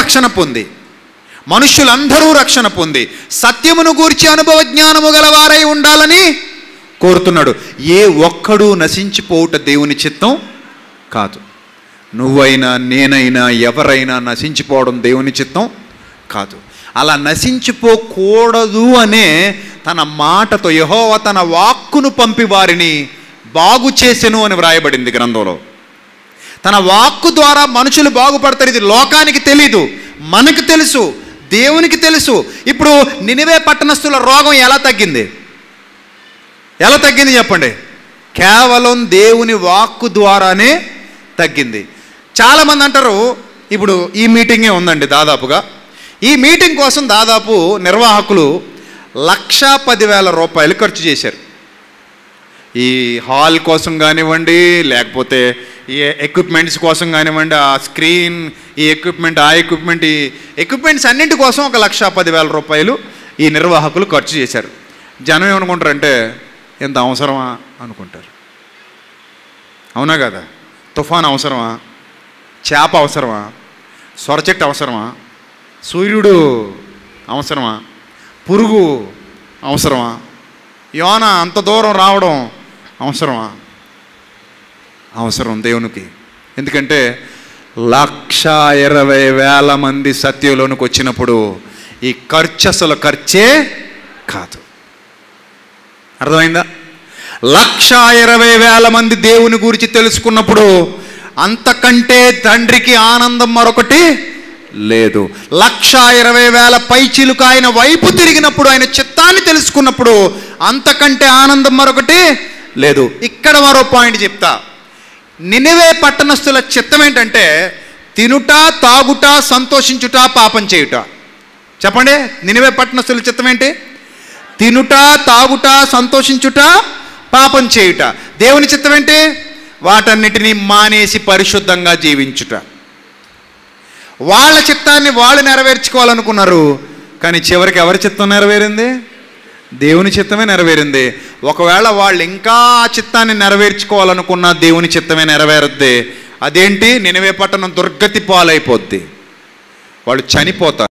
రక్షణ పొంది సత్యమును గూర్చి అనుభవ జ్ఞానము గలవారై ఉండాలని కోరుతున్నాడు. ఏ ఒక్కడూ నశించిపోవుట దేవుని చిత్తం కాదు. నువ్వైనా నేనైనా ఎవరైనా నశించిపోవడం దేవుని చిత్తం కాదు. అలా నశించిపోకూడదు అనే తన మాటతో యెహోవా తన వాక్కును పంపి వారిని బాగు చేసెను అని వ్రాయబడింది గ్రంథంలో. తన వాక్కు ద్వారా మనుషులు బాగుపడతారు. ఇది లోకానికి తెలీదు, మనకు తెలుసు, దేవునికి తెలుసు. ఇప్పుడు నినివే పట్టణస్థుల రోగం ఎలా తగ్గింది చెప్పండి? కేవలం దేవుని వాక్కు ద్వారానే తగ్గింది. చాలామంది అంటారు, ఇప్పుడు ఈ మీటింగే ఉందండి, దాదాపుగా ఈ మీటింగ్ కోసం దాదాపు నిర్వాహకులు 1,10,000 రూపాయలు ఖర్చు చేశారు. ఈ హాల్ కోసం కానివ్వండి, లేకపోతే ఈ ఎక్విప్మెంట్స్ కోసం కానివ్వండి, ఆ స్క్రీన్, ఈ ఎక్విప్మెంట్, ఆ ఎక్విప్మెంట్, ఈ ఎక్విప్మెంట్స్ అన్నింటి కోసం ఒక 1,10,000 రూపాయలు ఈ నిర్వాహకులు ఖర్చు చేశారు. జనం ఏమనుకుంటారంటే, ఎంత అవసరమా అనుకుంటారు. అవునా కదా? తుఫాన్ అవసరమా? చేప అవసరమా? సొరచెట్టు అవసరమా? సూర్యుడు అవసరమా? పురుగు అవసరమా? యోనా అంత దూరం రావడం అవసరమా? అవసరం దేవునికి. ఎందుకంటే 120,000 మంది సత్యంలోనికి వచ్చినప్పుడు ఈ ఖర్చు అసలు ఖర్చే కాదు. అర్థమైందా? 120,000 మంది దేవుని గురించి తెలుసుకున్నప్పుడు అంతకంటే తండ్రికి ఆనందం మరొకటి లేదు. 120,000 పైచిలుక ఆయన వైపు తిరిగినప్పుడు, ఆయన చిత్తాన్ని తెలుసుకున్నప్పుడు అంతకంటే ఆనందం మరొకటి లేదు. ఇక్కడ మరో పాయింట్ చెప్తా. నినివే పట్టణస్థుల చిత్తం ఏంటంటే, తినుట, తాగుట, సంతోషించుట, పాపం చేయుట. చెప్పండి, నినివే పట్టణస్థుల చిత్తం ఏంటి? తినుట, తాగుట, సంతోషించుట, పాపం చేయుట. దేవుని చిత్తం ఏంటి? వాటన్నిటినీ మానేసి పరిశుద్ధంగా జీవించుట. వాళ్ళ చిత్తాన్ని వాళ్ళు నెరవేర్చుకోవాలనుకున్నారు, కానీ చివరికి ఎవరి చిత్తం నెరవేరింది? దేవుని చిత్తమే నెరవేరింది. ఒకవేళ వాళ్ళు ఇంకా ఆ చిత్తాన్ని నెరవేర్చుకోవాలనుకున్నా దేవుని చిత్తమే నెరవేరుద్ది. అదేంటి? నినివే పట్టణం దుర్గతి పాలైపోద్ది, వాళ్ళు చనిపోతారు.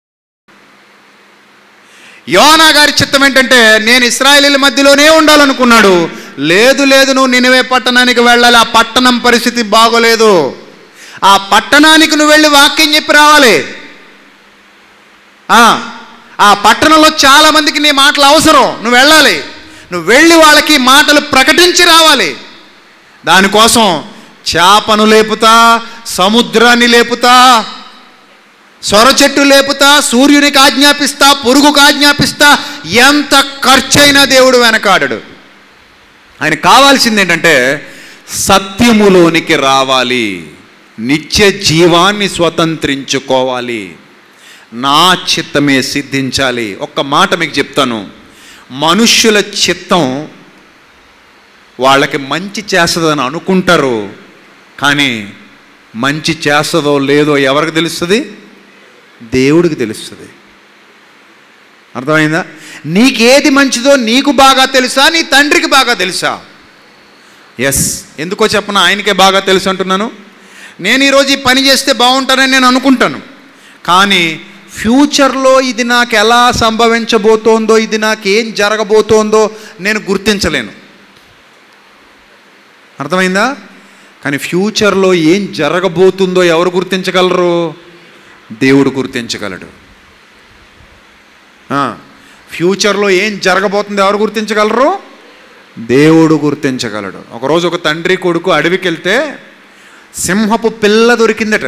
యోనా గారి చిత్తం ఏంటంటే, నేను ఇశ్రాయేలీల మధ్యలోనే ఉండాలనుకున్నాడు. లేదు, నువ్వు నినివే పట్టణానికి వెళ్ళాలి, ఆ పట్టణం పరిస్థితి బాగోలేదు, ఆ పట్టణానికి నువ్వు వెళ్ళి వాక్యం చెప్పి రావాలి. ఆ పట్టణంలో చాలా మందికి నీ మాటలు అవసరం, నువ్వు వెళ్ళాలి, నువ్వు వెళ్ళి వాళ్ళకి మాటలు ప్రకటించి రావాలి. దానికోసం చేపను లేపుతా, సముద్రాన్ని లేపుతా, సొర చెట్టు లేపుతా, సూర్యునికి ఆజ్ఞాపిస్తా, పురుగుకు ఆజ్ఞాపిస్తా, ఎంత ఖర్చైనా దేవుడు వెనకాడడు. ఆయన కావాల్సింది ఏంటంటే సత్యములోనికి రావాలి, నిత్య జీవాన్ని స్వతంత్రించుకోవాలి, నా చిత్తమే సిద్ధించాలి. ఒక్క మాట మీకు చెప్తాను, మనుష్యుల చిత్తం వాళ్ళకి మంచి చేస్తుందని అనుకుంటారు, కానీ మంచి చేస్తుందో లేదో ఎవరికి తెలుస్తుంది? దేవుడికి తెలుస్తుంది. అర్థమైందా? నీకేది మంచిదో నీకు బాగా తెలుసా, నీ తండ్రికి బాగా తెలుసా? ఎస్, ఎందుకో చెప్పనా, ఆయనకే బాగా తెలుసు అంటున్నాను. నేను ఈరోజు ఈ పని చేస్తే బాగుంటానని నేను అనుకుంటాను, కానీ ఫ్యూచర్లో ఇది నాకు ఎలా సంభవించబోతోందో, ఇది నాకేం జరగబోతోందో నేను గుర్తించలేను. అర్థమైందా? కానీ ఫ్యూచర్లో ఏం జరగబోతుందో ఎవరు గుర్తించగలరు? దేవుడు గుర్తించగలడు. ఫ్యూచర్లో ఏం జరగబోతుందో ఎవరు గుర్తించగలరు? దేవుడు గుర్తించగలడు. ఒకరోజు ఒక తండ్రి కొడుకు అడవికి వెళ్తే సింహపు పిల్ల దొరికిందట.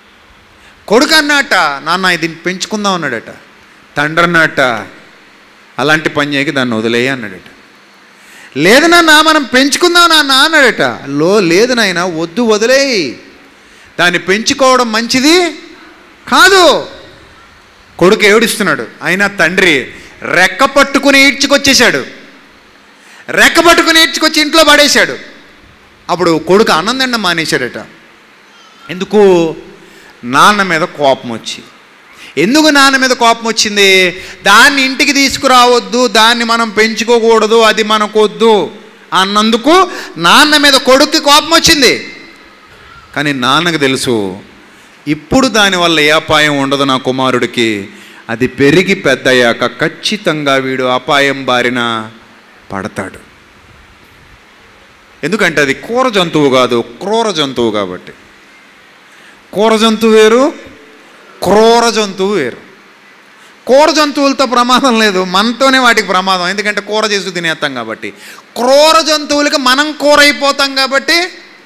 కొడుకు అన్నట, నాన్న ఇది పెంచుకుందాం అన్నాడట. తండ్రి అన్నట, అలాంటి పని చేయకి దాన్ని వదిలేయి అన్నాడట. లేదు నాన్న మనం పెంచుకుందాం నాన్న అన్నాడట. లేదు నాయన వద్దు, వదిలేయి, దాన్ని పెంచుకోవడం మంచిది కాదు. కొడుకు ఏడుస్తున్నాడు, అయినా తండ్రి రెక్క పట్టుకుని ఈడ్చుకొచ్చేశాడు. రెక్క పట్టుకుని ఈడ్చుకొచ్చి ఇంట్లో పడేశాడు. అప్పుడు కొడుకు అన్నం తినడం మానేశాడట. ఎందుకు? నాన్న మీద కోపం వచ్చి. ఎందుకు నాన్న మీద కోపం వచ్చింది? దాన్ని ఇంటికి తీసుకురావద్దు, దాన్ని మనం పెంచుకోకూడదు, అది మనకొద్దు అన్నందుకు నాన్న మీద కొడుక్కి కోపం వచ్చింది. కానీ నాన్నకు తెలుసు, ఇప్పుడు దానివల్ల ఏ అపాయం ఉండదు నా కుమారుడికి, అది పెరిగి పెద్దయ్యాక ఖచ్చితంగా వీడు అపాయం బారిన పడతాడు. ఎందుకంటే అది క్రూర జంతువు కాదు, క్రూర జంతువు కాబట్టి. క్రూర జంతువు వేరు, క్రూర జంతువు వేరు. క్రూర జంతువులతో ప్రమాదం లేదు, మనతోనే వాటికి ప్రమాదం. ఎందుకంటే కూర చేసి తినేస్తాం కాబట్టి. క్రూర జంతువులకి మనం కూర అయిపోతాం కాబట్టి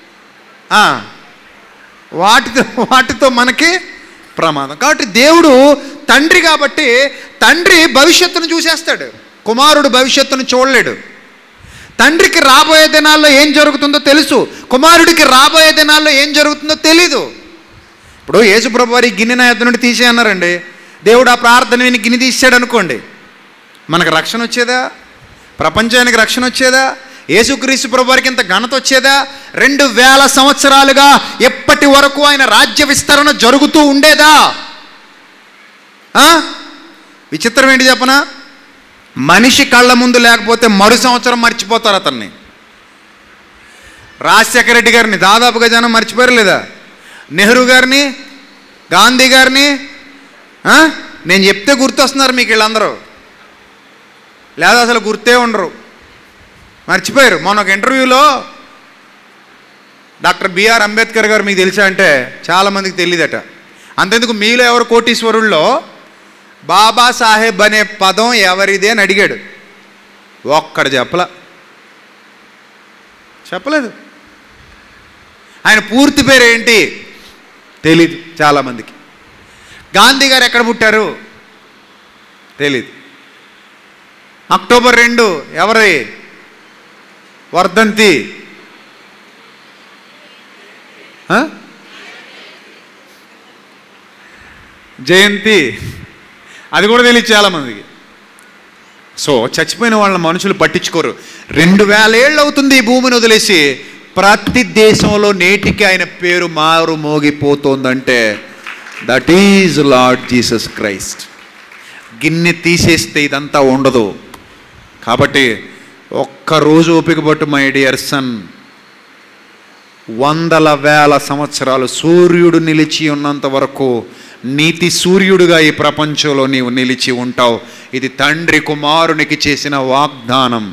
వాటితో మనకి ప్రమాదం. కాబట్టి దేవుడు తండ్రి కాబట్టి తండ్రి భవిష్యత్తును చూసేస్తాడు, కుమారుడు భవిష్యత్తును చూడలేడు. తండ్రికి రాబోయే దినాల్లో ఏం జరుగుతుందో తెలుసు, కుమారుడికి రాబోయే దినాల్లో ఏం జరుగుతుందో తెలీదు. ఇప్పుడు యేసుప్రభు వారి గిన్నె నా యొద్ద నుండి తీసేయన్నారండి. దేవుడు ఆ ప్రార్థన విని గిన్నె తీసాడు అనుకోండి, మనకు రక్షణ వచ్చేదా? ప్రపంచానికి రక్షణ వచ్చేదా? యేసుక్రీస్తు ప్రభు వారికి ఇంత ఘనత వచ్చేదా? 2000 సంవత్సరాలుగా ఎప్పటి వరకు ఆయన రాజ్య విస్తరణ జరుగుతూ ఉండేదా? విచిత్రం ఏంటి చెప్పనా? మనిషి కళ్ళ ముందు లేకపోతే మరు సంవత్సరం మర్చిపోతారు అతన్ని. రాజశేఖర రెడ్డి గారిని దాదాపుగా జనం మర్చిపోయారు లేదా? నెహ్రూ గారిని, గాంధీ గారిని నేను చెప్తే గుర్తొస్తున్నారు మీకు వీళ్ళందరూ, లేదా అసలు గుర్తే ఉండరు, మర్చిపోయారు. మొన్న ఒక ఇంటర్వ్యూలో డాక్టర్ బిఆర్ అంబేద్కర్ గారు మీకు తెలుసా అంటే చాలామందికి తెలియదట. అంతెందుకు, మీలో ఎవరు కోటీశ్వరుల్లో బాబాసాహెబ్ అనే పదం ఎవరిదే అని అడిగాడు, ఒక్కడు చెప్పలేదు. ఆయన పూర్తి పేరు ఏంటి తెలీదు చాలామందికి. గాంధీ గారు ఎక్కడ పుట్టారు తెలీదు. అక్టోబర్ 2 ఎవరి వర్ధంతి? జయంతి, అది కూడా తెలియదు చాలామందికి. సో చచ్చిపోయిన వాళ్ళ మనుషులు పట్టించుకోరు. 2000 ఏళ్ళు అవుతుంది ఈ భూమిని వదిలేసి, ప్రతి దేశంలో నేటికి ఆయన పేరు మారు మోగిపోతుందంటే that is Lord Jesus Christ. గిన్నె తీసేస్తే ఇదంతా ఉండదు. కాబట్టి ఒక్కరోజు ఓపిక పట్టు మై డియర్ సన్. 100,000 సంవత్సరాలు సూర్యుడు నిలిచి ఉన్నంత వరకు నీతి సూర్యుడుగా ఈ ప్రపంచంలో నీవు నిలిచి ఉంటావు. ఇది తండ్రి కుమారునికి చేసిన వాగ్దానం.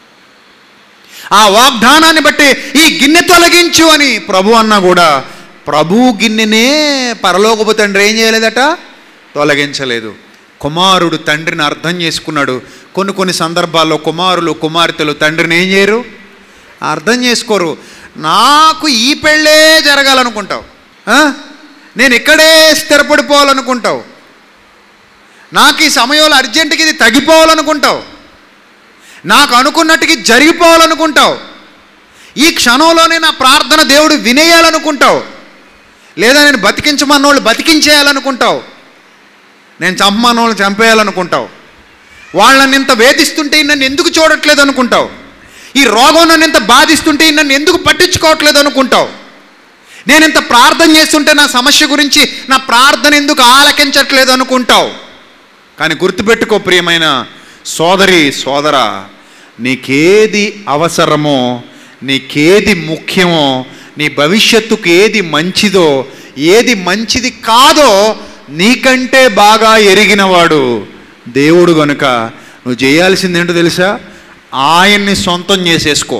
ఆ వాగ్దానాన్ని బట్టి ఈ గిన్నె తొలగించు అని ప్రభు అన్నా కూడా, ప్రభు గిన్నెనే పరలోకపు తండ్రి ఏం చేయలేదట, తొలగించలేదు. కుమారుడు తండ్రిని అర్థం చేసుకున్నాడు. కొన్ని సందర్భాల్లో కుమారులు కుమార్తెలు తండ్రిని ఏం చేయరు, అర్థం చేసుకోరు. నాకు ఈ పెళ్ళే జరగాలనుకుంటావు, నేను ఇక్కడే స్థిరపడిపోవాలనుకుంటావు, నాకు ఈ సమయంలో అర్జెంటుకి ఇది తగ్గిపోవాలనుకుంటావు, నాకు అనుకున్నట్టుకి జరిగిపోవాలనుకుంటావు, ఈ క్షణంలోనే నా ప్రార్థన దేవుడు వినేయాలనుకుంటావు, లేదా నేను బతికించమన్నోళ్ళు బతికించేయాలనుకుంటావు, నేను చంపమన్నోళ్ళు చంపేయాలనుకుంటావు, వాళ్ళని ఇంత వేధిస్తుంటే నన్ను ఎందుకు చూడట్లేదు అనుకుంటావు, ఈ రోగం నన్ను ఇంత బాధిస్తుంటే నన్ను ఎందుకు పట్టించుకోవట్లేదు అనుకుంటావు, నేను ఇంత ప్రార్థన చేస్తుంటే నా సమస్య గురించి నా ప్రార్థన ఎందుకు ఆలకించట్లేదు అనుకుంటావు. కానీ గుర్తుపెట్టుకో ప్రియమైన సోదరి సోదరా, నీకేది అవసరమో, నీకేది ముఖ్యమో, నీ భవిష్యత్తుకు ఏది మంచిదో, ఏది మంచిది కాదో నీకంటే బాగా ఎరిగినవాడు దేవుడు గనుక నువ్వు చేయాల్సింది ఏంటో తెలుసా? ఆయన్ని సొంతం చేసేసుకో.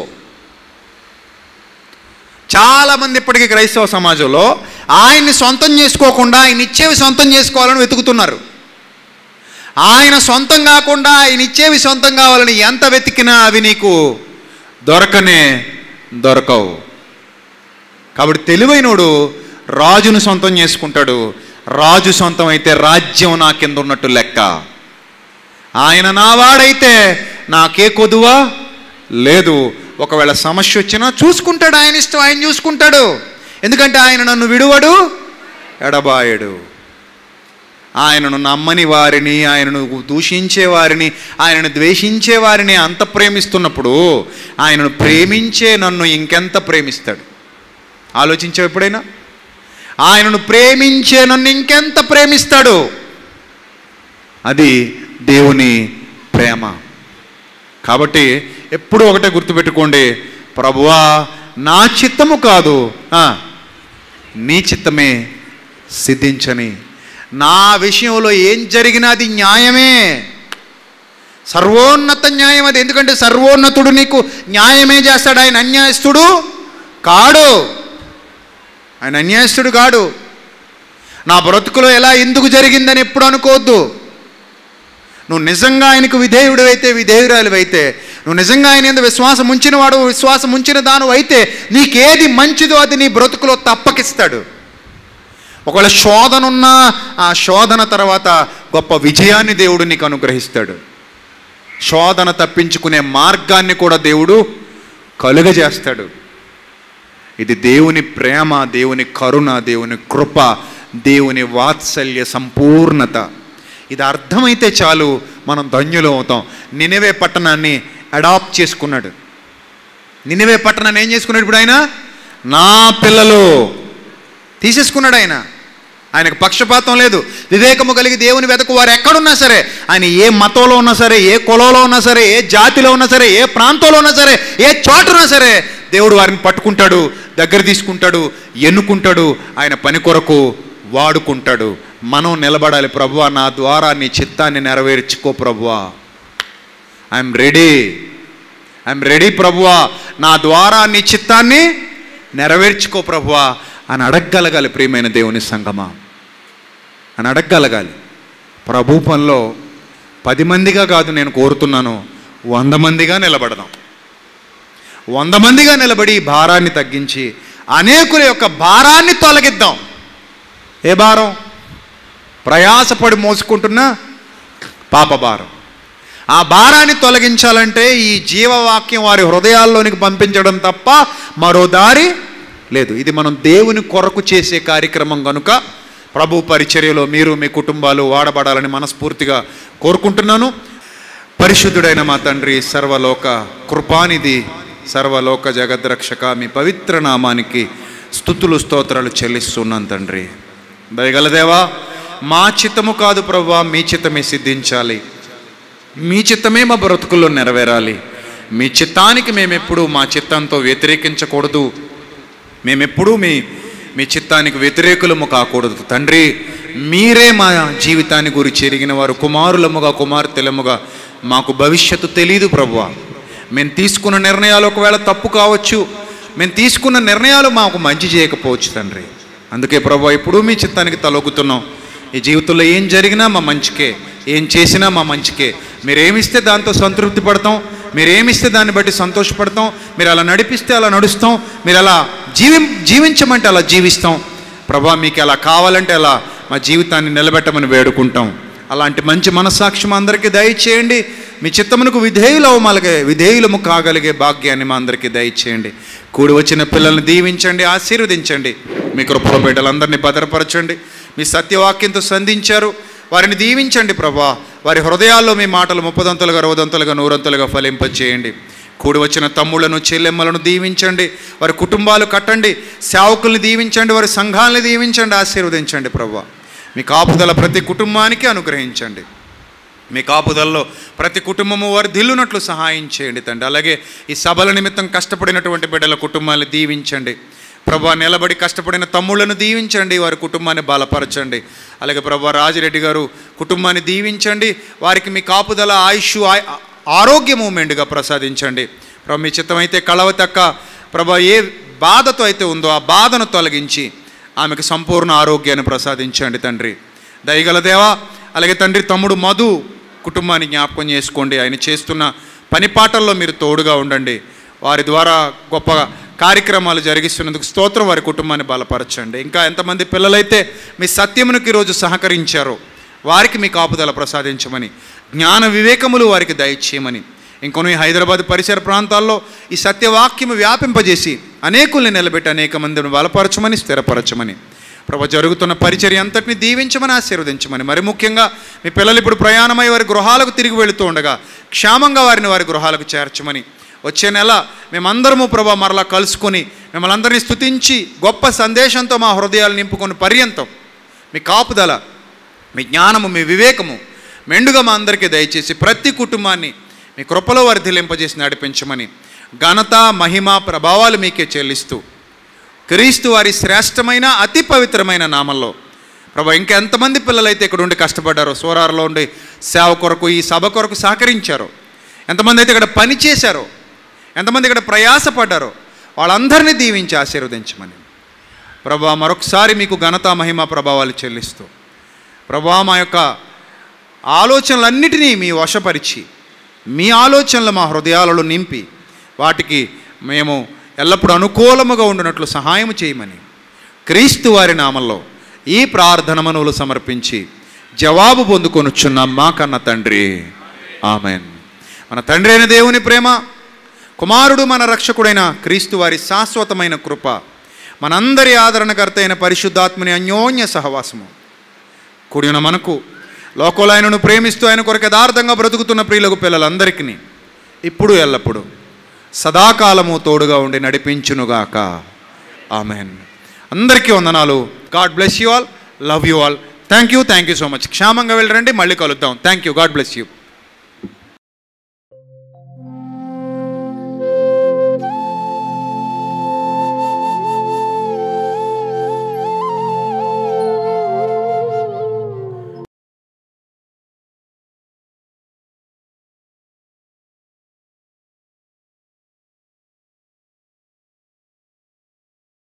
చాలామంది ఇప్పటికీ క్రైస్తవ సమాజంలో ఆయన్ని సొంతం చేసుకోకుండా ఆయన ఇచ్చేవి సొంతం చేసుకోవాలని వెతుకుతున్నారు. ఆయన సొంతం కాకుండా ఆయన ఇచ్చేవి సొంతం కావాలని ఎంత వెతికినా అవి నీకు దొరకవు. కాబట్టి తెలివైనోడు రాజును సొంతం చేసుకుంటాడు. రాజు సొంతం అయితే రాజ్యం నా కింద ఉన్నట్టు లెక్క. ఆయన నావాడైతే నాకే కొదువా లేదు. ఒకవేళ సమస్య వచ్చినా చూసుకుంటాడు, ఆయన ఇష్టం, ఆయన చూసుకుంటాడు. ఎందుకంటే ఆయన నన్ను విడువడు, ఎడబాయడు. ఆయనను నమ్మని వారిని, ఆయనను దూషించే వారిని, ఆయనను ద్వేషించే వారిని అంత ప్రేమిస్తున్నప్పుడు ఆయనను ప్రేమించే నన్ను ఇంకెంత ప్రేమిస్తాడు? ఆలోచించావు ఎప్పుడైనా? ఆయనను ప్రేమించే నన్ను ఇంకెంత ప్రేమిస్తాడు? అది దేవుని ప్రేమ. కాబట్టి ఎప్పుడూ ఒకటే గుర్తుపెట్టుకోండి, ప్రభువా నా చిత్తము కాదు, నీ చిత్తమే సిద్ధించని. నా విషయంలో ఏం జరిగినా అది న్యాయమే, సర్వోన్నత న్యాయం అది. ఎందుకంటే సర్వోన్నతుడు నీకు న్యాయమే చేస్తాడు. ఆయన అన్యాయస్తుడు కాడు, ఆయన అన్యాయస్తుడు కాడు. నా బ్రతుకులో ఎలా ఎందుకు జరిగిందని ఎప్పుడు అనుకోవద్దు. నువ్వు నిజంగా ఆయనకు విధేయుడు అయితే, విధేయురాలు అయితే, నువ్వు నిజంగా ఆయన యందు విశ్వాసం ఉంచిన వాడు, విశ్వాసం ఉంచిన దాను అయితే, నీకేది మంచిదో అది నీ బ్రతుకులో తప్పకిస్తాడు. ఒకవేళ శోధన ఉన్నా ఆ శోధన తర్వాత గొప్ప విజయాన్ని దేవుడు నీకు అనుగ్రహిస్తాడు. శోధన తప్పించుకునే మార్గాన్ని కూడా దేవుడు కలుగజేస్తాడు. ఇది దేవుని ప్రేమ, దేవుని కరుణ, దేవుని కృప, దేవుని వాత్సల్య సంపూర్ణత. ఇది అర్థమైతే చాలు, మనం ధన్యులు అవుతాం. నినెవే పట్టణాన్ని అడాప్ట్ చేసుకున్నాడు. నినెవే పట్టణాన్ని ఏం చేసుకున్నాడు? ఇప్పుడు ఆయన నా పిల్లలు తీసేసుకున్నాడు. ఆయనకు పక్షపాతం లేదు. వివేకము కలిగి దేవుని వెతకు వారు ఎక్కడున్నా సరే, ఆయన ఏ మతంలో ఉన్నా సరే, ఏ కులంలో ఉన్నా సరే, ఏ జాతిలో ఉన్నా సరే, ఏ ప్రాంతంలో ఉన్నా సరే, ఏ చోటున్నా సరే, దేవుడు వారిని పట్టుకుంటాడు, దగ్గర తీసుకుంటాడు, ఎన్నుకుంటాడు, ఆయన పని కొరకు వాడుకుంటాడు. మనం నిలబడాలి. ప్రభువా నా ద్వారా నీ చిత్తాన్ని నెరవేర్చుకో ప్రభువా, ఐఎమ్ రెడీ ప్రభువా, నా ద్వారా నీ చిత్తాన్ని నెరవేర్చుకో ప్రభువా అని అడగగలగాలి. ప్రియమైన దేవుని సంగమా అని అడగగలగాలి. ప్రభు పనిలో 10 మందిగా కాదు నేను కోరుతున్నాను, 100 మందిగా నిలబడదాం. 100 మందిగా నిలబడి భారాన్ని తగ్గించి అనేకుల యొక్క భారాన్ని తొలగిద్దాం. ఏ భారం? ప్రయాసపడి మోసుకుంటున్న పాప భారం. ఆ భారాన్ని తొలగించాలంటే ఈ జీవవాక్యం వారి హృదయాల్లోనికి పంపించడం తప్ప మరో దారి లేదు. ఇది మనం దేవుని కొరకు చేసే కార్యక్రమం కనుక ప్రభు పరిచర్యలో మీరు మీ కుటుంబాలు వాడబడాలని మనస్ఫూర్తిగా కోరుకుంటున్నాను. పరిశుద్ధుడైన మా తండ్రి, సర్వలోక కృపానిధి, సర్వలోక జగద్రక్షక, మీ పవిత్ర నామానికి స్తుతులు స్తోత్రాలు చెల్లిస్తున్నాను తండ్రి. దయగలదేవా, మా చిత్తము కాదు ప్రభువా, మీ చిత్తమే సిద్ధించాలి, మీ చిత్తమే మా బ్రతుకుల్లో నెరవేరాలి. మీ చిత్తానికి మేమెప్పుడు మా చిత్తంతో వ్యతిరేకించకూడదు, మేమెప్పుడూ మీ చిత్తానికి వ్యతిరేకులము కాకూడదు తండ్రి. మీరే మా జీవితాన్ని గురించి ఎరిగిన వారు, కుమారులముగా కుమార్తెలముగా. మాకు భవిష్యత్తు తెలీదు ప్రభువా. మేము తీసుకున్న నిర్ణయాలు ఒకవేళ తప్పు కావచ్చు, మేము తీసుకున్న నిర్ణయాలు మాకు మంచి చేయకపోవచ్చు తండ్రి. అందుకే ప్రభువా ఇప్పుడు మీ చిత్తానికి తలొగ్గుతున్నాం. ఈ జీవితంలో ఏం జరిగినా మా మంచికే, ఏం చేసినా మా మంచికే. మీరేమిస్తే దాంతో సంతృప్తి పడతాం, మీరేమిస్తే దాన్ని బట్టి సంతోషపడతాం. మీరు అలా నడిపిస్తే అలా నడుస్తాం, మీరు అలా జీవించమంటే అలా జీవిస్తాం. ప్రభా మీకు అలా కావాలంటే అలా మా జీవితాన్ని నిలబెట్టమని వేడుకుంటాం. అలాంటి మంచి మనస్సాక్షి మా అందరికీ దయచేయండి. మీ చిత్తమునకు విధేయులము కాగలిగే భాగ్యాన్ని మా అందరికీ దయచేయండి. కూడి వచ్చిన పిల్లల్ని దీవించండి, ఆశీర్వదించండి. మీ కృపలో బిడ్డలందరినీ భద్రపరచండి. మీ సత్యవాక్యంతో సంధించారు, వారిని దీవించండి ప్రభా. వారి హృదయాల్లో మీ మాటలు 30 60 100 ఫలింపచేయండి. కూడి వచ్చిన తమ్ముళ్లను చెల్లెమ్మలను దీవించండి, వారి కుటుంబాలు కట్టండి, సేవకుల్ని దీవించండి, వారి సంఘాలని దీవించండి, ఆశీర్వదించండి ప్రభా. మీ కాపుదల ప్రతి కుటుంబానికి అనుగ్రహించండి. మీ కాపుదలలో ప్రతి కుటుంబము వారు దిల్లునట్లు సహాయం చేయండి తండ్రి. అలాగే ఈ సభల నిమిత్తం కష్టపడినటువంటి బిడ్డల కుటుంబాన్ని దీవించండి ప్రభా. నిలబడి కష్టపడిన తమ్ముళ్లను దీవించండి, వారి కుటుంబాన్ని బలపరచండి. అలాగే ప్రభా రాజిరెడ్డి గారు కుటుంబాన్ని దీవించండి, వారికి మీ కాపుదల ఆయుష్ ఆరోగ్యము మెండుగా ప్రసాదించండి ప్రభా. మీ చిత్తమైతే కళవతక్క ప్రభా ఏ బాధతో అయితే ఉందో ఆ బాధను తొలగించి ఆమెకు సంపూర్ణ ఆరోగ్యాన్ని ప్రసాదించండి తండ్రి. దయగల దేవా, అలాగే తండ్రి తమ్ముడు మధు కుటుంబాన్ని జ్ఞాపకం చేసుకోండి. ఆయన చేస్తున్న పనిపాటల్లో మీరు తోడుగా ఉండండి. వారి ద్వారా గొప్ప కార్యక్రమాలు జరిగిస్తున్నందుకు స్తోత్రం. వారి కుటుంబాన్ని బలపరచండి. ఇంకా ఎంతమంది పిల్లలైతే మీ సత్యమునికి ఈరోజు సహకరించారో వారికి మీ కాపుదల ప్రసాదించమని, జ్ఞాన వివేకములు వారికి దయచేయమని, ఇంకొన్ని హైదరాబాద్ పరిసర ప్రాంతాల్లో ఈ సత్యవాక్యము వ్యాపింపజేసి అనేకుల్ని నిలబెట్టి అనేక మందిని బలపరచమని, స్థిరపరచమని, ప్రభు జరుగుతున్న పరిచర్య అంతటిని దీవించమని, ఆశీర్వదించమని, మరి ముఖ్యంగా మీ పిల్లలు ఇప్పుడు ప్రయాణమై వారి గృహాలకు తిరిగి వెళుతూ ఉండగా క్షేమంగా వారి గృహాలకు చేర్చమని, వచ్చే నెల మేమందరము ప్రభు మరలా కలుసుకొని మిమ్మల్ని అందరినీ స్తుతించి గొప్ప సందేశంతో మా హృదయాలు నింపుకొని పర్యంతం మీ కాపుదల, మీ జ్ఞానము, మీ వివేకము మెండుగా మా అందరికీ దయచేసి ప్రతి కుటుంబాన్ని మీ కృపలో వర్ధిలింపజేసి నడిపించమని, ఘనత, మహిమ, ప్రభావాలు మీకే చెల్లిస్తూ క్రీస్తు వారి శ్రేష్టమైన అతి పవిత్రమైన నామంలో ప్రభు ఇంకెంతమంది పిల్లలైతే ఇక్కడ ఉండి కష్టపడ్డారో, సోరారులో ఉండి సేవ కొరకు, ఈ సభ కొరకు సహకరించారో, ఎంతమంది అయితే ఇక్కడ పని చేశారో, ఎంతమంది ఇక్కడ ప్రయాసపడ్డారో వాళ్ళందరినీ దీవించి ఆశీర్వదించమని ప్రభు మరొకసారి మీకు ఘనత, మహిమ, ప్రభావాలు చెల్లిస్తూ ప్రభు మా యొక్క ఆలోచనలన్నిటినీ మీ వశపరిచి మీ ఆలోచనలు మా హృదయాలలో నింపి వాటికి మేము ఎల్లప్పుడూ అనుకూలముగా ఉండినట్లు సహాయం చేయమని క్రీస్తు వారి నామంలో ఈ ప్రార్థన మనవులు సమర్పించి జవాబు పొందుకొనుచున్నాం మా కన్న తండ్రి. ఆమెన్. మన తండ్రి అయిన దేవుని ప్రేమ, కుమారుడు మన రక్షకుడైన క్రీస్తు వారి శాశ్వతమైన కృప, మనందరి ఆదరణకర్త అయిన పరిశుద్ధాత్మని అన్యోన్య సహవాసము కూడిన మనకు, లోకంలో ఆయనను ప్రేమిస్తూ ఆయన కొరకు యథార్థంగా బ్రతుకుతున్న ప్రియులకు పిల్లలందరికీ ఇప్పుడు ఎల్లప్పుడు సదాకాలము తోడుగా ఉండి నడిపించునుగాక. ఆమెన్. అందరికీ వందనాలు. God bless you all. Love you all. Thank you so much. క్షేమంగా వెళ్ళరండి. మళ్ళీ కలుద్దాం. Thank you. God bless you.